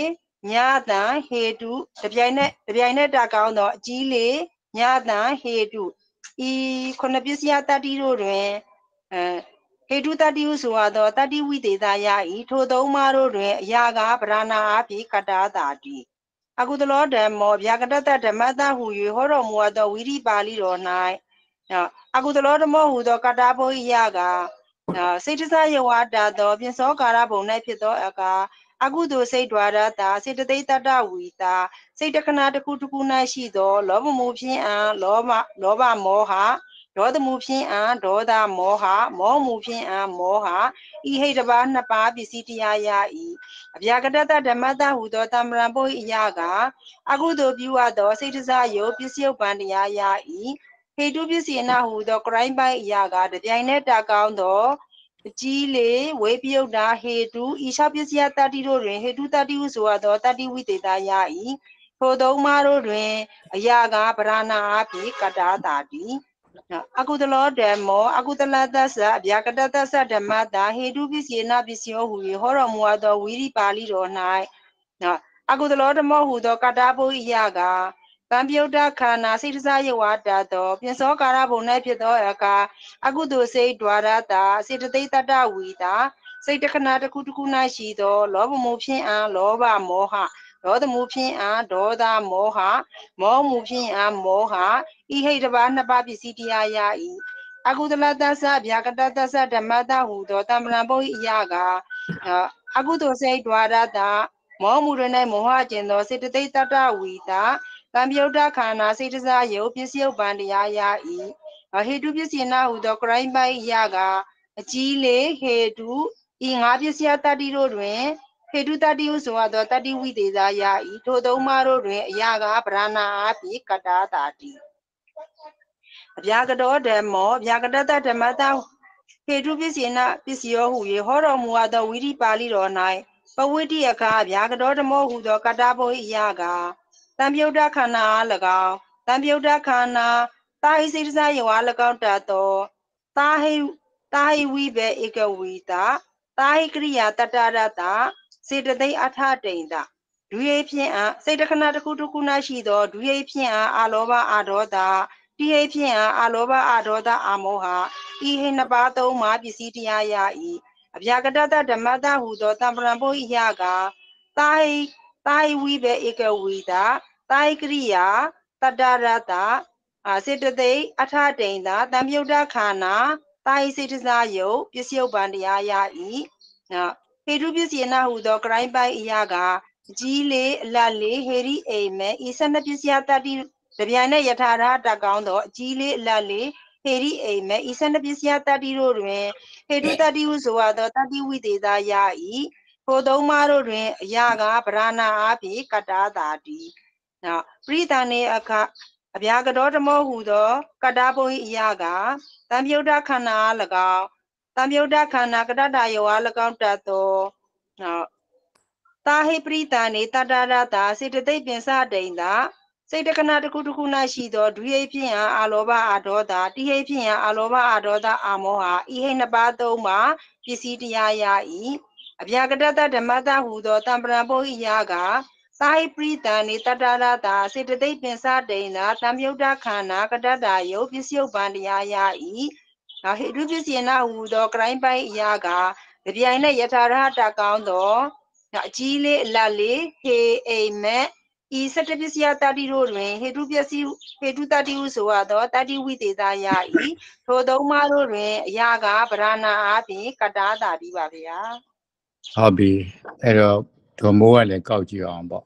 ညာတံဟေတုတပြိုင်နဲ့တပြိုင်နဲ့တကောင်းသောအကြီးလေးညာတံဟေတုဤခုနှစ်ပစ္စယတတ္တိတို့တွင်အဲဟေတုတတ္တိဟုဆိုရသောတတ္တိဝိသေသယဤထိုသုံးပါးတို့တွင်အရာကပရဏာအဖြစ်ကတ္တာတာတိအကုသလောဓမ္မောဗျာကတတဓမ္မတဟူ၍ဟောတော်မူသောဝိရိပါဠိတော်၌အကုသလောဓမ္မောဟူသောကတ္တာဘုရိယကစိတ်တစယဝတသောပြစ္ဆောကာရဘုံ၌ဖြစ်သောအခါအကုသိုလ်စိတ်ဒွါရတာစေတသိက်တတ္တဝီတာစိတ်တခဏတစ်ခုတစ်ခု၌ရှိသောလောဘမှုဖြင့်အံလောဘလောဘမောဟဒေါသမှုဖြင့်အံဒေါသမောဟမောမှုဖြင့်အံမောဟဤဟိတပါးနှစ်ပါးပစ္စည်းတရားယဤအဗျာကတတဓမ္မတဟူသောတမ္ပရံဘုရိယကအကုသိုလ်ပြုအပ်သောစိတ်တစယုတ်ပစ္စယုတ်ပံတရားယဤဟေတုပစ္စေနဟူသောကရိုင်းပိုင်အရာကတပြိုင်နက်တကောင်းသောအကြီးလေးဝေပယုတ်တာဟေတုဤ၆ပစ္စယတတ္တိတို့တွင်ဟေတုတတ္တိဟုဆိုရသောတတ္တိဝိသေသယဤထိုသုံးပါးတို့တွင်အရာကပရဏာအဖြစ်ကတ္တာတာတိအကုသလောဓမ္မောအကုသလတ္တသအဗျာကတတ္တသဓမ္မတာဟေတုပစ္စေနပစ္စယောဟူ၍ဟောတော်မူသောဝိရိပါဠိတော်၌အကုသလောဓမ္မောဟူသောကတ္တာဘုရိယကတံပြုတ်တခန္ဓာစိတ်တစယဝတသောပြစ္ဆောကာရဘုံ၌ဖြစ်သောအခါအကုသိုလ်စိတ်ဒွါရတာစေတသိက်တတ္တဝီတာစိတ်တခဏတစ်ခုတစ်ခု၌ရှိသောလောဘမှုဖြင့်အံလောဘမောဟဒေါသမှုဖြင့်အံဒေါသမောဟမောမှုဖြင့်အံမောဟဤဟိတပါးနှစ်ပါးပစ္စည်းတရားယဤအကုသလတ္တသဗျာကတတ္တသဓမ္မတဟူသောတမ္ပရံဘုရိယကအကုသိုလ်စိတ်ဒွါရတာမောမှုတွင်၌မောဟကျင်သောစေတသိက်တတ္တဝီတာတံပြုတ်တခန္ဓာစိတ်တစယုတ်ပစ္စယုတ်ပံတရားယဤဟေတုပစ္စေနဟူသောကရိုင်းပိုင်ယကအကြီးလေးဟေတုဤငါးပစ္စယတတ္တိတို့တွင်ဟေတုတတ္တိဟုဆိုရသောတတ္တိဝိသေသယဤထိုသုံးပါးတို့တွင်အရာကပရဏာအဖြစ်ကတ္တာတာတိအဗျာကတောဓမ္မောဗျာကတတဓမ္မတဟေတုပစ္စေနပစ္စယောဟူ၍ဟောတော်မူသောဝိရိပါဠိတော်၌ပဝိတ္တိအခါဗျာကတောဓမ္မောဟူသောကတ္တာဘုရိယကတံပြုတ်တခန္ဓာအား၎င်းတံပြုတ်တခန္ဓာတာဟိစိတ္တစယောအား၎င်းတတ်သောတာဟိတာဟိဝိဘေဧကဝီတာတာဟိကရိယာတတ္တရတစေတသိက်အထတိန်တဒုယေဖြင့်အစိတ်တခဏတစ်ခုတစ်ခု၌ရှိသောဒုယေဖြင့်အာလောဘအာဒေါသတိဟိဖြင့်အာလောဘအာဒေါသအာမောဟဤဟိနှစ်ပါးသုံးပါးပစ္စည်းတရားယဤအဗျာကတတဓမ္မတဟူသောတမ္ပရံဘုရိယကတာဟိတာဟိဝိဘေဧကဝီတာတာဟိကရိယာတတ္တရတစေတသိက်အထတိန်တတံပြုတ်တခန္ဓာတာဟိစိတ္တစယုတ်ပစ္စယုတ်ပံတရားယဤဟေတုပစ္စေနဟူသောကရိုင်းပိုင်အရာကအကြီးလေးအလတ်လေးဟေရိအိမ်မဲဤဆနပစ္စယတတ္တိတပြိုင်နဲ့ယထာရတကောင်းသောအကြီးလေးအလတ်လေးဟေရိအိမ်မဲဤဆနပစ္စယတတ္တိတို့တွင်ဟေတုတတ္တိဟုဆိုရသောတတ္တိဝိသေသယဤထိုသုံးပါးတို့တွင်အရာကပရဏာအဖြစ်ကတ္တာတာတိနောက်ပရိသနေအခအဗျာကတောဓမ္မောဟူသောကတ္တာဘုရိယကတံပြုတ်တခန္ဓာအား၎င်းတံပြုတ်တခန္ဓာကတ္တတာယောအား၎င်းတတ်သောနောက်တာဟိပရိသနေတတ္တရတာစေတသိက်ပင်စတိန်တာစိတ်တခဏတစ်ခုတစ်ခု၌ရှိသောဒုဟိဖြင့်အာလောဘအာဒေါသတိဟိဖြင့်အာလောဘအာဒေါသအာမောဟဤဟိနှစ်ပါးသုံးပါးပစ္စည်းတရားယဤအဗျာကတတဓမ္မတဟူသောတမ္ပရံဘုရိယကသာဟိပရိသနေတတ္တရတာစေတသိက်ပင်စတိန်တာတံမြုဒ္ဒခန္ဓာကတ္တတာယုတ်ပစ္စယုတ်ပံတရားယဤဟေတုပစ္စေနဟူသောကရိုင်းပိုင်အရာကကြပြိုင်နဲ့ယထာရဟတကောင်းသောအကြီးလေးအလတ်လေးဟေအိမ်မက်ဤစတ္တပစ္စယတတ္တိတို့တွင်ဟေတုပစ္စည်းဟေတုတတ္တိဟုဆိုရသောတတ္တိဝိသေသယဤထိုသုံးပါးတို့တွင်အရာကပရဏာအပြင်ကတ္တာတာတိပါဗျာဟုတ်ပြီအဲ့တော့ဓမ္မိုးကလည်းကောက်ကြည့်အောင်ပေါ့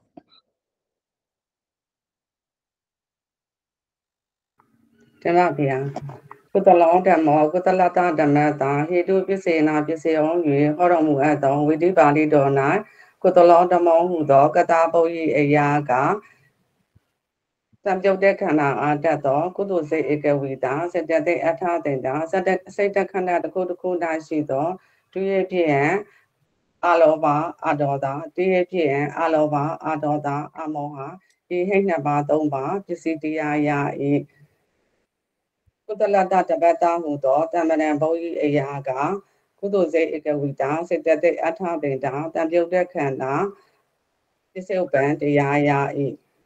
တမဗျာကုသလောဓမ္မောကုသလတဓမ္မတာဟေတုပစ္စေနာပစ္စယော၍ဟောတော်မူအပ်သောဝိတိပါဠိတော်၌ကုသလောဓမ္မောဟုသောကတာပုရိအရာကတံပြုတ်တဲ့ခန္ဓာအာတတ်သောကုသိုလ်စိတ်ဧကဝီတာစတ္တတိအထာတင်တာစတ္တစိတ်တခန္ဓာတစ်ခုတစ်ခု၌ရှိသောဒုရဖြင့်အာလောဘအာဒေါသတိရဖြင့်အာလောဘအာဒေါသအမောဟဒီဟိနှစ်ပါးသုံးပါးပစ္စည်းတရားယဤကုသလတတပတ္တဟုသောတမ္ပရံဘုရိအရာကကုသိုလ်စိတ်ဧကဝီတာစေတသိက်အထာပင်တာတံပြုတ်တဲ့ခန္ဓာပစ္စေဥပံတရားရာဤ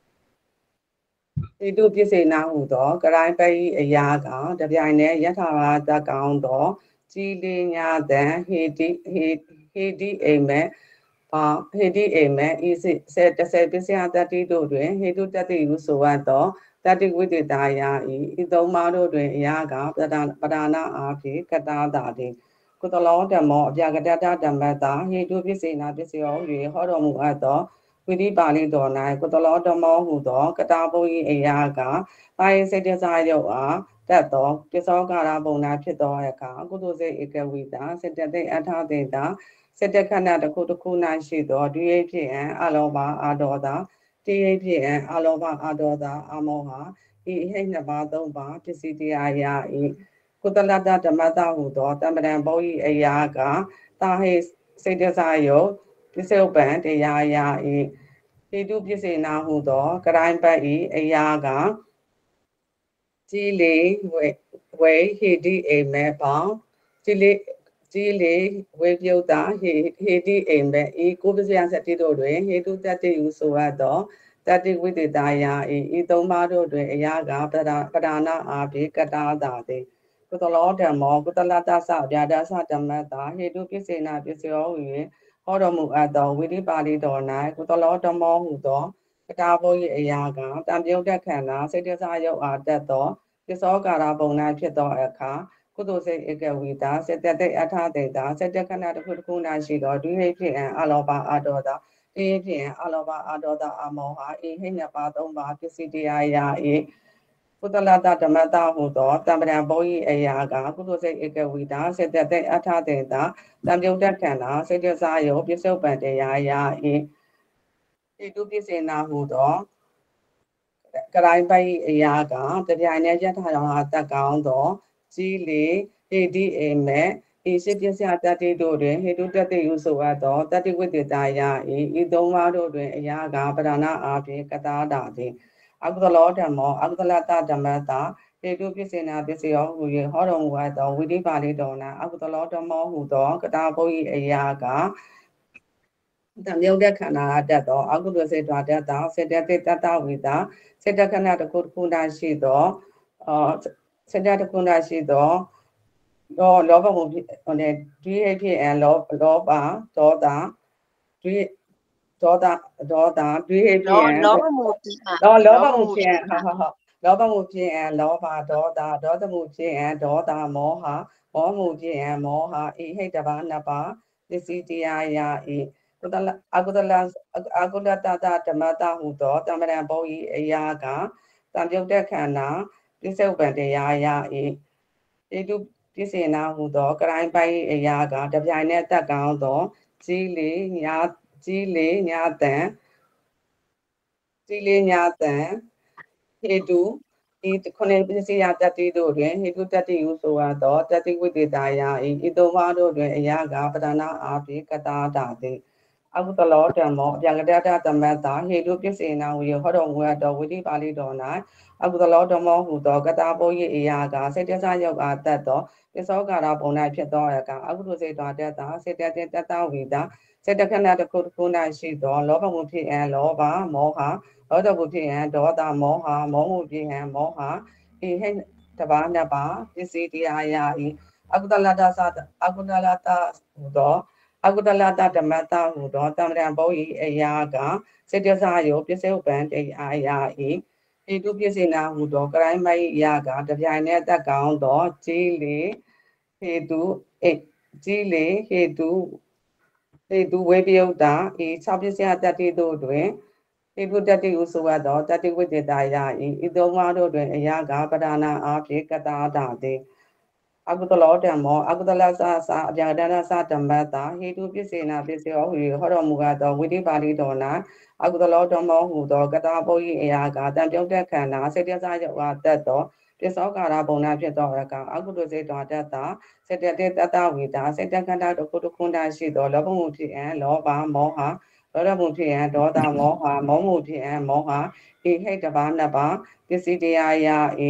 ဟိတုပစ္စေနာဟုသောကရိုင်းပိအရာကတပြိုင်တည်းယထာဘာတကောင်းသောကြည်လင်ညာတံဟေတိဟေဟေတိအိမ်မဲ့ဘာဟေတိအိမ်မဲ့ဤစေတဆေပစ္စယတတိတို့တွင်ဟေတုတတိဟုဆိုအပ်သောတတိဝိတေတာယာဤဤသုံးပါးတို့တွင်အရာကပဒပဒါနာအားဖြင့်ကတာတာတိကုသလောဓမ္မောအပြကတတဓမ္မတာဟေတုပစ္စေနာပစ္စယော၍ဟောတော်မူအပ်သောဝိရိပါဠိတော်၌ကုသလောဓမ္မောဟုသောကတာဘုံ၏အရာကပါယစိတ်တစားယုတ်အားတတ်သောပစ္စောကာရဘုံနာဖြစ်သောအခါကုသိုလ်စိတ်ဧကဝိတာစေတသိက်အထာတေတာစေတခဏတစ်ခုတစ်ခု၌ရှိသောဒွိဟိဖြစ်အံအလောဘအာဒေါသတိဟိဖြစ်အံအလောဘအာဒေါသအမောဟဤဟိတ်နှစ်ပါးသုံးပါးပစ္စည်းတရားရာဤကုသလတဓမ္မတဟုသောတမ္ပဒံဘုံ၏အရာကတာဟိစိတ်တစားယုတ်ပစ္စေဥပံတရားရာဤဟိတုပစ္စေနာဟုသောကရိုင်းပတ်ဤအရာကကြည်လေဝေဝေဟိတိအိမ်မဲ့ပေါင်းကြည်လေကြည်လေဝေပြုတ်တာဟိဟိတိအိမ်မဲ့ဤကိုပစ္စယစတိတို့တွင်ဟိတုတတိဟုဆိုအပ်သောတတိဝိတေတာယာဤဤသုံးပါးတို့တွင်အရာကပဒပဒါနာအားဖြင့်ကတာတာတိကုသလောဓမ္မောကုသလတ္တသဗျာဒသဓမ္မတာဟိတုပစ္စေနာပစ္စယောဟူ၍ဟောတော်မူအပ်သောဝိရိပါဠိတော်၌ကုသလောဓမ္မောဟုသောကတာဘုံ၏အရာကတံပြုတ်တက်ခန္ဓာစိတ်တစားယုတ်အားတက်သောပစ္စောကာရဘုံ၌ဖြစ်သောအခါကုသိုလ်စိတ်ဧကဝိတာစေတသိက်အထာတေတာစေတခဏတစ်ခုတစ်ခု၌ရှိသောဒွိဟိဖြစ်အံအလောဘအာဒေါသတိဟိဖြစ်အံအလောဘအာဒေါသအမောဟဤဟိနှစ်ပါးသုံးပါးပစ္စည်းတရားရာဤကုသလတဓမ္မတာဟုသောတမ္ပဒံဘုံ၏အရာကကုသိုလ်စိတ်ဧကဝိတာစေတသိက်အထာတေတာတံပြုတ်တက်ခန္ဓာစေတစားယုတ်ပစ္စုပန်တရားရာဤဤတုပစ္စေနာဟုသောကရိုင်းပိုက်အရာကတပြိုင်တည်းယထာဘာတကောင်းသောကြည်လေဟိတိအိမ်မဲ့ဤစိပစ္စယတတိတို့တွင်ဟေတုတတိဟုဆိုအပ်သောတတိဝိတေတာယာဤဤသုံးပါးတို့တွင်အရာကပဒနာအားဖြင့်ကတာတာသည်အကုသလောဓမ္မောအကုသလတဓမ္မတာဟေတုပစ္စေနာပစ္စယောဟူ၍ဟောတော်မူအပ်သောဝိရိပါဠိတော်၌အကုသလောဓမ္မောဟူသောကတာဘုံ၏အရာကတံမြုပ်တဲ့ခန္ဓာအတတ်သောအကုသိုလ်စိတ်တော်တတ်သောစေတသိက်တတဝိတာစေတခဏတစ်ခုတစ်ခု၌ရှိသောအာစေတတစ်ခု၌ရှိသောလောလောဘမှုဟိုနဲ့ဒွိဟိဖြစ်အံလောလောဘဒေါသဒွိဒေါသဒေါသဒွိဟိဖြစ်အံလောဘမှုဖြစ်အံလောလောဘမှုဖြစ်အံဟာဟာဟာလောဘမှုဖြစ်အံလောဘဒေါသဒေါသမှုဖြစ်အံဒေါသမောဟမောမှုဖြစ်အံမောဟဤဟိတဘာနှစ်ပါးပစ္စည်းတရားရာဤကုသလအကုသလအကုလတတဓမ္မတာဟုသောတမ္ပဒံဘုံ၏အရာကတံပြုတ်တဲ့ခန္ဓာပစ္စုပန်တရားရာဤဤတုပစ္စေနာဟုသောကရိုင်းပိုက်အရာကတပြိုင်တည်းတက်ကောင်းသောကြီးလေညာကြီးလေညာတန်ကြီးလေညာတန်ဟေတုဤခုနှစ်ပစ္စယတတိတို့တွင်ဟေတုတတိဟုဆိုအပ်သောတတိဝိတေတာယာဤဤသုံးပါးတို့တွင်အရာကပဒနာအားဖြင့်ကတာတာတိအကုသလောဓမ္မောအပြကတတဓမ္မတာဟေတုပစ္စေနာဟူ၍ဟောတော်မူအပ်သောဝိရိပါဠိတော်၌အကုသလောဓမ္မောဟုသောကတာဘုံ၏အရာကစေတစားယုတ်အားတတ်သောပစ္စောကာရဘုံ၌ဖြစ်သောအခါအကုသိုလ်စိတ်တော်တတ်သောစေတသိက်တတဝိတာစေတခဏတစ်ခုတစ်ခု၌ရှိသောလောဘမှုဖြစ်အံလောဘမောဟဒေါသမှုဖြစ်အံဒေါသမောဟမောမှုဖြစ်အံမောဟဤဟိတဘာနှစ်ပါးပစ္စည်းတရားရာဤအကုသလတ္တသအကုသလတ္တဟူသောအကုသလတ္တဓမ္မတာဟူသောတမ္ပဒံဘုံ၏အရာကစေတစားယုတ်ပစ္စေဥပံတရားရာဤဟိတုပစ္စေနာဟူသောကရိုင်းမိုက်ရာကတပြိုင်တည်းတက်ကောင်းသောကြည်လေဟေတုအကြည်လေဟေတုဟေတုဝေပယုတ်တာဤ၆ပစ္စယတတိတို့တွင်ဟေတုတတိဟုဆိုအပ်သောတတိဝိတေတာယာဤဤသုံးပါးတို့တွင်အရာကပဒနာအားဖြင့်ကတာတာတိအကုသလောဓမ္မောအကုသလသသအပြာဒနာသဓမ္မတာဟေတုပစ္စေနာပစ္စယောဟူဟောတော်မူအပ်သောဝိရိပါဠိတော်၌အကုသလောဓမ္မောဟူသောကတာဘုံ၏အရာကတံပြုတ်တဲ့ခန္ဓာစေတစားယုတ်အားတတ်သောပစ္စောကာရဘုံ၌ဖြစ်သောအခါအကုသိုလ်စိတ်တော်တတ်သောစေတသိက်တတဝိတာစေတခန္ဓာတစ်ခုတစ်ခု၌ရှိသောလောဘမှုဖြစ်အံလောဘမောဟဒေါသမှုဖြစ်အံဒေါသမောဟမောမှုဖြစ်အံမောဟဤဟိတဘာနှစ်ပါးပစ္စည်းတရားရာဤ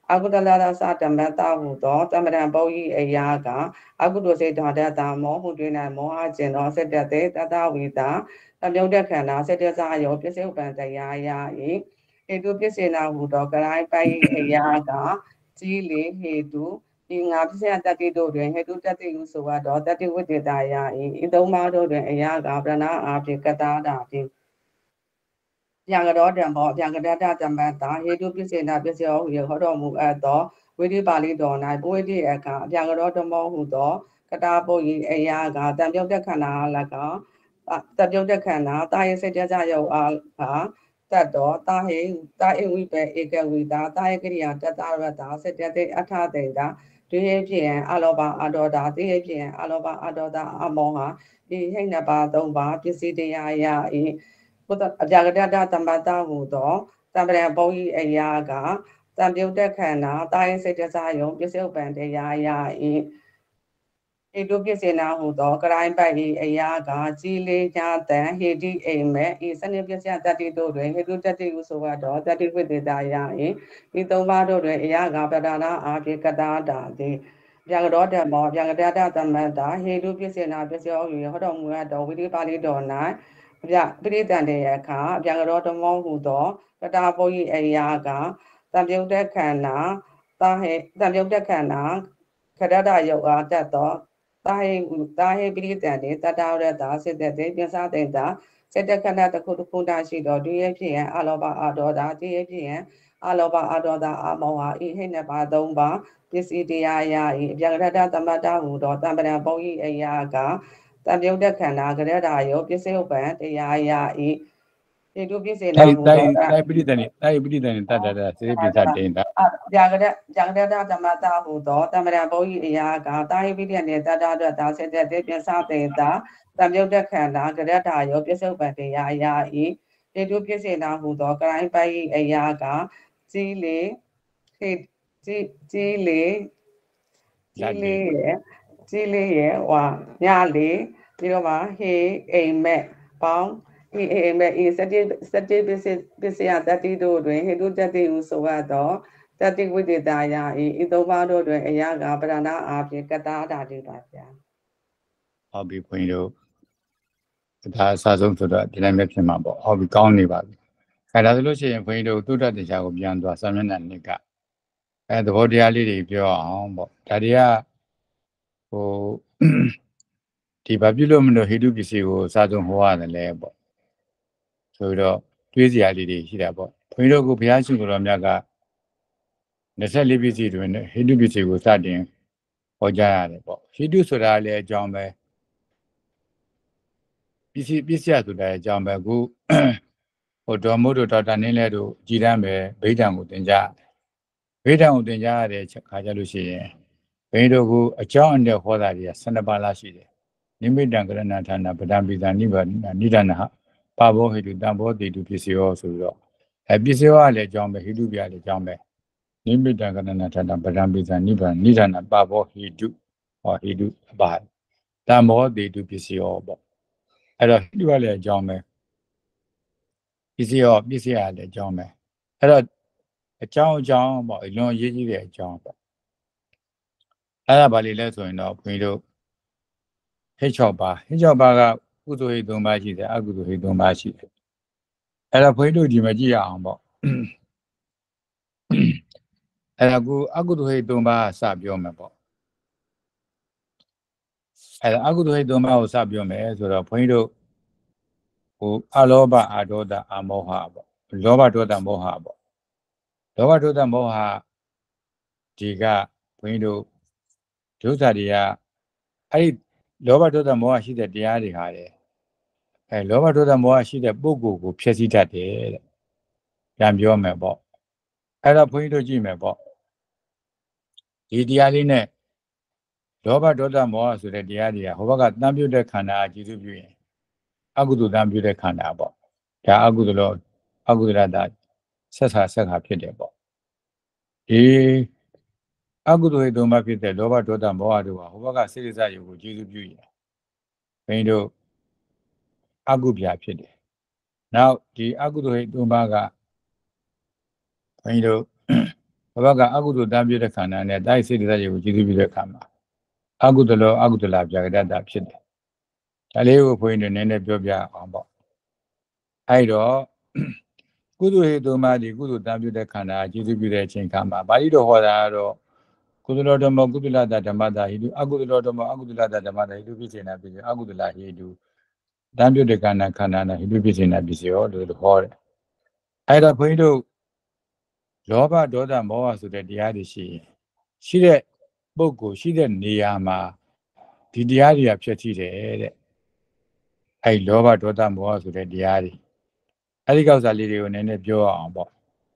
အကုတလရသဓမ္မတာဟုသောတမရံဘောဤအရာကအကုသိုလ်စိတ်ဓာတတာမောဟုတွင်၌မောဟကျင်သောစတ္တတေတတဝိတာတမြုပ်တဲ့ခန္ဓာစတ္တစာယောပစ္စေဥပံတရားယဤဟေတုပစ္စေနာဟုသောကရိုင်းပိုင်အရာကကြီးလေဟေတုဒီငါပစ္စယတတိတို့တွင်ဟေတုတတိဟုဆိုရသောတတိဝိတ္တယာဤဤသုံးပါးတို့တွင်အရာကပရဏအာဖြင့်ကတာတာဖြင့်ဗျာကရောဓမ္မောဗျာကတတဓမ္မတာဟေတုပစ္စေနာပစ္စယောဟုဟောတော်မူအပ်သောဝိဓိပါဠိတော်၌ပဝိတိအခါဗျာကရောဓမ္မောဟုသောကတာပုတ်ဤအရာကတံပြုတ်တဲ့ခန္ဓာ၎င်းတံပြုတ်တဲ့ခန္ဓာတာယေစိတ်ကြယုတ်အားတတ်တော်တာဟိတာဧဝိပေဧကဝိတာတာယေကရိယာတတရတာစတတေအထာတေတာဒွေဖြင့်အလောဘအဒေါတာတေဖြင့်အလောဘအဒေါတာအမောဟဒီဟိဏပါသုံးပါပစ္စည်းတရားယဤဘုဒ္ဓအပြာကတတသမ္ပတဟုသောတံပရံပုံဤအရာကတံပြုတ်တဲ့ခန္ဓာတာယေစိတ်တစားယုံပစ္စေဥပံတရားယဤဟေတုပစ္စေနာဟုသောကရိုင်းပိုက်ဤအရာကကြီးလေးညာတံဟေတိအိမ်မဲ့ဤစနစ်ပစ္စယတတိတို့တွင်ဟေတုတတိဟုဆိုရသောတတိဝိတ္တယဤဤသုံးပါးတို့တွင်အရာကပဒနာအာဖြင့်ကတာတာသည်ဗျာကရောဓမ္မောဗျာကတတသမတ္တာဟေတုပစ္စေနာပစ္စယောဟောတော်မူအပ်သောဝိဓိပါဠိတော်၌ဗျပရိသန္တေယခာဗျာကရောဓမ္မောဟုသောကတာပုယိအရာကတံပြုတ်တဲ့ခန္ဓာတာဟေတံပြုတ်တဲ့ခန္ဓာခရတယုတ်အားတတ်သောတာဟိတာဟိပရိသန္တေတတရတစေတတေပြသတေတာစေတခဏတခုတခုတရှိသောဒုယေဖြစ်ရန်အလောဘအဒေါတာတိယေဖြစ်ရန်အလောဘအဒေါတာအမောဟဤဟိနပါသုံးပါပစ္စည်းတရားယဤအပြကတသမတ္တဟုသောတံပရံပုံဤအရာကတံပြုတ်တဲ့ခန္ဓာကရတာယောပစ္စေဥပံတရားယဤဟေတုပစ္စေနာဟုသောတိုက်ပရိသနေတိုက်ပရိသနေတတ္တတာစေပိသတေတာဗျာကတဗျာကတသမတ္တဟုသောတမရံဘုံဤအရာကတာဟိပိတနေတတ္တရတာစေတတေပြသတေတာတံပြုတ်တဲ့ခန္ဓာကရတာယောပစ္စေဥပံတရားယဤဟေတုပစ္စေနာဟုသောကရိုင်းပိုင်ဤအရာကကြီးလေဟေကြီးကြီးလေကြီးလေရဲ့ကြီးလေရဲ့ဟွာညလေပြီးတော့မှဟေအိမ်မက်ပေါင်းဤအိမ်မက်ဤစတိစတိပစ္စပစ္စယတတိတို့တွင်ဟေတုတတိဟုဆိုရသောတတိဝိတ္တယာဤဤသုံးပါးတို့တွင်အရာကပရဏအာဖြင့်ကတာတာတိပါဗျာဟုတ်ပြီခွင်တို့ဒါအစားဆုံးဆိုတော့ဒီတိုင်းပဲဖြစ်မှာပေါ့ဟုတ်ပြီကောင်းနေပါပြီအဲဒါဆိုလို့ရှိရင်ခွင်တို့သုတ္တတရားကိုပြန်သွားစာမျက်နှာနှစ်ကအဲသဘောတရားလေးတွေပြောအောင်ပေါ့ဒါတွေကဟိုဒီဘာပြုလို့မလို့ဟိတုပစ္စည်းကိုစာဆုံးဟောရတယ်လဲပေါ့ဆိုတော့တွေးစရာလေးတွေရှိတာပေါ့ခွင်တို့ကဘုရားရှင်ကိုယ်တော်မြတ်ကနှစ်လေးပစ္စည်းတွင်ဟိတုပစ္စည်းကိုစတင်ဟောကြားရတယ်ပေါ့ဟိတုဆိုတာလည်းအကြောင်းပဲပစ္စည်းပစ္စယဆိုတာအကြောင်းပဲအခုဟိုတော်မို့တို့ဒေါက်တာနင်းလဲတို့ကြည်တမ်းပဲဗိဓံကိုသင်ကြားဗိဓံကိုသင်ကြားရတဲ့ခါကြလို့ရှိရင်ဘိတို့ကအကြောင်းအတဲ့ဟောတာတွေကဆယ်နှစ်ပါးလားရှိတယ်နိမိတံကရဏဌာနပဒံပိသနိဗ္ဗာန်နိဒာနဟပဘောဟိတုတံဘောတိတုပစ္စယောဆိုပြီးတော့အဲပစ္စယောကလည်းအကြောင်းပဲဟိတုပြလည်းအကြောင်းပဲနိမိတံကရဏဌာနပဒံပိသနိဗ္ဗာန်နိဒာနပဘောဟိတုဟောဟိတုအပါတံဘောတိတုပစ္စယောပေါ့အဲ့တော့ဟိတုကလည်းအကြောင်းပဲပစ္စယောပစ္စယလည်းအကြောင်းပဲအဲ့တော့အကြောင်းအကြောင်းပေါ့အလွန်ရေးကြီးတဲ့အကြောင်းပေါ့အဲ့ဒါဘာလို့လဲဆိုရင်တော့ခွင်တို့ဟိတ်၆ပါးဟိတ်၆ပါးကကုသိုလ်ဟိတ်၃ပါးရှိတယ်အကုသိုလ်ဟိတ်၃ပါးရှိတယ်အဲ့တော့ခွင်တို့ဒီမှာကြည့်ရအောင်ပေါ့အဲ့ဒါကူအကုသိုလ်ဟိတ်၃ပါးစပြောမယ်ပေါ့အဲ့ဒါအကုသိုလ်ဟိတ်၃ပါးကိုစပြောမယ်ဆိုတော့ခွင်တို့ဟိုအလောဘအဒေါသအမောဟပေါ့လောဘဒေါသမောဟပေါ့လောဘဒေါသမောဟဒီကခွင်တို့ဒုစရတွေကအဲ့ဒီလောဘဒေါသမောဟရှိတဲ့တရားတွေဟာလေအဲလောဘဒေါသမောဟရှိတဲ့ပုဂ္ဂိုလ်ကိုဖျက်ဆီးတတ်တယ်တဲ့ပြန်ပြောမယ်ပေါ့အဲ့တော့ဘုန်းကြီးတို့ကြည့်မယ်ပေါ့ဒီတရားလေးနဲ့လောဘဒေါသမောဟဆိုတဲ့တရားတွေကဟိုဘက်ကတန်ပြုတ်တဲ့ခန္ဓာအကြည့်စုပြုရင်အကုသိုလ်တန်ပြုတ်တဲ့ခန္ဓာပေါ့ဒါအကုသိုလ်လောအကုသိုလ်တာဆက်ဆာဆက်ခါဖြစ်တယ်ပေါ့ဒီအကုသိုလ်ဟိတ်၃ပါးဖြစ်တဲ့လောဘဒေါသမောဟတို့ဟာဟိုဘက်ကစိတ္တဇယုတ်ကိုကျေစုပြုရင်ဘိန်းတို့အကုပြဖြစ်တယ်။နောက်ဒီအကုသိုလ်ဟိတ်၃ပါးကဘိန်းတို့ဘဘကအကုသိုလ်တမ်းပြတဲ့ခန္ဓာနဲ့တိုက်စိတ်တွေကိုကြည့်ပြီးတဲ့ခါမှာအကုသိုလ်အကုသိုလ်ပြကြတတ်ဖြစ်တယ်ဒါလေးကိုဘုန်းကြီးတို့နည်းနည်းပြောပြအောင်ပေါ့အဲ့တော့ကုသိုလ်ဟေတုမှာဒီကုသိုလ်တမ်းပြတဲ့ခန္ဓာကြည့်ပြီးတဲ့အချိန်ခါမှာပါဠိတော်ဟောတာကတော့ကုသလောဓမ္မကုသလတဓမ္မတာဟိတုအကုသလောဓမ္မအကုသလတဓမ္မတာဟိတုဖြစ်စေနာဖြစ်စေအကုသလဟိတုတမ်းပြတဲ့ခန္ဓာခန္ဓာနဲ့ဟိတုဖြစ်စေနာဖြစ်စေရောလို့ဟောတယ်အဲ့တော့ဘုန်းကြီးတို့လောဘဒေါသမောဟဆိုတဲ့တရားတွေရှိရင်ရှိတဲ့ပုဂ္ဂိုလ်ရှိတဲ့နေရာမှာဒီတရားတွေကဖြစ်ထိတယ်တဲ့အဲ့လောဘဒေါသမောဟဆိုတဲ့တရားတွေအဲ့ဒီကောက်စားလေးတွေကိုနည်းနည်းပြောအောင်ပေါ့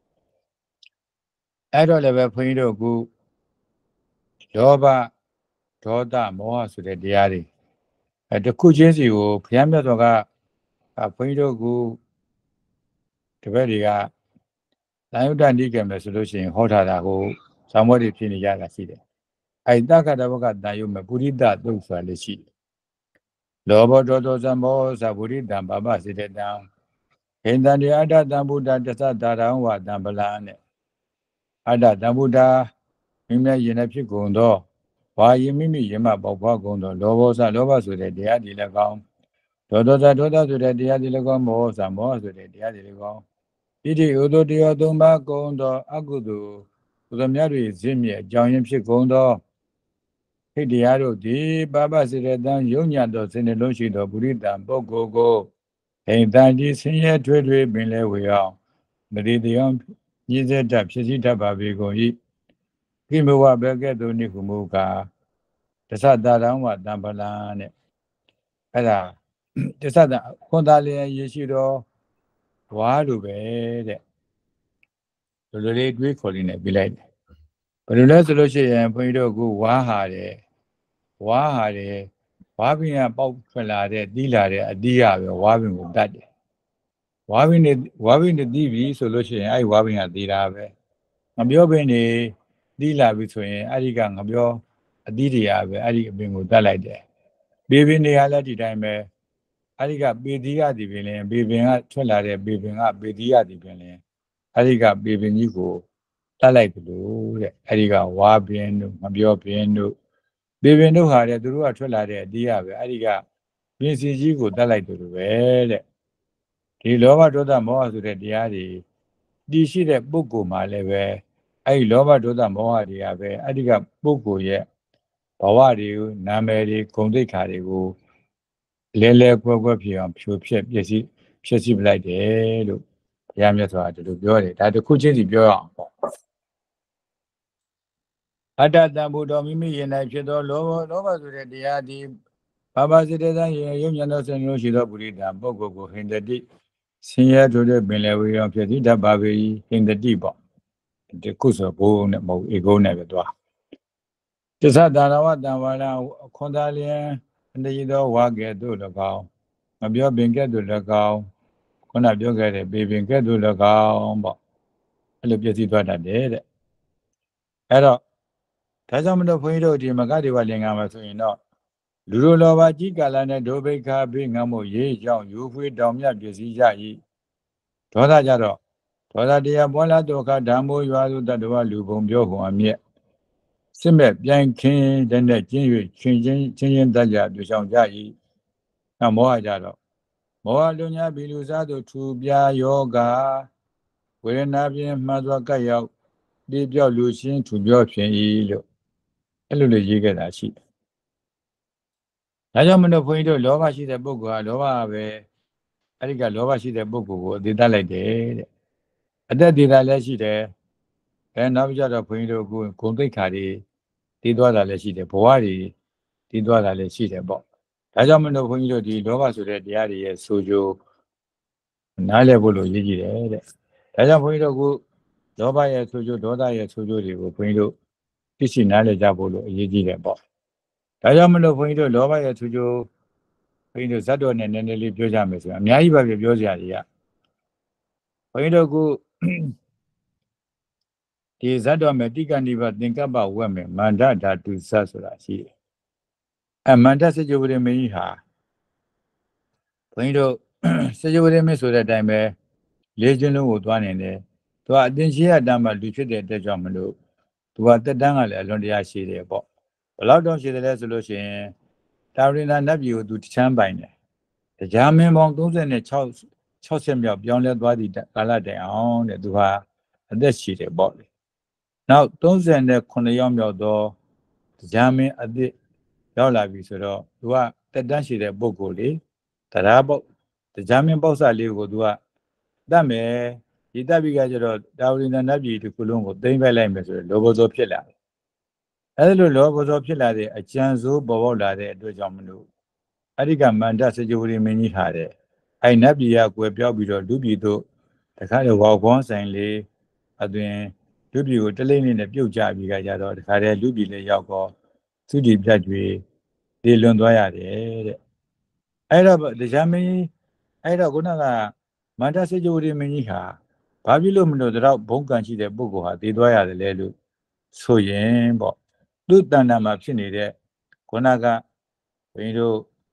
အဲ့တော့လည်းပဲဘုန်းကြီးတို့ကလောဘဒေါသမောဟဆိုတဲ့တရားတွေအဲတစ်ခုချင်းစီကိုဘုရားမြတ်စွာကဘုန်းကြီးတို့ကတပည့်တွေကသာယုတ္တနိကေမယ်ဆိုလို့ရှိရင်ဟောထားတာကိုဇာမွက်တွေဖြစ်နေကြတာရှိတယ်အဲတက္ကတဘကတာယုမယ်ပုရိသသုတ်ဆိုတာလည်းရှိတယ်လောဘဒေါသဇမောဟသဗုရိတံဘာပစေတတံဟိန္တံတိအတ္တတံဗုဒ္ဓတသတာရံဝတံပလံနဲ့အတ္တတံဗုဒ္ဓမိမိရင်နဲ့ဖြစ်ကုန်သောဝါယမိမိရင်မှပေါက်ဖွားကုန်သောလောဘောသလောဘဆိုတဲ့တရားဒီလည်းကောင်းဒေါသသဒေါသဆိုတဲ့တရားဒီလည်းကောင်းမောဟသမောဟဆိုတဲ့တရားဒီလည်းကောင်းဣတိဥဒ္ဒတယောသုံးပါးကုန်သောအကုသိုလ်ကုသမြတ်တွေဇင်းမြဲအကြောင်းရင်းဖြစ်ကုန်သောဟိတရားတို့သည်ပါပစေတတံယုံညံသောစေနှလုံးရှိသောပုရိသံပုဂ္ဂိုလ်ကိုဟိန္တံဒီဆင်းရဲထွေးထွေးပင်လဲဝေအောင်မတိတရားညည်းစေတတ်ဖြစ်စည်းတတ်ပါပေကုန်၏ကိမဝဘကဲ့သို့နိဟုမူကားတသတာရံဝတံပလံနဲ့အဲ့ဒါတသတာခွန်သားလျင်ရရှိသောဝါလိုပဲတဲ့ဘယ်လိုလေးတွေးခေါ်နေပြလိုက်တယ်ဘယ်လိုလဲဆိုလို့ရှိရင်ဘုန်းကြီးတို့ကဝါဟာတယ်ဝါဟာတယ်ဝါပင်ကပေါက်ထွက်လာတဲ့တီးလာတဲ့အတီးရပဲဝါပင်ကိုတတ်တယ်ဝါပင်နဲ့ဝါပင်နဲ့တီးပြီဆိုလို့ရှိရင်အဲ့ဝါပင်ကတီးတာပဲငပြောပင်နေတီးလာပြီဆိုရင်အဲ့ဒီကငပြောအတီးတွေရပဲအဲ့ဒီအပင်ကိုတတ်လိုက်တယ်ပေပင်တွေကလည်းဒီတိုင်းပဲအဲ့ဒီကပေသီးရသည်ပင်လည်းပေပင်ကထွက်လာတဲ့ပေပင်ကပေသီးရသည်ပင်လည်းအဲ့ဒီကပေပင်ကြီးကိုတတ်လိုက်တယ်လို့တဲ့အဲ့ဒီကဝါပင်တို့ငပြောပင်တို့ပေပင်တို့ဟာတဲ့သူတို့ကထွက်လာတဲ့အတီးရပဲအဲ့ဒီကပင်စီကြီးကိုတတ်လိုက်တယ်လို့ပဲတဲ့ဒီလောဘဒေါသမောဟဆိုတဲ့တရားတွေတည်ရှိတဲ့ပုဂ္ဂိုလ်မှာလည်းပဲအဲ့ဒီလောဘဒေါသမောဟတွေကပဲအဲ့ဒီကပုဂ္ဂိုလ်ရဲ့ဘဝတွေကိုနာမည်တွေဂုဏ်သိက္ခာတွေကိုလဲလဲကွက်ကွက်ဖြစ်အောင်ဖြိုဖျက်ပျက်စီးဖြစ်စီပလိုက်တယ်လို့ဘုရားမြတ်စွာဒီလိုပြောတယ်ဒါတစ်ခုချင်းစီပြောရအောင်ပေါ့အတ္တတံဘုဒ္ဓမိမိရင်၌ဖြစ်သောလောဘလောဘဆိုတဲ့တရားဒီဘာဘာစေတသံယုံဉာဏ်သောစံမျိုးရှိသောပုရိသပုဂ္ဂိုလ်ကိုဟိန္ဒတိဆင်းရဲတို့တဲ့ပင်လယ်ဝေအောင်ဖြစ်သည်တတ်ပါပေ၏ဟိန္ဒတိပေါ့ဒီခုဆိုဘိုးနဲ့မဟုတ်ဧကုန်းနဲ့ပဲသွားတစ္ဆတာရဝတံဝါရခွန်သားလျင်အနေသောဝါကဲ့သို့၎င်းမပြောပင်ကဲ့သို့၎င်းခုနပြောခဲ့တဲ့ပေပင်ကဲ့သို့၎င်းပေါ့အဲ့လိုပြည့်စည်သွားတတ်တယ်တဲ့အဲ့တော့ဒါကြောင့်မလို့ဘုန်းကြီးတို့ဒီမဂ္ဂဒေဝလင်္ကာမှာဆိုရင်တော့လူလိုလောဘကြီးကာလနဲ့ဒုဗိခာဖိငတ်မှုရေးကြောင့်ယူဖွေးတောင်မြတ်ပြည့်စည်ကြ၏ဒေါသကြတော့ဒေါသတရားပွားလာတော့ခဓမ္မိုးရွာသူတတ္တဝလူပုံပြောဟွန်အမြဲစစ်မဲ့ပြန်ခင်းတဲ့နဲ့ကျင်း၍ချင်းချင်းချင်းချင်းတတ်ကြပြဆောင်ကြ၏။နောက်မောဟကြတော့မောဟလူညာဘီလူစားတို့ထူပြာယောဂဝေဒနာဖြင့်မှန်စွာကပ်ရောက်ဒီပြောက်လူချင်းထူပြောဖြစ်၏လို့အဲ့လိုလေးရေးခဲ့တာရှိတယ်။ဒါကြောင့်မလို့ဘုန်းကြီးတို့လောဘရှိတဲ့ပုဂ္ဂိုလ်ဟာလောဘပဲအဲ့ဒီကလောဘရှိတဲ့ပုဂ္ဂိုလ်ကိုအသေးတတ်လိုက်တယ်တဲ့အသက်သေးတာလည်းရှိတယ်အဲနောက်ကြတော့ဘုန်းကြီးတို့ကိုဂုဏ်သိက္ခာတွေတည်သွားတာလည်းရှိတယ်ဘဝတွေတည်သွားတာလည်းရှိတယ်ပေါ့ဒါကြောင့်မလို့ဘုန်းကြီးတို့ဒီလောဘဆိုတဲ့တရားတွေရဲ့ဆိုကြိုးနားလည်ဖို့လို့ရည်ကြည်တယ်တဲ့ဒါကြောင့်ဘုန်းကြီးတို့ကလောဘရဲ့ဆိုကြိုးဒေါသရဲ့ဆိုကြိုးတွေကိုဘုန်းကြီးတို့သိရှိနားလည်ကြဖို့လို့အရေးကြီးတယ်ပေါ့ဒါကြောင့်မလို့ဘုန်းကြီးတို့လောဘရဲ့ဆိုကြိုးဘုန်းကြီးတို့ဇတ်တော်နဲ့နည်းနည်းလေးပြောကြမယ်ဆိုရင်အများကြီးပါပဲပြောစရာကြီးကဘုန်းကြီးတို့ကဒီဇတ်တော်မဲ့တိကဏိဘသင်္ကပ္ပဝက်မဲ့မန္တဓာတုဇတ်ဆိုတာရှိတယ်အဲမန္တစကြဝဠာမင်းကြီးဟာဘုန်းကြီးတို့စကြဝဠာမင်းဆိုတဲ့အတိုင်းပဲလေးချင်းလုံးကိုသွားနေတယ်သူကအတင်ရှိရတမ်းမှလူဖြစ်တဲ့အတွက်ကြောင့်မလို့သူကတက်တန်းကလည်းအလွန်တရာရှိတယ်ပေါ့ဘယ်လောက်တော့ရှိတယ်လဲဆိုလို့ရှိရင်တာဝရိနာနတ်ပြည်ကိုသူတချမ်းပိုင်တယ်တရားမင်းပေါင်း36 60မြောက်ပြောင်းလဲသွားသည့်ကာလတိုင်အောင်တဲ့သူဟာအသက်ရှိတယ်ပေါ့လေနောက်39ရောက်မြောက်သောတရားမင်းအသက်ရောက်လာပြီဆိုတော့သူကတက်တန်းရှိတဲ့ပုဂ္ဂိုလ်လေတရားပေါက်တရားမင်းပေါက်စလေးကိုသူကတတ်မယ်ဒီတပ်ပြီးကကျတော့တာဝရိနာနတ်ပြည်တစ်ခုလုံးကိုသိမ့်ပိုက်လိုက်မယ်ဆိုတော့လောဘဇောဖြစ်လာတယ်အဲဒီလိုလောဘဇောဖြစ်လာတဲ့အကျံစိုးပေါ်ပေါက်လာတဲ့အတွက်ကြောင့်မလို့အရိကမန္တစကြဝဠာမင်းကြီးဟာတဲ့အဲနတ်ပြည်ကကွယ်ပြောက်ပြီးတော့လူပြည်တို့တခါလေဝါကွန်ဆိုင်လေးအသွင်လူပြည်ကိုတလိမ့်လေးနဲ့ပြုတ်ကြပြီးကကြတော့တခါလေလူပြည်လေးရောက်တော့သူတည်ပြတ်တွေလေလွန်သွားရတယ်တဲ့အဲ့တော့တရားမင်းအဲ့တော့ခုနကမန္တစကြဝဠာမင်းကြီးဟာဘာဖြစ်လို့မလို့တော့ဘုံကံရှိတဲ့ပုဂ္ဂိုလ်ဟာတည်သွားရတယ်လေလို့ဆိုရင်ပေါ့သူ့တဏ္ဍာမှာဖြစ်နေတဲ့ခုနကဘုန်းကြီးတို့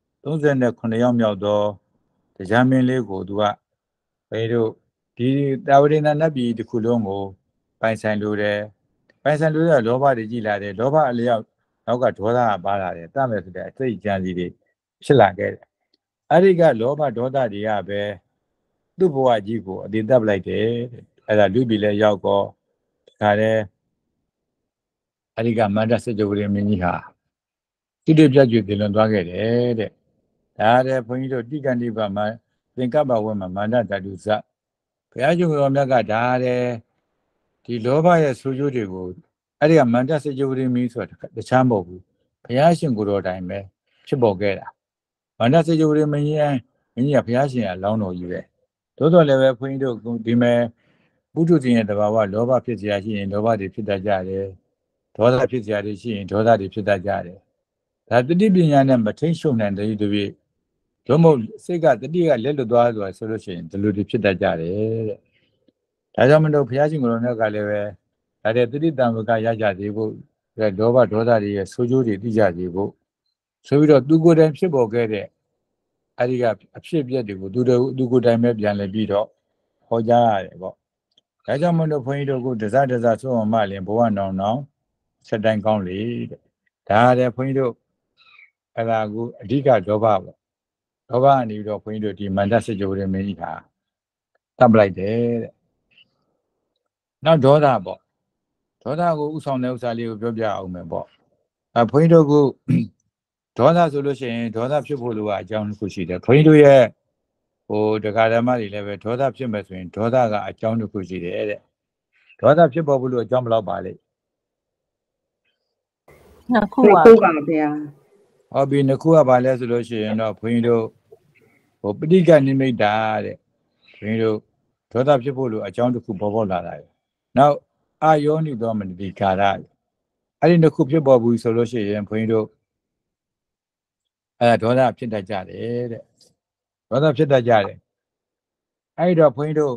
39ရောက်မြောက်သောတရားမင်းလေးကိုသူကဘယ်လိုဒီတာဝရိနာနတ်ပြည်တစ်ခုလုံးကိုပိုင်ဆိုင်လို့တယ်ပိုင်ဆိုင်လို့ရလောဘတွေကြီးလာတယ်လောဘအလျောက်နောက်ကဒေါသကပါလာတယ်တမယ်ဆိုတဲ့အစိတ်ကြံစီတွေဖြစ်လာခဲ့တယ်အဲ့ဒီကလောဘဒေါသတွေကပဲသူ့ဘဝကြီးကိုအတည်တပ်လိုက်တယ်အဲ့ဒါလူပြည်လဲရောက်တော့ဒါလည်းအဲ့ဒီကမန္တစကြဝဠာမင်းကြီးဟာသူတည်ပြတ်ကျွေလွန်သွားခဲ့တယ်တဲ့ဒါလည်းဘုန်းကြီးတို့တိကန္တိပမှာသင်္ကပ္ပဝဲမှာမန္တဓာတုဇဘုရားရှင်တော်မြတ်ကဒါလည်းဒီလောဘရဲ့ဆိုးကျိုးတွေကိုအဲ့ဒီကမန္တစကြဝဠာမင်းဆိုတာတခြားမဟုတ်ဘူးဘုရားရှင်ကိုယ်တော်တိုင်ပဲဖြစ်ပေါ်ခဲ့တာမန္တစကြဝဠာမင်းကြီးမင်းကြီးကဘုရားရှင်ကလောင်းတော်ကြီးပဲသို့တော်လည်းပဲဘုန်းကြီးတို့ဒီမဲ့ပုထုဇဉ်ရဲ့တဘာဝလောဘဖြစ်เสียရှိရင်လောဘတွေဖြစ်တတ်ကြတယ်ဒေါသဖြစ်เสียတွေရှိရင်ဒေါသတွေဖြစ်တတ်ကြတယ်ဒါတတိပညာနဲ့မထိန်ရှုံနိုင်တဲ့သူတွေတို့မို့စိတ်ကတတိကလက်လွတ်သွားဆိုတာဆိုလို့ရှိရင်ဒီလိုတွေဖြစ်တတ်ကြတယ်တဲ့ဒါကြောင့်မလို့ဘုရားရှင်ကိုယ်တော်မြတ်ကလည်းပဲဒါတဲ့တတိတံဝကရကြသေးဖို့ဒါလောဘဒေါသတွေရဲ့ဆိုးကျိုးတွေသိကြသေးဖို့ဆိုပြီးတော့သူကိုယ်တိုင်ဖြစ်ပေါ်ခဲ့တဲ့အဲဒီကအဖြစ်အပျက်တွေကိုသူတို့သူကိုယ်တိုင်ပဲပြန်လည်ပြီးတော့ဟောကြားရတယ်ပေါ့ဒါကြောင့်မလို့ဘုန်းကြီးတို့ကဒဇဒဇဆိုအောင်မှလည်းဘဝနောင်နောင်ဆက်တိုင်းကောင်းလေတဲ့ဒါလည်းဘုန်းကြီးတို့အဲ့ဒါကိုအဓိကဒေါဘပေါ့ဒေါဘကနေပြီးတော့ဘုန်းကြီးတို့ဒီမန္တစကြဝဠာမင်းကြီးဟာတပ်လိုက်တယ်တဲ့နောက်ဒေါသပေါ့ဒေါသကိုဥဆောင်တဲ့ဥစ္စာလေးကိုပြောပြအောင်မယ်ပေါ့အဲဘုန်းကြီးတို့ကဒေါသဆိုလို့ရှိရင်ဒေါသဖြစ်ဖို့လိုအကြောင်းတစ်ခုရှိတယ်ဘုန်းကြီးတို့ရဲ့ဟိုတရားဓမ္မတွေလည်းပဲဒေါသဖြစ်မဲ့ဆိုရင်ဒေါသကအကြောင်းတစ်ခုရှိတယ်တဲ့ဒေါသဖြစ်ပေါ်ဖို့လို့အကြောင်းဘယ်လောက်ပါလဲနှစ်ခုပါခုပါဗျာဟောပြီးနှစ်ခုကပါလဲဆိုလို့ရှိရင်တော့ဘုန်းကြီးတို့ဟိုပဋိက္ခနိမိတ်တာတဲ့ဘုန်းကြီးတို့ဒေါသဖြစ်ဖို့လို့အကြောင်းတစ်ခုပေါ်ပေါ်လာတာရဲ့နောက်အာယောနိသောမနတိကာရအဲ့ဒီနှစ်ခုဖြစ်ပေါ်ဘူးဆိုလို့ရှိရင်ဘုန်းကြီးတို့အဲဒေါသဖြစ်တတ်ကြတယ်တဲ့ဒေါသဖြစ်တတ်ကြတယ်အဲ့တော့ဘုန်းကြီးတို့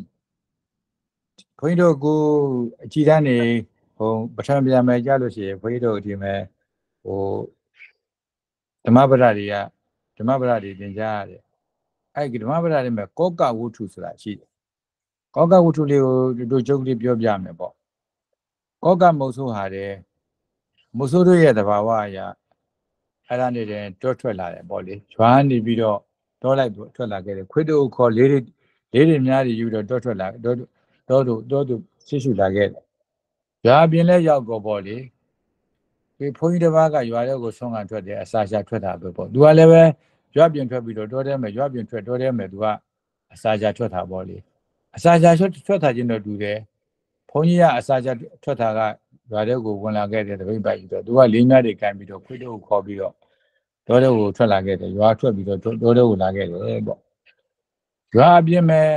ဘုန်းကြီးတို့ကိုအကြည်တန်းနေဟိုပထမပြန်မယ်ကြလို့ရှိရင်ဘုန်းကြီးတို့ဒီမဲ့ဟိုဓမ္မပဒတွေကဓမ္မပဒတွေသင်ကြားရတယ်အဲ့ဒီဓမ္မပဒတွေမှာကောကဝုထုဆိုတာရှိတယ်ကောကဝုထုလေးကိုတို့ကျုပ်လေးပြောပြမယ်ပေါ့ကောကမုတ်ဆိုးဟာတယ်မုတ်ဆိုးတို့ရဲ့သဘာဝအရာအဲ့ဒါနေတယ်တွတ်ထွက်လာတယ်ပေါ့လေဂျွားနေပြီးတော့တောလိုက်ထွက်လာခဲ့တယ်ခွေးတို့ခေါ်လေးတွေလေးတွေများတွေယူတော့တွတ်ထွက်လာတော့တော့တို့တော့တို့ဆစ်ရှုလာခဲ့တယ်ဂျွားပြင်းလဲရောက်တော့ပေါ့လေဒီဘုန်းကြီးတစ်ပါးကရွာထဲကိုဆုံးခံထွက်တယ်အစာရှာထွက်တာပဲပေါ့သူကလည်းပဲရွာပြင်ထွက်ပြီးတော့တောထဲမှာရွာပြင်ထွက်တောထဲမှာသူကအစာရှာထွက်တာပေါ့လေအစာရှာထွက်ထွက်တာချင်းတော့တူတယ်ဘုန်းကြီးကအစာရှာထွက်တာကရွာထဲကိုဝင်လာခဲ့တဲ့တပိတ်ပိုက်ပြီးတော့သူကလေးများတွေကန်ပြီးတော့ခွေးတို့ကိုခေါ်ပြီးတော့တောထဲကိုထွက်လာခဲ့တယ်ရွာထွက်ပြီးတော့တောထဲကိုလာခဲ့တယ်ပေါ့ရွာအပြင်မဲ့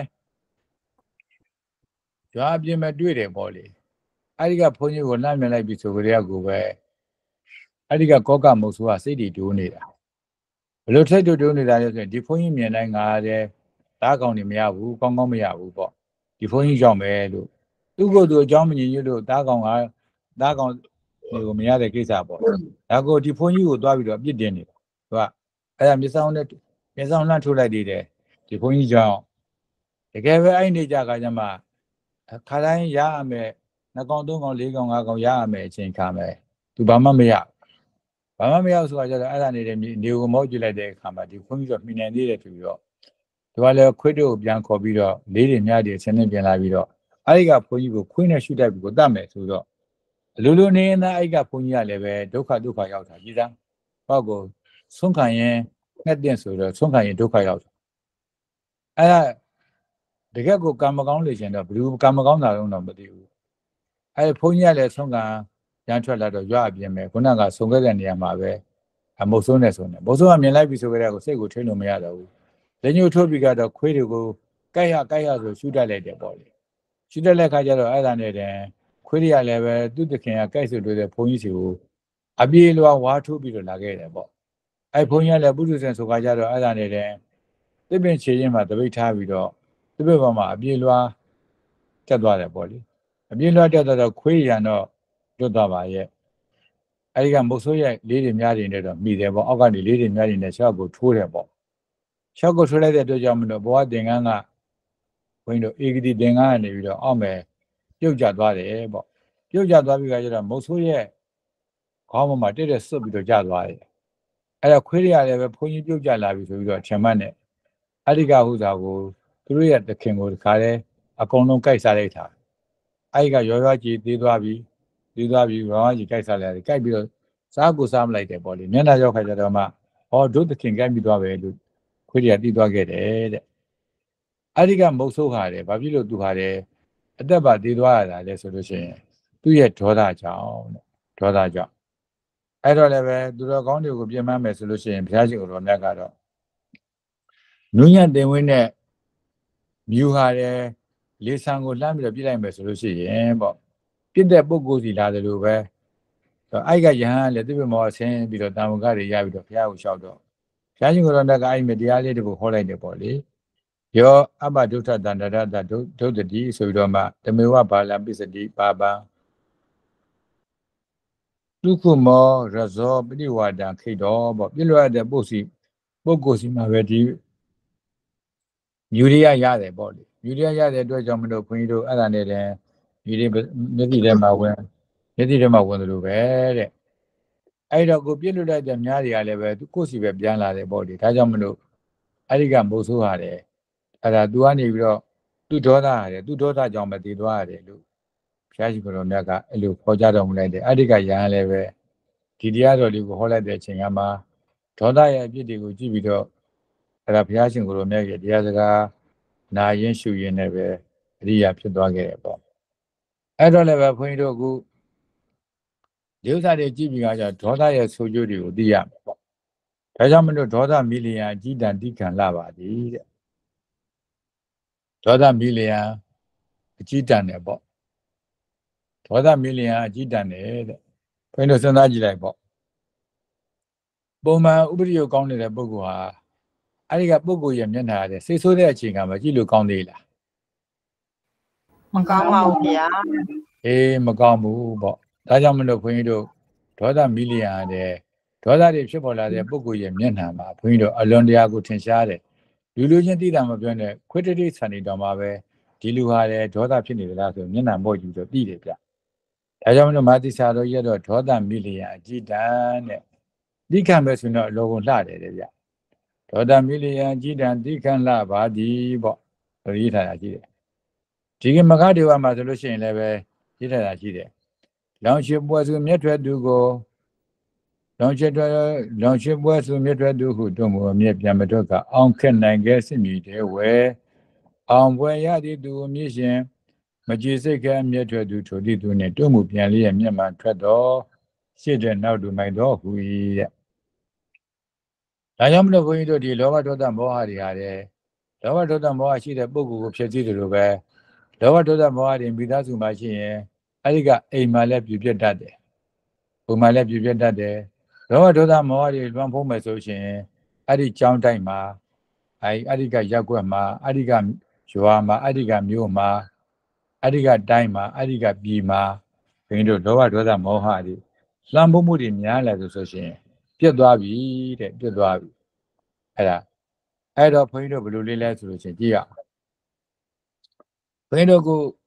ရွာအပြင်မဲ့တွေ့တယ်ပေါ့လေအဲ့ဒီကဘုန်းကြီးကိုလှမ်းမြင်လိုက်ပြီးဆိုကြတဲ့ကူပဲအဲ့ဒီကကောကမုတ်ဆိုးကစိတ်တွေတိုးနေတာဘယ်လိုထိတ်တိုးတိုးနေတာလဲဆိုရင်ဒီဘုန်းကြီးမြင်တိုင်းငါတဲ့တားကောင်တွေမရဘူးကောင်းကောင်းမရဘူးပေါ့ဒီဘုန်းကြီးကြောင့်ပဲလို့သူ့ကိုယ်သူအကြောင်းမမြင်ရလို့တားကောင်ကတားကောင်တွေကိုမရတဲ့ကိစ္စပေါ့ဒါကိုဒီဘုန်းကြီးကိုသွားပြီးတော့အပြစ်တင်နေတာသူကအဲ့ဒါမျက်စောင်းနဲ့မျက်စောင်းလှမ်းထိုးလိုက်သေးတယ်ဒီဘုန်းကြီးကြောင့်တကယ်ပဲအဲ့နေကြကကြမှာခါတိုင်းရရမယ်နှစ်ကောင်သုံးကောင်လေးကောင်ငါးကောင်ရရမယ်အချိန်ခါမယ်သူဘာမှမရဘာမှမရဆိုတာကြတော့အဲ့ဒါနေတဲ့နေကိုမောက်ကြည့်လိုက်တဲ့အခါမှာဒီခွင်းပြီးတော့မိနိုင်သေးတယ်သူပြီးတော့သူကလည်းခွေးတို့ပြန်ခေါ်ပြီးတော့လေးတွေမြားတွေဆင်းနေပြန်လာပြီးတော့အဲ့ဒီကဘုန်းကြီးကိုခွင်းနဲ့ရှုတိုက်ပြီးကိုတတ်မယ်ဆိုတော့အလိုလိုနေနေအဲ့ဒီကဘုန်းကြီးကလည်းပဲဒုက္ခဒုက္ခရောက်တာကြီးသားဟောကိုဆုံးခံရင်ငှက်တဲ့ဆိုတော့ဆုံးခံရင်ဒုက္ခရောက်တာအဲ့ဒါတကယ်ကိုကံမကောင်းလေရှင်တော့ဘယ်သူကံမကောင်းတာတော့တော့မသိဘူးအဲ့ဘုန်းကြီးကလည်းဆုံးခံရန်ထွက်လာတော့ရွာအပြင်ပဲခုနကဆုံးခဲ့တဲ့နေရာမှာပဲအမုတ်ဆုံးနဲ့ဆုံးတယ်မုတ်ဆုံးကမြင်လိုက်ပြီဆိုကြတဲ့ကိုစိတ်ကိုထိလို့မရတော့ဘူးလက်ညှိုးထိုးပြီးကတော့ခွေးတွေကိုကိုက်ရကိုက်ရဆိုရှူတတ်လိုက်တယ်ပေါ့လေရှူတတ်တဲ့ခါကျတော့အဲ့ဒါနဲ့တည်းခွေးတွေကလည်းပဲသူ့တခင်ကကိုက်ဆိုတွေ့တဲ့ဘုန်းကြီးစီကိုအပြေးလွားဝါထိုးပြီးတော့လာခဲ့တယ်ပေါ့အဲ့ဘုန်းကြီးကလည်းပုထုဇဉ်ဆိုခါကျတော့အဲ့ဒါနဲ့တည်းသစ်ပင်ခြေရင်းမှာတပိတ်ထားပြီးတော့သစ်ပင်ပေါ်မှာအပြေးလွားတက်သွားတယ်ပေါ့လေအပြေးလွားတက်တော့ခွေးရံတော့လွတ်သွားပါရဲ့အဲ့ဒီကမုတ်ဆိုးရဲ့လေးတွေများတွေနဲ့တော့မိတယ်ပေါ့အောက်ကနေလေးတွေများတွေနဲ့ရှောက်ကိုထိုးတယ်ပေါ့ရှောက်ကိုထိုးလိုက်တဲ့အတွက်ကြောင့်မလို့ဘဝသင်္ကန်းကဘုန်းကြီးတို့ဧကတိသင်္ကန်းကနေပြီးတော့အောက်မယ်ပြုတ်ကျသွားတယ်ပေါ့ပြုတ်ကျသွားပြီးခါကျတော့မုတ်ဆိုးရဲ့ခေါင်းပေါ်မှာတက်တက်ဆွတ်ပြီးတော့ကျသွားတယ်အဲ့တော့ခွေးတွေကလည်းပဲဘုန်းကြီးပြုတ်ကျလာပြီဆိုပြီးတော့ထင်မှတ်နဲ့အဓိကဟုသာကိုသူတို့ရဲ့သခင်ကိုတခါလဲအကုန်လုံးကြိုက်စားလိုက်တာအဲ့ဒီကရောရောကြီးသေးသွားပြီသေးသွားပြီရောရောကြီးကြိုက်စားလိုက်တယ်ကြိုက်ပြီးတော့စားကိုစားမလိုက်တယ်ပေါ့လေမျက်နှာရောက်ခါကျတော့မှဟောဒုသခင်ကြိုက်ပြီးသွားပဲလို့ခွေးတွေကတီးသွားခဲ့တယ်တဲ့အဲ့ဒီကမုတ်ဆိုးဟာတယ်ဘာဖြစ်လို့သူဟာတယ်အသက်ပါသေးသွားရတာလဲဆိုလို့ရှိရင်သူ့ရဲ့ဒေါသကြောင့်ဒေါသကြောင့်အဲ့တော့လည်းပဲသူတော်ကောင်းတွေကိုပြင်ပန်းမယ်ဆိုလို့ရှိရင်ဘုရားရှင်ကိုယ်တော်မြတ်ကတော့နုညံ့တင်ဝင်းနဲ့မြူဟာတယ်လေဆံကိုလှမ်းပြီးတော့ပြစ်လိုက်မယ်ဆိုလို့ရှိရင်ပေါ့ပြစ်တဲ့ပုဂ္ဂိုလ်စီလာတယ်လို့ပဲအဲ့ကယဟန်လည်းသူ့ဘမောဆင်းပြီးတော့တာဝန်ကတွေရပြီးတော့ဘုရားကိုလျှောက်တော့ဘုရားရှင်ကိုယ်တော်မြတ်ကအဲ့ဒီတရားလေးတွေကိုဟောလိုက်တယ်ပေါ့လေယောအပ္ပဒုဋ္ဌတန္တရတဒုဒုတ္တိဆိုပြီးတော့မှဓမေဝဘာလပိစတိပါပံဒုက္ခမောရဇောပရိဝါဒံခိတော်ပေါ့ပြည့်လွတ်တဲ့ပုဂ္ဂိုလ်ပုဂ္ဂိုလ်စီမှာပဲဒီမြူရိယရတယ်ပေါ့လေမြူရိယရတဲ့အတွက်ကြောင့်မလို့ခွန်ကြီးတို့အဲ့ဒါနဲ့တည်းဒီဒီမျက်စိထဲမှာဝင်မျက်စိထဲမှာဝင်သလိုပဲတဲ့အဲ့တော့ကိုပြည့်လွတ်လိုက်တဲ့များတွေကလည်းပဲသူကိုယ်စီပဲပြန်လာတယ်ပေါ့လေဒါကြောင့်မလို့အဲ့ဒီကမုတ်ဆိုးရတယ်အဲ့ဒါ तू ကနေပြီးတော့သူ့ဒေါသရတယ်သူ့ဒေါသကြောင့်မတည်သွားရတယ်လို့ဘုရားရှင်ကိုယ်တော်မြတ်ကအဲ့လိုခေါ်ကြတော်မူလိုက်တယ်အဲ့ဒီကရဟန်းလည်းပဲဒီတရားတော်လေးကိုဟောလိုက်တဲ့အချိန်ကမှဒေါသရဲ့အပြစ်တွေကိုကြည့်ပြီးတော့အဲ့ဒါဘုရားရှင်ကိုယ်တော်မြတ်ရဲ့တရားစကားနာရင်ရှုရင်လည်းပဲအရိယာဖြစ်သွားခဲ့တယ်ပေါ့အဲ့တော့လည်းပဲဘုန်းကြီးတို့အခုဒီဥစ္စာတွေကြည့်ပြီးကြဒေါသရဲ့ဆိုးကျိုးတွေကိုသိရမှာပေါ့ဒါကြောင့်မလို့ဒေါသမီလျံအကြည်တန်တိခံလာပါသည်တဲ့ဒေါသမီလျံအကြည်တန်တယ်ပေါ့ဒေါသမီလျံအကြည်တန်တယ်တဲ့ဘုန်းကြီးတို့စဉ်းစားကြည့်လိုက်ပေါ့ပုံမှန်ဥပဒေကိုကောင်းနေတဲ့ပုဂ္ဂိုလ်ဟာအဲ့ဒီကပုဂ္ဂိုလ်ရဲ့မျက်နှာရတဲ့စိတ်ဆိုးတဲ့အချိန်ကမှကြည့်လို့ကောင်းသေးလားမကောင်းပါဘူးဗျာအေးမကောင်းဘူးပေါ့ဒါကြောင့်မလို့ဘုန်းကြီးတို့ဒေါသမီလျံတဲ့ဒေါသတွေဖြစ်ပေါ်လာတဲ့ပုဂ္ဂိုလ်ရဲ့မျက်နှာမှာဘုန်းကြီးတို့အလွန်တရာကိုထင်ရှားတယ်လူလူချင်းသိတာမပြောနဲ့ခွေတ္တိဆန်နေတော်မှာပဲဒီလူဟာလည်းဒေါသဖြစ်နေသလားဆိုမျက်နှာမော့ယူတော့သိတယ်ဗျဒါကြောင့်မလို့မာတိစာတော်ရဲ့တော့ဒေါသမီလျံအကြည်တန်တဲ့တိခံမဲ့ဆိုတော့အလောကုန်လှတယ်တဲ့ဗျဒေါသမီလျံအကြည်တန်တိခံလှပါသည်ပေါ့ရေးထားတာရှိတယ်ဒီကမဂဒေဝမှာဆိုလို့ရှိရင်လည်းပဲရေးထားတာရှိတယ်လောင်ရှိပွဲစုမြတ်ထွက်သူကိုလောင်ရှိထွက်လောင်ရှိပွဲစုမြတ်ထွက်သူဟုတို့မူအမြဲပြန်မတော့ကအောင်ခက်နိုင်ခဲ့စစ်မြည်တဲ့ဝဲအောင်ပွဲရသည်သူအမြင့်ရှင်မကြည်စိတ်ကအမြဲထွက်သူထိုသည့်သူနဲ့တို့မူပြန်လျက်မျက်မှန်ထွက်တော့ရှေ့တဲ့နောက်တူမိုက်တော့ဟူ၏တဲ့ဒါကြောင့်မလို့ဘုန်းကြီးတို့ဒီလောဘဒေါသမောဟတွေဟာတဲ့လောဘဒေါသမောဟရှိတဲ့ပုဂ္ဂိုလ်ကိုဖြစ်စီတယ်လို့ပဲလောဘဒေါသမောဟတွေမိသားစုမှာရှိရင်အဲ့ဒီကအိမ်မှာလည်းပြည့်ပြတ်တတ်တယ်ဘုံမှာလည်းပြည့်ပြတ်တတ်တယ်လောဘဒေါသမောဟတွေလွန်ဖုံးမယ်ဆိုရှင်အဲ့ဒီကြောင်းတိုက်မှာအဲ့အဲ့ဒီကရက်ွက်မှာအဲ့ဒီကရွာမှာအဲ့ဒီကမြို့မှာအဲ့ဒီကတိုင်းမှာအဲ့ဒီကပြည်မှာဘုန်းကြီးတို့လောဘဒေါသမောဟတွေလွန်ဖုံးမှုတွေများလာဆိုဆိုရှင်ပြတ်သွားပြီတဲ့ပြတ်သွားပြီအဲ့ဒါအဲ့တော့ဘုန်းကြီးတို့ဘယ်လိုလေးလဲဆိုလို့ချင်းကြည့်ရအောင်ဘုန်းကြီးတို့က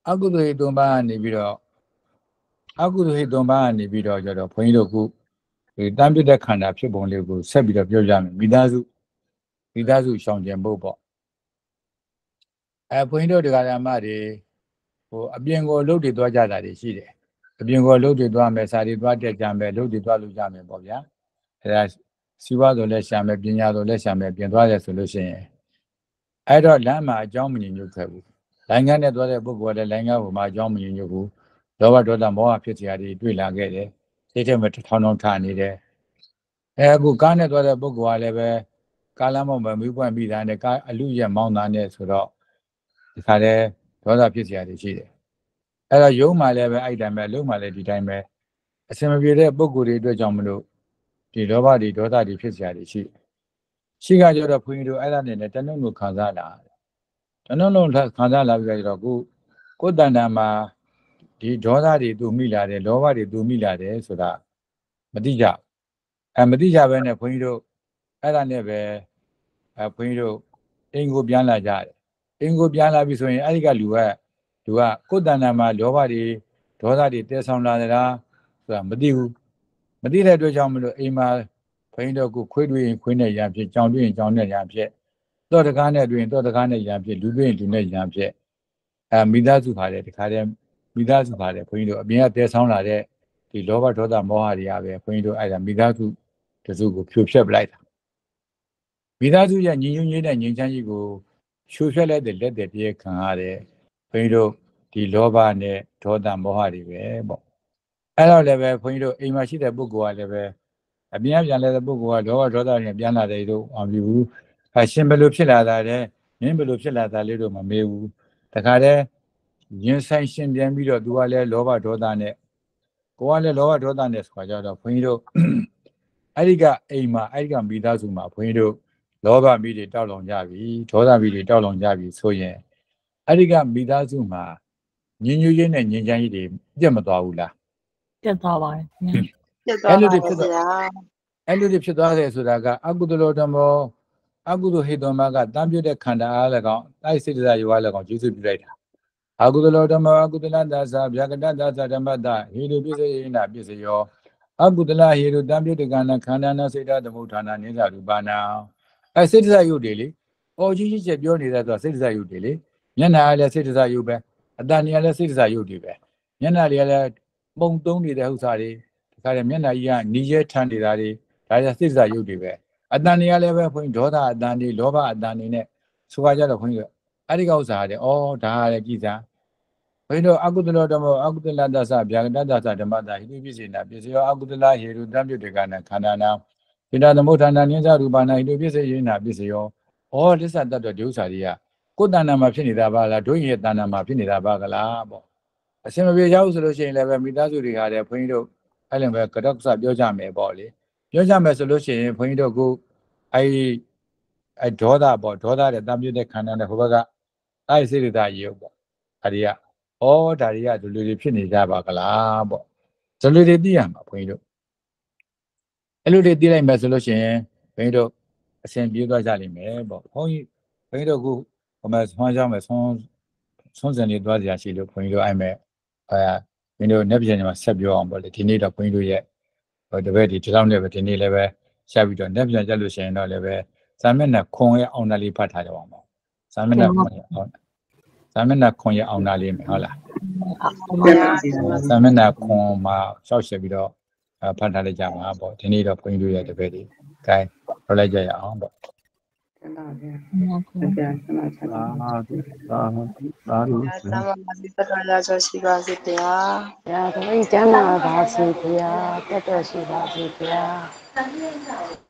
အကုသိုလ်ဟိတ်သုံးပါးကနေပြီးတော့အကုသိုလ်ဟိတ်သုံးပါးကနေပြီးတော့ကျတော့ဘုန်းကြီးတို့ခုဒီတမ်းပြတဲ့ခန္ဓာဖြစ်ပုံလေးကိုဆက်ပြီးတော့ပြောကြမယ်မိသားစုမိသားစုရှောင်ကျင်ဖို့ပေါ့အဲဘုန်းကြီးတို့တရားဓမ္မတွေဟိုအပြင်ကိုလှုပ်တည်သွားကြတာတွေရှိတယ်အပြင်ကိုလှုပ်တည်သွားမယ်စာတွေသွားတက်ကြမယ်လှုပ်တည်သွားလို့ကြမယ်ပေါ့ဗျာအဲဒါစီဝါဆိုလဲရှာမယ်ပညာဆိုလဲရှာမယ်ပြင်သွားတယ်ဆိုလို့ရှိရင်အဲ့တော့လမ်းမှာအကြောင်းမညီညွတ်ခဲ့ဘူးလိုင်းကန်းနဲ့သွားတဲ့ပုဂ္ဂိုလ်ကလည်းလိုင်းကန်းပေါ်မှာအကြောင်းမညီညွတ်ဘူးလောဘဒေါသမောဟဖြစ်စရာတွေတွေ့လာခဲ့တယ်စိတ်ထဲမှာထောင်းထောင်းထနေတယ်အဲအခုကားနဲ့သွားတဲ့ပုဂ္ဂိုလ်ကလည်းပဲကားလမ်းပေါ်မှာမိပွင့်ပြီးသားနဲ့ကားအလူရက်မောင်းသားနဲ့ဆိုတော့ဒီခါလဲဒေါသဖြစ်စရာတွေရှိတယ်အဲ့တော့ယုံမှလည်းပဲအဲ့တိုင်းပဲလုံမှလည်းဒီတိုင်းပဲအစင်မပြေတဲ့ပုဂ္ဂိုလ်တွေအတွက်ကြောင့်မလို့ဒီလောဘတွေဒေါသတွေဖြစ်စရာတွေရှိရှိကကြတော့ဘုန်းကြီးတို့အဲ့ဒါနဲ့တဏှုံကိုခံစားလာတဏှုံလုံးခံစားလာပြီးတော့ကိုကိုယ်တဏ္ဍာမှာဒီဒေါသတွေသူမိလာတယ်လောဘတွေသူမိလာတယ်ဆိုတာမသိကြအဲမသိကြဘဲနဲ့ဘုန်းကြီးတို့အဲ့ဒါနဲ့ပဲအဲဘုန်းကြီးတို့အိမ်ကိုပြန်လာကြတယ်အိမ်ကိုပြန်လာပြီဆိုရင်အဲ့ဒီကလူကလူကကိုယ်တဏ္ဍာမှာလောဘတွေဒေါသတွေတည်ဆောင်လာသလားဆိုတာမသိဘူးမသိတဲ့အတွက်ကြောင့်မလို့အိမ်မှာဘုန်းကြီးတို့ကိုခွေးတွေရင်ခွေးနဲ့ရံဖြစ်ကြောင်တွေရင်ကြောင်နဲ့ရံဖြစ်တော့တကားနဲ့တွင်တော့တကားနဲ့ရံဖြစ်လူတွေရင်လူနဲ့ရံဖြစ်အဲမိသားစုပါတယ်တခါတည်းမိသားစုပါတယ်ဘုန်းကြီးတို့အပြင်ကတည်ဆောင်လာတဲ့ဒီလောဘဒေါသမောဟတွေကပဲဘုန်းကြီးတို့အဲ့ဒါမိသားစုတစုကိုဖြိုဖျက်ပလိုက်တာမိသားစုရဲ့ညီညွတ်ရေးနဲ့ညီချမ်းရေးကိုဖြိုဖျက်လိုက်တဲ့လက်တဲ့တရားခံရတယ်ဘုန်းကြီးတို့ဒီလောဘနဲ့ဒေါသမောဟတွေပဲပေါ့အဲ့တော့လည်းပဲဘုန်းကြီးတို့အိမ်မှာရှိတဲ့ပုဂ္ဂိုလ်ကလည်းပဲအပြင်ပြန်လာတဲ့ပုဂ္ဂိုလ်ကလောဘဒေါသနဲ့ပြန်လာတဲ့တို့အပြူဘူးအရှင်ဘယ်လိုဖြစ်လာတာလဲမင်းဘယ်လိုဖြစ်လာတာလဲတို့မမေးဘူးတခါတည်းရင်ဆိုင်ရှင်ပြန်ပြီးတော့သူကလည်းလောဘဒေါသနဲ့ကိုကလည်းလောဘဒေါသနဲ့ဆိုကြတော့ဘုန်းကြီးတို့အဲ့ဒီကအိမ်မှာအဲ့ဒီကမိသားစုမှာဘုန်းကြီးတို့လောဘမိတွေတောက်လောင်ကြပြီဒေါသမိတွေတောက်လောင်ကြပြီဆိုရင်အဲ့ဒီကမိသားစုမှာညဉ့်ညွတ်ရေးနဲ့ညဉ့်ချမ်းရေးတွေပြတ်မသွားဘူးလားပြတ်သွားပါတယ်ပြတ်သွားပါဗျာအဲ့လိုတွေဖြစ်သွားတယ်ဆိုတာကအကုသိုလ်ဓမ္မောအကုသိုလ်ဟိတ္တမကတမ်းပြတဲ့ခန္ဓာအားလည်းကောင်းတိုက်စိတ္တရာယောလည်းကောင်းကျေစုပြုလိုက်တာအကုသိုလ်ဓမ္မောအကုသလတ္တသဗျာကတတ္တသဓမ္မတဟိတုပစ္စယေနပစ္စယောအကုသလဟိတုတမ်းပြတဲ့ကံခန္ဓာနာစိတ္တသမုဋ္ဌာနာနိစ္စရူပနာအဲစိတ္တဇယုတ်တွေလေအော်ကြီးကြီးချက်ပြောနေတဲ့ဆိုစိတ္တဇယုတ်တွေလေမျက်နှာကလည်းစိတ္တဇယုတ်ပဲအတန်ကြီးကလည်းစိတ္တဇယုတ်တွေပဲမျက်နှာတွေကလည်းပုံသုံးနေတဲ့ဥစ္စာတွေဒီခါကျမျက်နှာကြီးကနီးရဲထမ်းနေတာတွေဒါကြစိတ္တဇယုတ်တွေပဲအတန်တွေကလည်းပဲဘုန်းကြီးဒေါသအတန်တွေလောဘအတန်တွေနဲ့ဆိုကြတော့ဘုန်းကြီးအဲ့ဒီကဥစ္စာတွေဩဒါကလည်းကြည်စားဘုန်းကြီးတို့အကုသလဓမ္မအကုသလတ္တသဗျာကတတ္တသဓမ္မတဟိတုပစ္စေနာပစ္စယောအကုသလဟေတုတံပြုတ်တေကနာခန္ဓာနာဣဒသမုဋ္ဌာနာနိစ္စရူပနာဟိတုပစ္စေယေနာပစ္စယောဩလစ္ဆတတ္တဒီဥစ္စာတွေကကိုယ်တဏ္ဍာမှာဖြစ်နေတာပါလားဒုညေတဏ္ဍာမှာဖြစ်နေတာပါကလားပေါ့အရှင်မပြေရောက်ဆိုလို့ရှိရင်လည်းပဲမိသားစုတွေဟာလည်းဘုန်းကြီးတို့အဲ့လိုပဲကတော့စပြောကြမယ်ပေါ့လေပြောကြမယ်ဆိုလို့ရှိရင်ဘုန်းကြီးတို့ကအဲ့အဲ့ဒေါသပေါ့ဒေါသတဲ့တံပြုတ်တဲ့ခန္ဓာနဲ့ဟိုဘက်ကအဲ့စိတ္တသားရုပ်ပေါ့အဲ့ဒီကဩဒါတွေကဒီလိုတွေဖြစ်နေကြပါကလားပေါ့ဒီလိုတွေသိရမှာဘုန်းကြီးတို့အဲ့လိုတွေသိလိုက်မယ်ဆိုလို့ရှိရင်ဘုန်းကြီးတို့အစဉ်ပြေးသွားကြလိမ့်မယ်ပေါ့ဘုန်းကြီးဘုန်းကြီးတို့ကဟိုမှာဆွမ်းကြောင်းမယ်ဆွမ်းဆွမ်းစံလေးသွားကြရှိလို့ဘုန်းကြီးတို့အဲ့မဲ့အဲဘုန်းကြီးတို့နေ့ပြန်မှာဆက်ပြောအောင်ပေါ့လေဒီနေ့တော့ဘုန်းကြီးတို့ရဲ့ဟိုတပည့်ဒီဒီလောက်နဲ့ပဲဒီနေ့လည်းပဲဆက်ပြီးတော့နေ့ပြန်ကြလို့ရှိရင်တော့လည်းပဲဇာမျက်နှာခွန်ရဲ့အောင်နာလေးဖတ်ထားကြအောင်ပေါ့ဇာမျက်နှာခွန်ရဲ့ဟုတ်ဇာမျက်နှာခွန်ရဲ့အောင်နာလေးမယ်ဟုတ်လားဇာမျက်နှာခွန်မှာရှောက်ရှက်ပြီးတော့ဖတ်ထားလိုက်ကြမှာပေါ့ဒီနေ့တော့ဘုန်းကြီးတို့ရဲ့တပည့်ဒီကဲထုတ်လိုက်ကြရအောင်ပေါ့ကျန်ပါဗျာဗျာကျန်ပါချမ်းသာပါသာသာလို့ဆရာမစီတတော်ရဆိုရှိပါစေဗျာဗျာတမိတ်ကျမ်းပါပါစေဗျာတက်တော်ရှိပါစေဗျာ